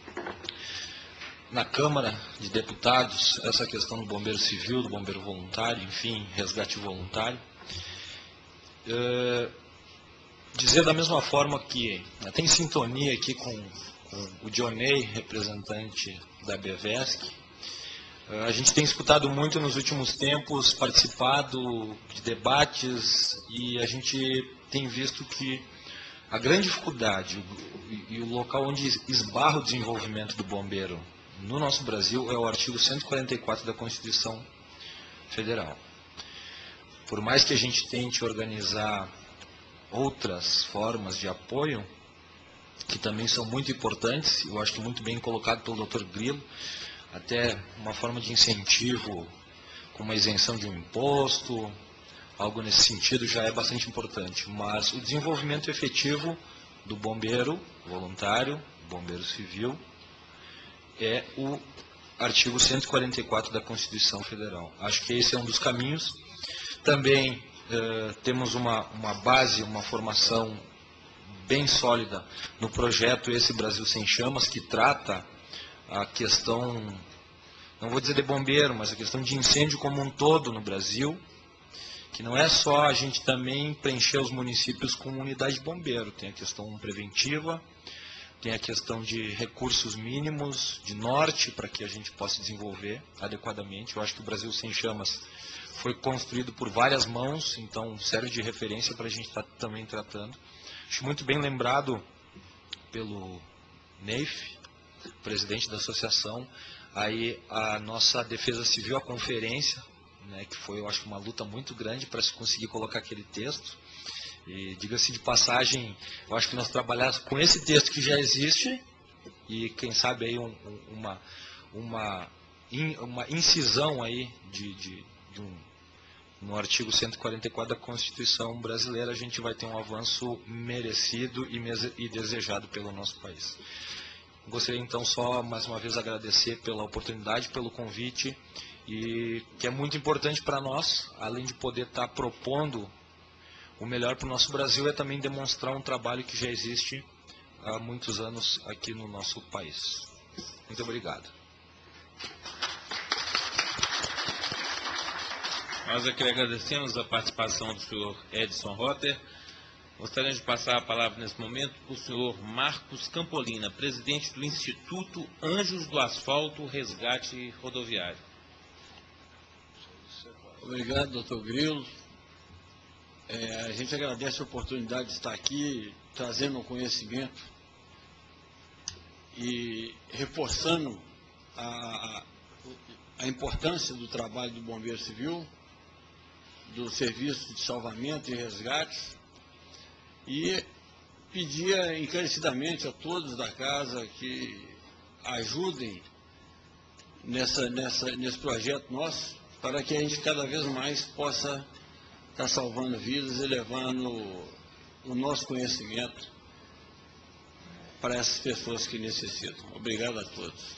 na Câmara de Deputados essa questão do bombeiro civil, do bombeiro voluntário, enfim, resgate voluntário. É, dizer da mesma forma que né, tem sintonia aqui com, com o Dionei, representante da Bevesc. É, a gente tem escutado muito nos últimos tempos, participado de debates e a gente tem visto que a grande dificuldade e, e o local onde esbarra o desenvolvimento do bombeiro no nosso Brasil é o artigo cento e quarenta e quatro da Constituição Federal. Por mais que a gente tente organizar outras formas de apoio, que também são muito importantes, eu acho que muito bem colocado pelo doutor Grilo, até uma forma de incentivo, com uma isenção de um imposto, algo nesse sentido já é bastante importante. Mas o desenvolvimento efetivo do bombeiro voluntário, bombeiro civil, é o artigo cento e quarenta e quatro da Constituição Federal. Acho que esse é um dos caminhos. Também eh, temos uma, uma base, uma formação bem sólida no projeto Esse Brasil Sem Chamas, que trata a questão, não vou dizer de bombeiro, mas a questão de incêndio como um todo no Brasil, que não é só a gente também preencher os municípios com unidade de bombeiro, tem a questão preventiva, tem a questão de recursos mínimos, de norte, para que a gente possa desenvolver adequadamente. Eu acho que o Brasil Sem Chamas foi construído por várias mãos, então serve de referência para a gente estar também tratando. Acho muito bem lembrado pelo Neif, presidente da associação, aí a nossa Defesa Civil, a conferência, né, que foi, eu acho, uma luta muito grande para se conseguir colocar aquele texto. E, diga-se de passagem, eu acho que nós trabalhamos com esse texto que já existe e, quem sabe, aí um, uma, uma, in, uma incisão aí de, de, de um, no artigo cento e quarenta e quatro da Constituição brasileira, a gente vai ter um avanço merecido e, e desejado pelo nosso país. Gostaria, então, só mais uma vez agradecer pela oportunidade, pelo convite, e que é muito importante para nós, além de poder estar propondo o melhor para o nosso Brasil, é também demonstrar um trabalho que já existe há muitos anos aqui no nosso país. Muito obrigado. Nós aqui agradecemos a participação do senhor Edson Rotter. Gostaria de passar a palavra nesse momento para o senhor Marcos Campolina, presidente do Instituto Anjos do Asfalto Resgate Rodoviário. Obrigado, doutor Grilo. É, a gente agradece a oportunidade de estar aqui trazendo um conhecimento e reforçando a, a importância do trabalho do Bombeiro Civil, do Serviço de Salvamento e Resgate, e pedia encarecidamente a todos da casa que ajudem nessa, nessa, nesse projeto nosso, para que a gente cada vez mais possa estar salvando vidas e levando o nosso conhecimento para essas pessoas que necessitam. Obrigado a todos.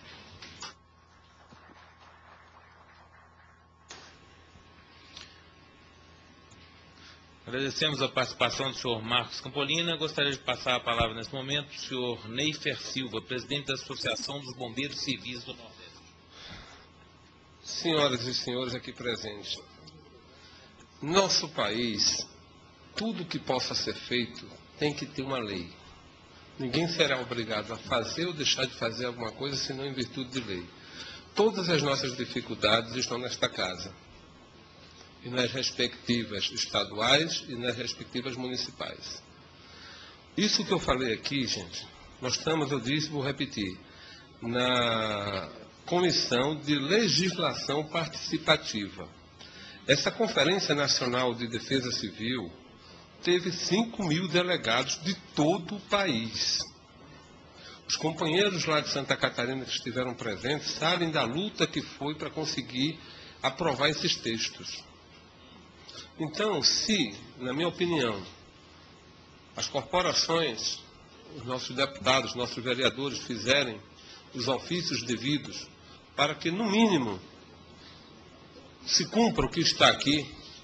Agradecemos a participação do senhor Marcos Campolina. Gostaria de passar a palavra nesse momento para o senhor Neifer Silva, presidente da Associação dos Bombeiros Civis do Nordeste. Senhoras e senhores aqui presentes, nosso país, tudo que possa ser feito tem que ter uma lei. Ninguém será obrigado a fazer ou deixar de fazer alguma coisa senão em virtude de lei. Todas as nossas dificuldades estão nesta casa, e nas respectivas estaduais e nas respectivas municipais. Isso que eu falei aqui, gente, nós estamos, eu disse, vou repetir, na Comissão de Legislação Participativa. Essa Conferência Nacional de Defesa Civil teve cinco mil delegados de todo o país. Os companheiros lá de Santa Catarina que estiveram presentes sabem da luta que foi para conseguir aprovar esses textos. Então, se, na minha opinião, as corporações, os nossos deputados, os nossos vereadores fizerem os ofícios devidos para que, no mínimo, se cumpra o que está aqui,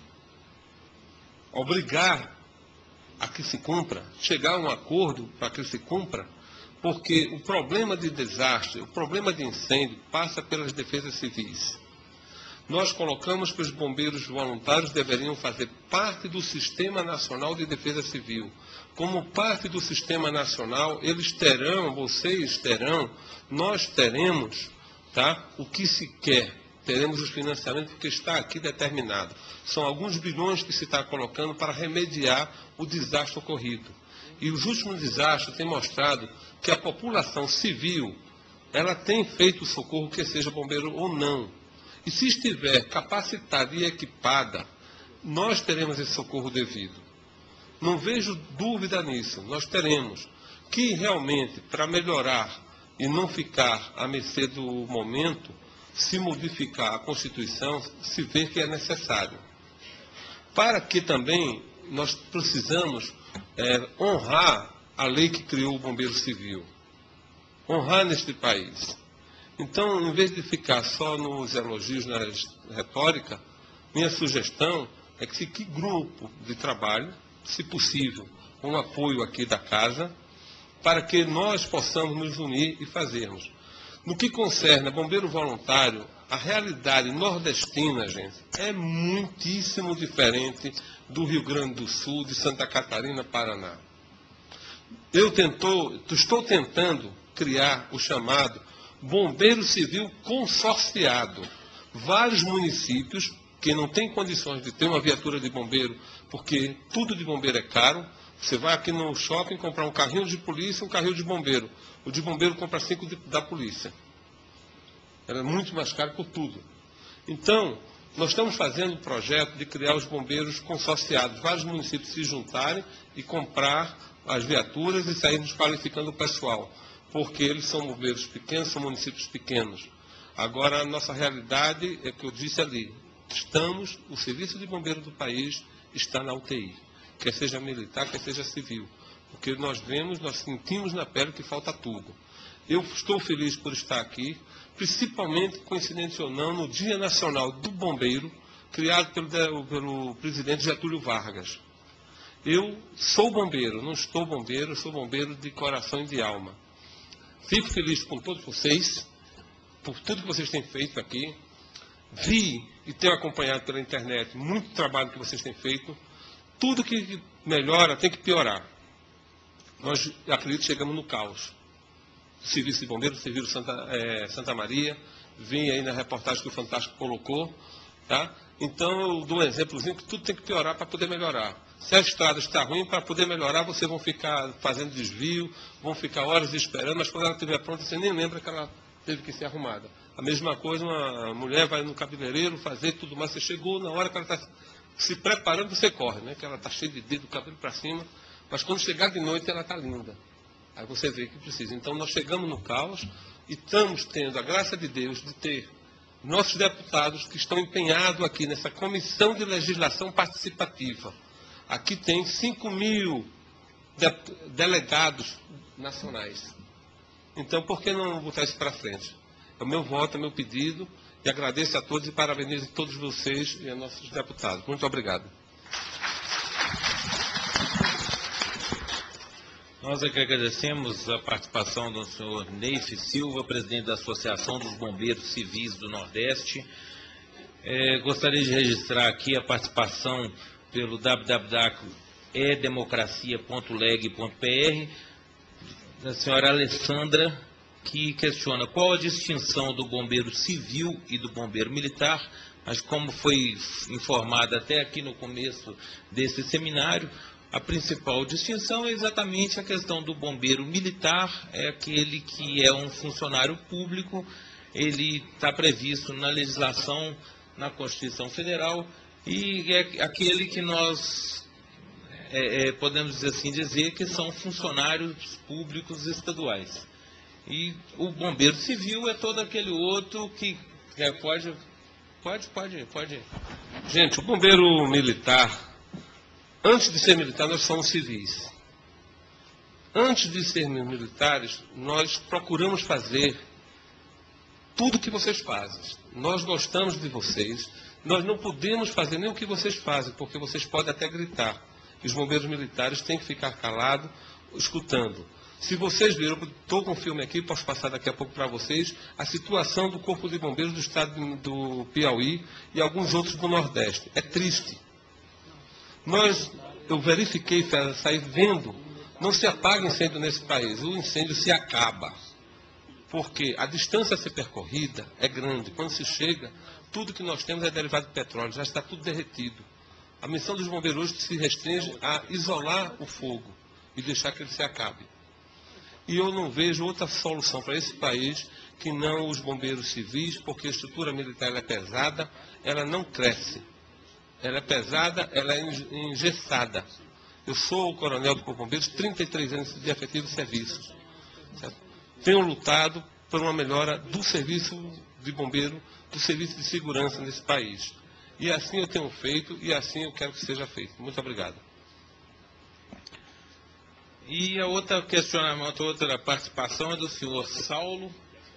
obrigar a que se cumpra, chegar a um acordo para que se cumpra, porque o problema de desastre, o problema de incêndio passa pelas defesas civis. Nós colocamos que os bombeiros voluntários deveriam fazer parte do Sistema Nacional de Defesa Civil. Como parte do Sistema Nacional, eles terão, vocês terão, nós teremos, tá, o que se quer. Teremos os financiamentos, porque está aqui determinado. São alguns bilhões que se está colocando para remediar o desastre ocorrido. E os últimos desastres têm mostrado que a população civil, ela tem feito o socorro, que seja bombeiro ou não. E se estiver capacitada e equipada, nós teremos esse socorro devido. Não vejo dúvida nisso. Nós teremos que realmente, para melhorar e não ficar à mercê do momento, se modificar a Constituição, se vê que é necessário. Para que também nós precisamos é, honrar a lei que criou o Bombeiro Civil. honrar neste país. Então, em vez de ficar só nos elogios, na retórica, minha sugestão é que que grupo de trabalho, se possível, com o apoio aqui da casa, para que nós possamos nos unir e fazermos. No que concerne a bombeiro voluntário, a realidade nordestina, gente, é muitíssimo diferente do Rio Grande do Sul, de Santa Catarina, Paraná. Eu tentou, estou tentando criar o chamado Bombeiro Civil Consorciado. Vários municípios que não têm condições de ter uma viatura de bombeiro, porque tudo de bombeiro é caro. Você vai aqui no shopping comprar um carrinho de polícia e um carrinho de bombeiro. O de bombeiro compra cinco de, da polícia. Era muito mais caro por tudo. Então, nós estamos fazendo um projeto de criar os bombeiros consorciados. Vários municípios se juntarem e comprar as viaturas e sairmos qualificando o pessoal. Porque eles são bombeiros pequenos, são municípios pequenos. Agora, a nossa realidade é que eu disse ali. Estamos, o serviço de bombeiro do país está na U T I. Quer seja militar, quer seja civil. Porque nós vemos, nós sentimos na pele que falta tudo. Eu estou feliz por estar aqui, principalmente, coincidente ou não, no Dia Nacional do Bombeiro, criado pelo, pelo presidente Getúlio Vargas. Eu sou bombeiro, não estou bombeiro, sou bombeiro de coração e de alma. Fico feliz com todos vocês, por tudo que vocês têm feito aqui. Vi e tenho acompanhado pela internet muito trabalho que vocês têm feito. Tudo que melhora tem que piorar. Nós, acredito, chegamos no caos. O Serviço de Bombeiros, Serviço Santa, é, Santa Maria, vem aí na reportagem que o Fantástico colocou. Tá? Então, eu dou um exemplozinho que tudo tem que piorar para poder melhorar. Se a estrada está ruim, para poder melhorar, vocês vão ficar fazendo desvio, vão ficar horas esperando, mas quando ela estiver pronta, você nem lembra que ela teve que ser arrumada. A mesma coisa, uma mulher vai no cabeleireiro fazer tudo mais, você chegou na hora que ela está se preparando, você corre, né? Que ela está cheia de dedo, do cabelo para cima, mas quando chegar de noite, ela está linda. Aí você vê que precisa. Então, nós chegamos no caos e estamos tendo a graça de Deus de ter nossos deputados que estão empenhados aqui nessa comissão de legislação participativa. Aqui tem cinco mil de delegados nacionais. Então, por que não botar isso para frente? É o meu voto, é o meu pedido, e agradeço a todos e parabenizo a todos vocês e a nossos deputados. Muito obrigado. Nós é que agradecemos a participação do senhor Neif Silva, presidente da Associação dos Bombeiros Civis do Nordeste. É, gostaria de registrar aqui a participação pelo w w w ponto e democracia ponto leg ponto p r da senhora Alessandra, que questiona qual a distinção do bombeiro civil e do bombeiro militar, mas como foi informado até aqui no começo desse seminário, a principal distinção é exatamente a questão do bombeiro militar, é aquele que é um funcionário público, ele está previsto na legislação, na Constituição Federal, e é aquele que nós é, é, podemos dizer assim dizer que são funcionários públicos estaduais. E o bombeiro civil é todo aquele outro que é, pode, pode, pode, pode. Gente, o bombeiro militar, antes de ser militar, nós somos civis. Antes de sermos militares, nós procuramos fazer tudo o que vocês fazem. Nós gostamos de vocês. Nós não podemos fazer nem o que vocês fazem, porque vocês podem até gritar. E os bombeiros militares têm que ficar calados, escutando. Se vocês viram, eu estou com um filme aqui, posso passar daqui a pouco para vocês, a situação do Corpo de Bombeiros do estado do Piauí e alguns outros do Nordeste. É triste. Nós, eu verifiquei, saí vendo, não se apaga incêndio nesse país, o incêndio se acaba. Porque a distância a ser percorrida é grande. Quando se chega, tudo que nós temos é derivado de petróleo, já está tudo derretido. A missão dos bombeiros hoje se restringe a isolar o fogo e deixar que ele se acabe. E eu não vejo outra solução para esse país que não os bombeiros civis, porque a estrutura militar ela é pesada, ela não cresce. Ela é pesada, ela é engessada. Eu sou o coronel do Corpo de Bombeiros, trinta e três anos de efetivo serviço. Certo? Tenho lutado por uma melhora do serviço de bombeiro, do serviço de segurança nesse país. E assim eu tenho feito e assim eu quero que seja feito. Muito obrigado. E a outra questionamento, a outra participação é do senhor Saulo,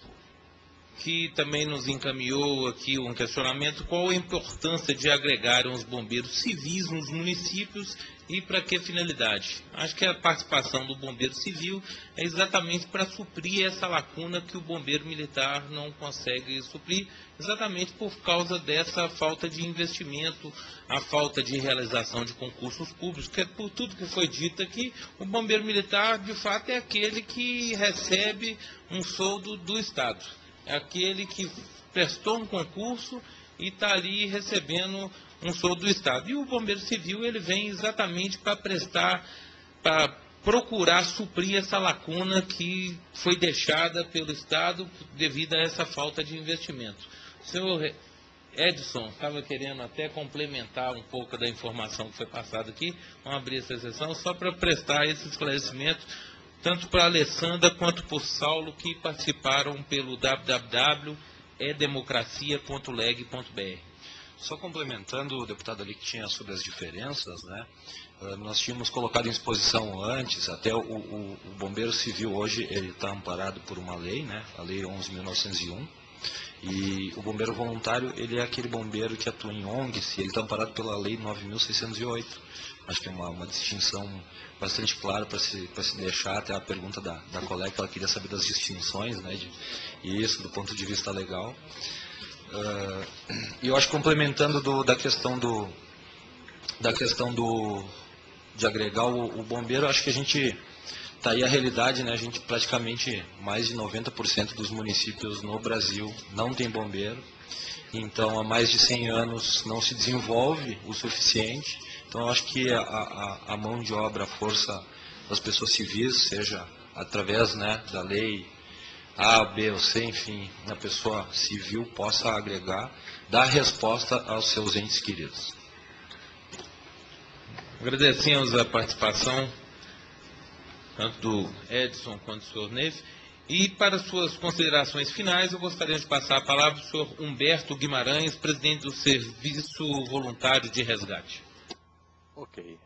que também nos encaminhou aqui um questionamento: qual a importância de agregar os bombeiros civis nos municípios e para que finalidade? Acho que a participação do bombeiro civil é exatamente para suprir essa lacuna que o bombeiro militar não consegue suprir, exatamente por causa dessa falta de investimento, a falta de realização de concursos públicos, que é por tudo que foi dito aqui, o bombeiro militar, de fato, é aquele que recebe um soldo do Estado. É aquele que prestou um concurso e está ali recebendo um soldo do Estado. E o bombeiro civil, ele vem exatamente para prestar, para procurar suprir essa lacuna que foi deixada pelo Estado devido a essa falta de investimento. O senhor Edson estava querendo até complementar um pouco da informação que foi passada aqui, vamos abrir essa sessão só para prestar esse esclarecimento, tanto para a Alessandra quanto para o Saulo, que participaram pelo w w w ponto e democracia ponto leg ponto b r. Só complementando o deputado ali que tinha sobre as diferenças, né? Nós tínhamos colocado em exposição antes, até o, o, o bombeiro civil hoje ele está amparado por uma lei, né? A lei onze mil novecentos e um, e o bombeiro voluntário ele é aquele bombeiro que atua em O N Gs e ele está amparado pela lei nove mil seiscentos e oito. Acho que é uma, uma distinção bastante clara para se, para se deixar, até a pergunta da, da colega, ela queria saber das distinções, né, de, isso do ponto de vista legal. Uh, e eu acho que complementando do, da questão, do, da questão do, de agregar o, o bombeiro, acho que a gente, está aí a realidade, né, a gente praticamente, mais de noventa por cento dos municípios no Brasil não tem bombeiro, então há mais de cem anos não se desenvolve o suficiente. Então, eu acho que a, a, a mão de obra, a força das pessoas civis, seja através, né, da lei A, B ou C, enfim, a pessoa civil possa agregar, dar resposta aos seus entes queridos. Agradecemos a participação tanto do Edson quanto do senhor Neif. E para suas considerações finais, eu gostaria de passar a palavra ao senhor Humberto Guimarães, presidente do Serviço Voluntário de Resgate. Ok.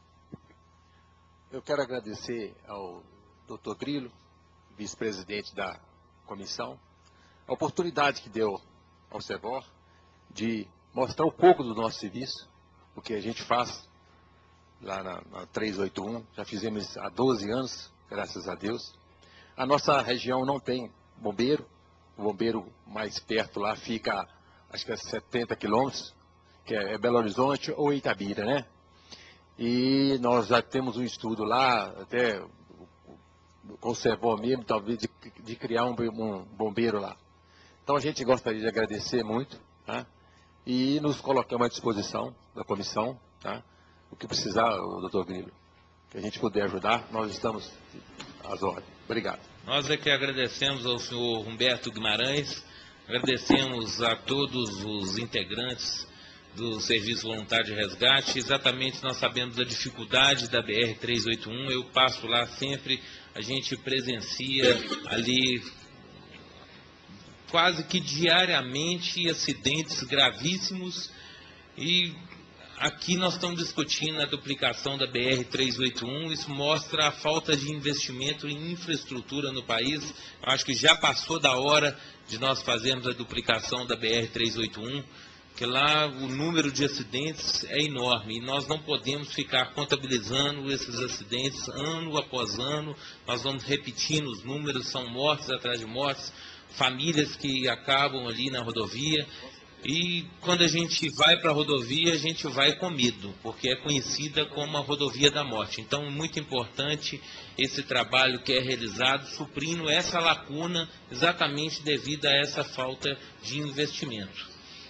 Eu quero agradecer ao doutor Grilo, vice-presidente da comissão, a oportunidade que deu ao SEVOR de mostrar um pouco do nosso serviço, o que a gente faz lá na, na trezentos e oitenta e um, já fizemos há doze anos, graças a Deus. A nossa região não tem bombeiro, o bombeiro mais perto lá fica, acho que é setenta quilômetros, que é Belo Horizonte ou Itabira, né? E nós já temos um estudo lá, até com o SEVOR mesmo, talvez, de, de criar um, um bombeiro lá. Então a gente gostaria de agradecer muito, tá? E nos colocamos à disposição da comissão, tá? O que precisar, o doutor Grilo, que a gente puder ajudar, nós estamos às ordens. Obrigado. Nós é que agradecemos ao senhor Humberto Guimarães, agradecemos a todos os integrantes do Serviço Voluntário de Resgate. Exatamente, nós sabemos da dificuldade da B R trezentos e oitenta e um, eu passo lá sempre, a gente presencia ali quase que diariamente acidentes gravíssimos, e aqui nós estamos discutindo a duplicação da B R trezentos e oitenta e um, isso mostra a falta de investimento em infraestrutura no país. Eu acho que já passou da hora de nós fazermos a duplicação da B R trezentos e oitenta e um, porque lá o número de acidentes é enorme e nós não podemos ficar contabilizando esses acidentes ano após ano. Nós vamos repetindo os números, são mortes atrás de mortes, famílias que acabam ali na rodovia. E quando a gente vai para a rodovia, a gente vai com medo, porque é conhecida como a rodovia da morte. Então, é muito importante esse trabalho que é realizado, suprindo essa lacuna, exatamente devido a essa falta de investimento.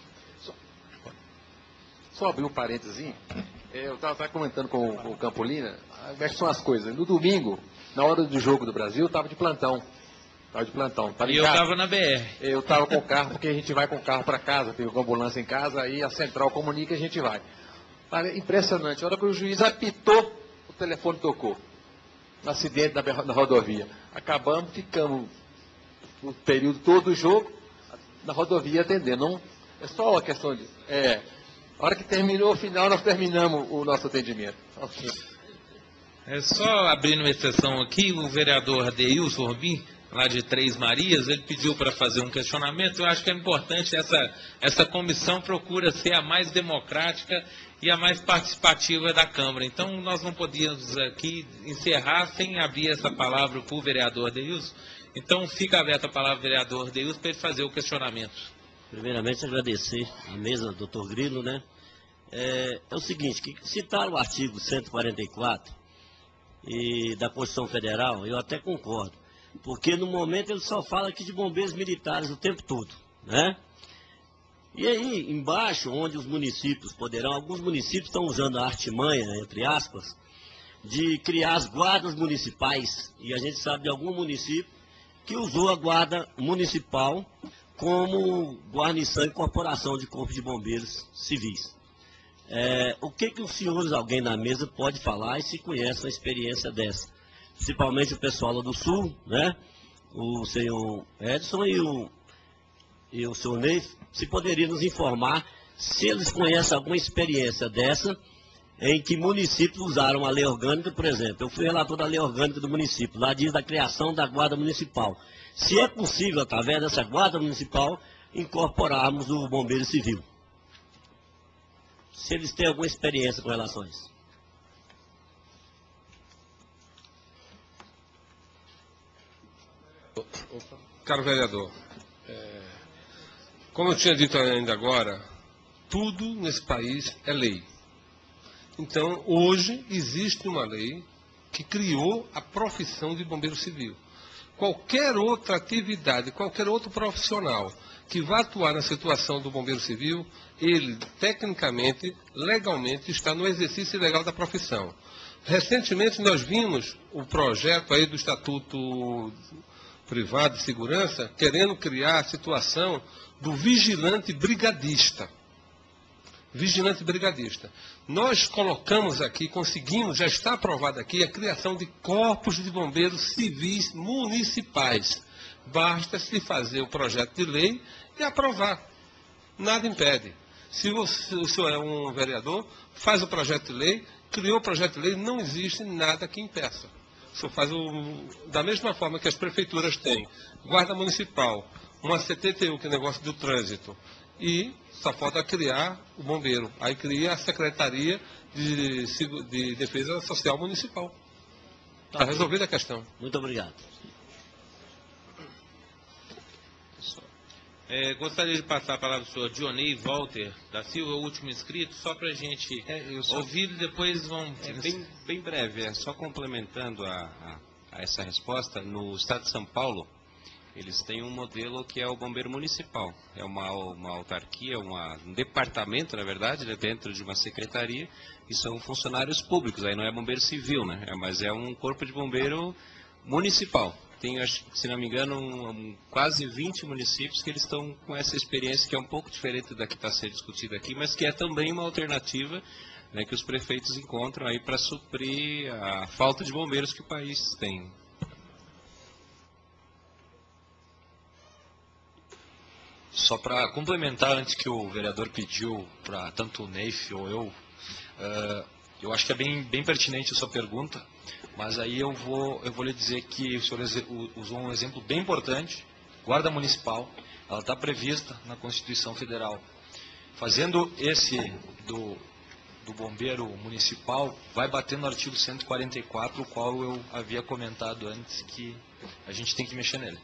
Só abrir um parênteses, eu estava comentando com o Campolina, como é que são as coisas. No domingo, na hora do jogo do Brasil, eu estava de plantão. Estava de plantão. Tava e eu estava na B R. Eu estava com o carro, porque a gente vai com o carro para casa, tem uma ambulância em casa, aí a central comunica e a gente vai. Impressionante, a hora que o juiz apitou, o telefone tocou. Um acidente na, na rodovia. Acabamos, ficamos o período todo do jogo na rodovia atendendo. Não, é só uma questão de... É, a hora que terminou o final, nós terminamos o nosso atendimento. É só abrindo uma exceção aqui, o vereador Adeilson Rubim, lá de Três Marias, ele pediu para fazer um questionamento. Eu acho que é importante, essa, essa comissão procura ser a mais democrática e a mais participativa da Câmara. Então, nós não podíamos aqui encerrar sem abrir essa palavra para o vereador Adeilson. Então, fica aberta a palavra ao vereador Adeilson para ele fazer o questionamento. Primeiramente, agradecer a mesa, doutor Grilo, né? É, é o seguinte, que citar o artigo cento e quarenta e quatro e da Constituição Federal, eu até concordo, porque no momento ele só fala aqui de bombeiros militares o tempo todo, né? E aí, embaixo, onde os municípios poderão, alguns municípios estão usando a artimanha, entre aspas, de criar as guardas municipais, e a gente sabe de algum município que usou a guarda municipal como guarnição e corporação de corpo de bombeiros civis. É, o que que os senhores, alguém na mesa, pode falar e se conhece uma experiência dessa? Principalmente o pessoal lá do Sul, né? O senhor Edson e o, e o senhor Ney, se poderia nos informar se eles conhecem alguma experiência dessa, em que municípios usaram a lei orgânica, por exemplo. Eu fui relator da lei orgânica do município, lá diz da criação da guarda municipal. Se é possível, através dessa guarda municipal, incorporarmos o bombeiro civil. Se eles têm alguma experiência com relação a isso. Caro vereador, é, como eu tinha dito ainda agora, tudo nesse país é lei. Então, hoje, existe uma lei que criou a profissão de bombeiro civil. Qualquer outra atividade, qualquer outro profissional que vá atuar na situação do bombeiro civil, ele, tecnicamente, legalmente, está no exercício legal da profissão. Recentemente, nós vimos o projeto aí do Estatuto Privado de Segurança, querendo criar a situação do vigilante brigadista. Vigilante brigadista. Nós colocamos aqui, conseguimos, já está aprovado aqui, a criação de corpos de bombeiros civis municipais. Basta-se fazer o projeto de lei e aprovar. Nada impede. Se você, o senhor é um vereador, faz o projeto de lei, criou o projeto de lei, não existe nada que impeça. O senhor faz o, da mesma forma que as prefeituras têm guarda municipal, uma C T T U, que é negócio do trânsito, e só falta criar o bombeiro. Aí cria a Secretaria de, de Defesa Social Municipal. Está resolvida a questão. Muito obrigado. É, gostaria de passar a palavra ao senhor Dionei Walter da Silva, o último inscrito, só para a gente é, só... ouvir e depois vão... É bem, bem breve, é só complementando a, a, a essa resposta. No estado de São Paulo, eles têm um modelo que é o bombeiro municipal. É uma, uma autarquia, uma, um departamento, na verdade, né, dentro de uma secretaria, e são funcionários públicos. Aí não é bombeiro civil, né? É, mas é um corpo de bombeiro municipal. Tem, acho, se não me engano, um, um, quase vinte municípios que eles estão com essa experiência que é um pouco diferente da que está sendo discutida aqui, mas que é também uma alternativa, né, que os prefeitos encontram aí para suprir a falta de bombeiros que o país tem. Só para complementar, antes que o vereador pediu para tanto o Neif ou eu, uh, eu acho que é bem, bem pertinente a sua pergunta, mas aí eu vou, eu vou lhe dizer que o senhor usou um exemplo bem importante, guarda municipal, ela está prevista na Constituição Federal. Fazendo esse do, do bombeiro municipal, vai bater no artigo cento e quarenta e quatro, o qual eu havia comentado antes que a gente tem que mexer nele.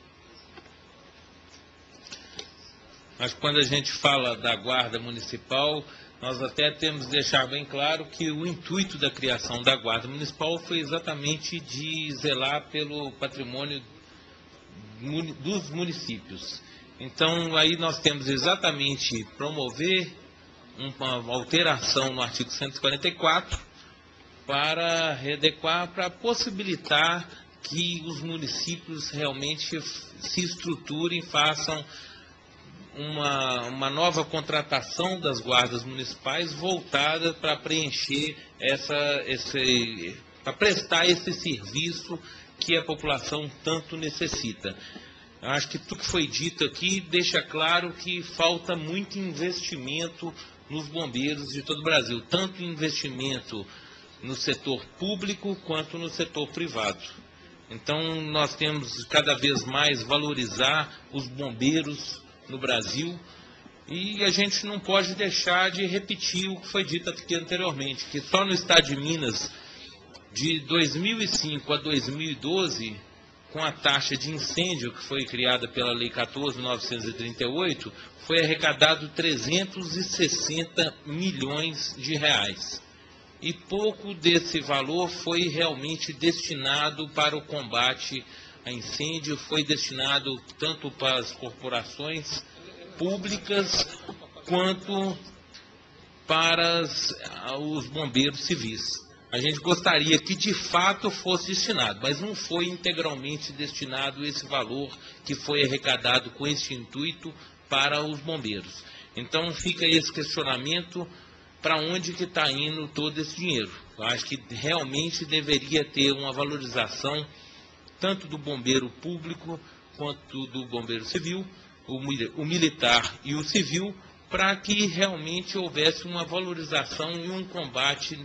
Mas quando a gente fala da guarda municipal, nós até temos de deixar bem claro que o intuito da criação da guarda municipal foi exatamente de zelar pelo patrimônio dos municípios. Então, aí nós temos exatamente promover uma alteração no artigo cento e quarenta e quatro para readequar, para possibilitar que os municípios realmente se estruturem, façam Uma, uma nova contratação das guardas municipais voltada para preencher essa, esse, para prestar esse serviço que a população tanto necessita. Eu acho que tudo que foi dito aqui deixa claro que falta muito investimento nos bombeiros de todo o Brasil, tanto investimento no setor público quanto no setor privado. Então, nós temos cada vez mais valorizar os bombeiros no Brasil e a gente não pode deixar de repetir o que foi dito aqui anteriormente, que só no estado de Minas, de dois mil e cinco a dois mil e doze, com a taxa de incêndio que foi criada pela Lei quatorze mil novecentos e trinta e oito, foi arrecadado trezentos e sessenta milhões de reais. E pouco desse valor foi realmente destinado para o combate a incêndio, foi destinado tanto para as corporações públicas quanto para as, os bombeiros civis. A gente gostaria que de fato fosse destinado, mas não foi integralmente destinado esse valor que foi arrecadado com esse intuito para os bombeiros. Então fica esse questionamento: para onde que está indo todo esse dinheiro? Eu acho que realmente deveria ter uma valorização tanto do bombeiro público quanto do bombeiro civil, o, o militar e o civil, para que realmente houvesse uma valorização e um combate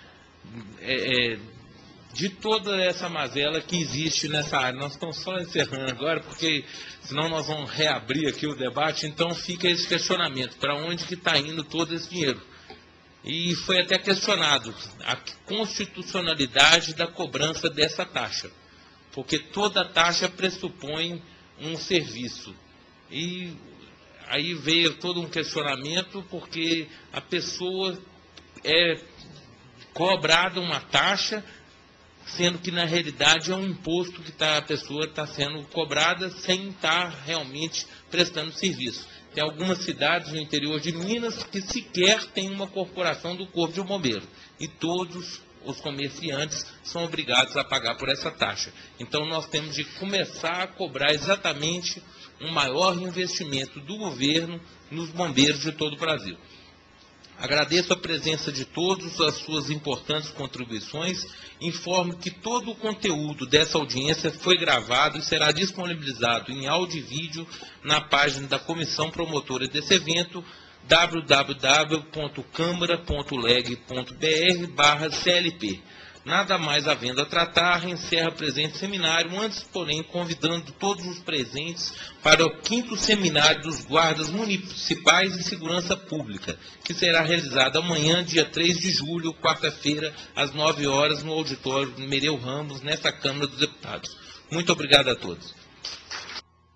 é, é, de toda essa mazela que existe nessa área. Nós estamos só encerrando agora, porque senão nós vamos reabrir aqui o debate, então fica esse questionamento: para onde que está indo todo esse dinheiro? E foi até questionado a constitucionalidade da cobrança dessa taxa, porque toda taxa pressupõe um serviço. E aí veio todo um questionamento, porque a pessoa é cobrada uma taxa, sendo que na realidade é um imposto que tá, a pessoa está sendo cobrada sem estar realmente prestando serviço. Tem algumas cidades no interior de Minas que sequer tem uma corporação do Corpo de Bombeiro. E todos os comerciantes são obrigados a pagar por essa taxa. Então nós temos de começar a cobrar exatamente um maior investimento do governo nos bombeiros de todo o Brasil. Agradeço a presença de todos, as suas importantes contribuições. Informo que todo o conteúdo dessa audiência foi gravado e será disponibilizado em áudio e vídeo na página da Comissão Promotora desse evento, w w w ponto câmara ponto leg ponto b r barra C L P. Nada mais havendo a tratar, encerra o presente seminário, antes, porém, convidando todos os presentes para o quinto seminário dos guardas municipais de segurança pública, que será realizado amanhã, dia três de julho, quarta-feira, às nove horas, no auditório Nereu Ramos, nesta Câmara dos Deputados. Muito obrigado a todos.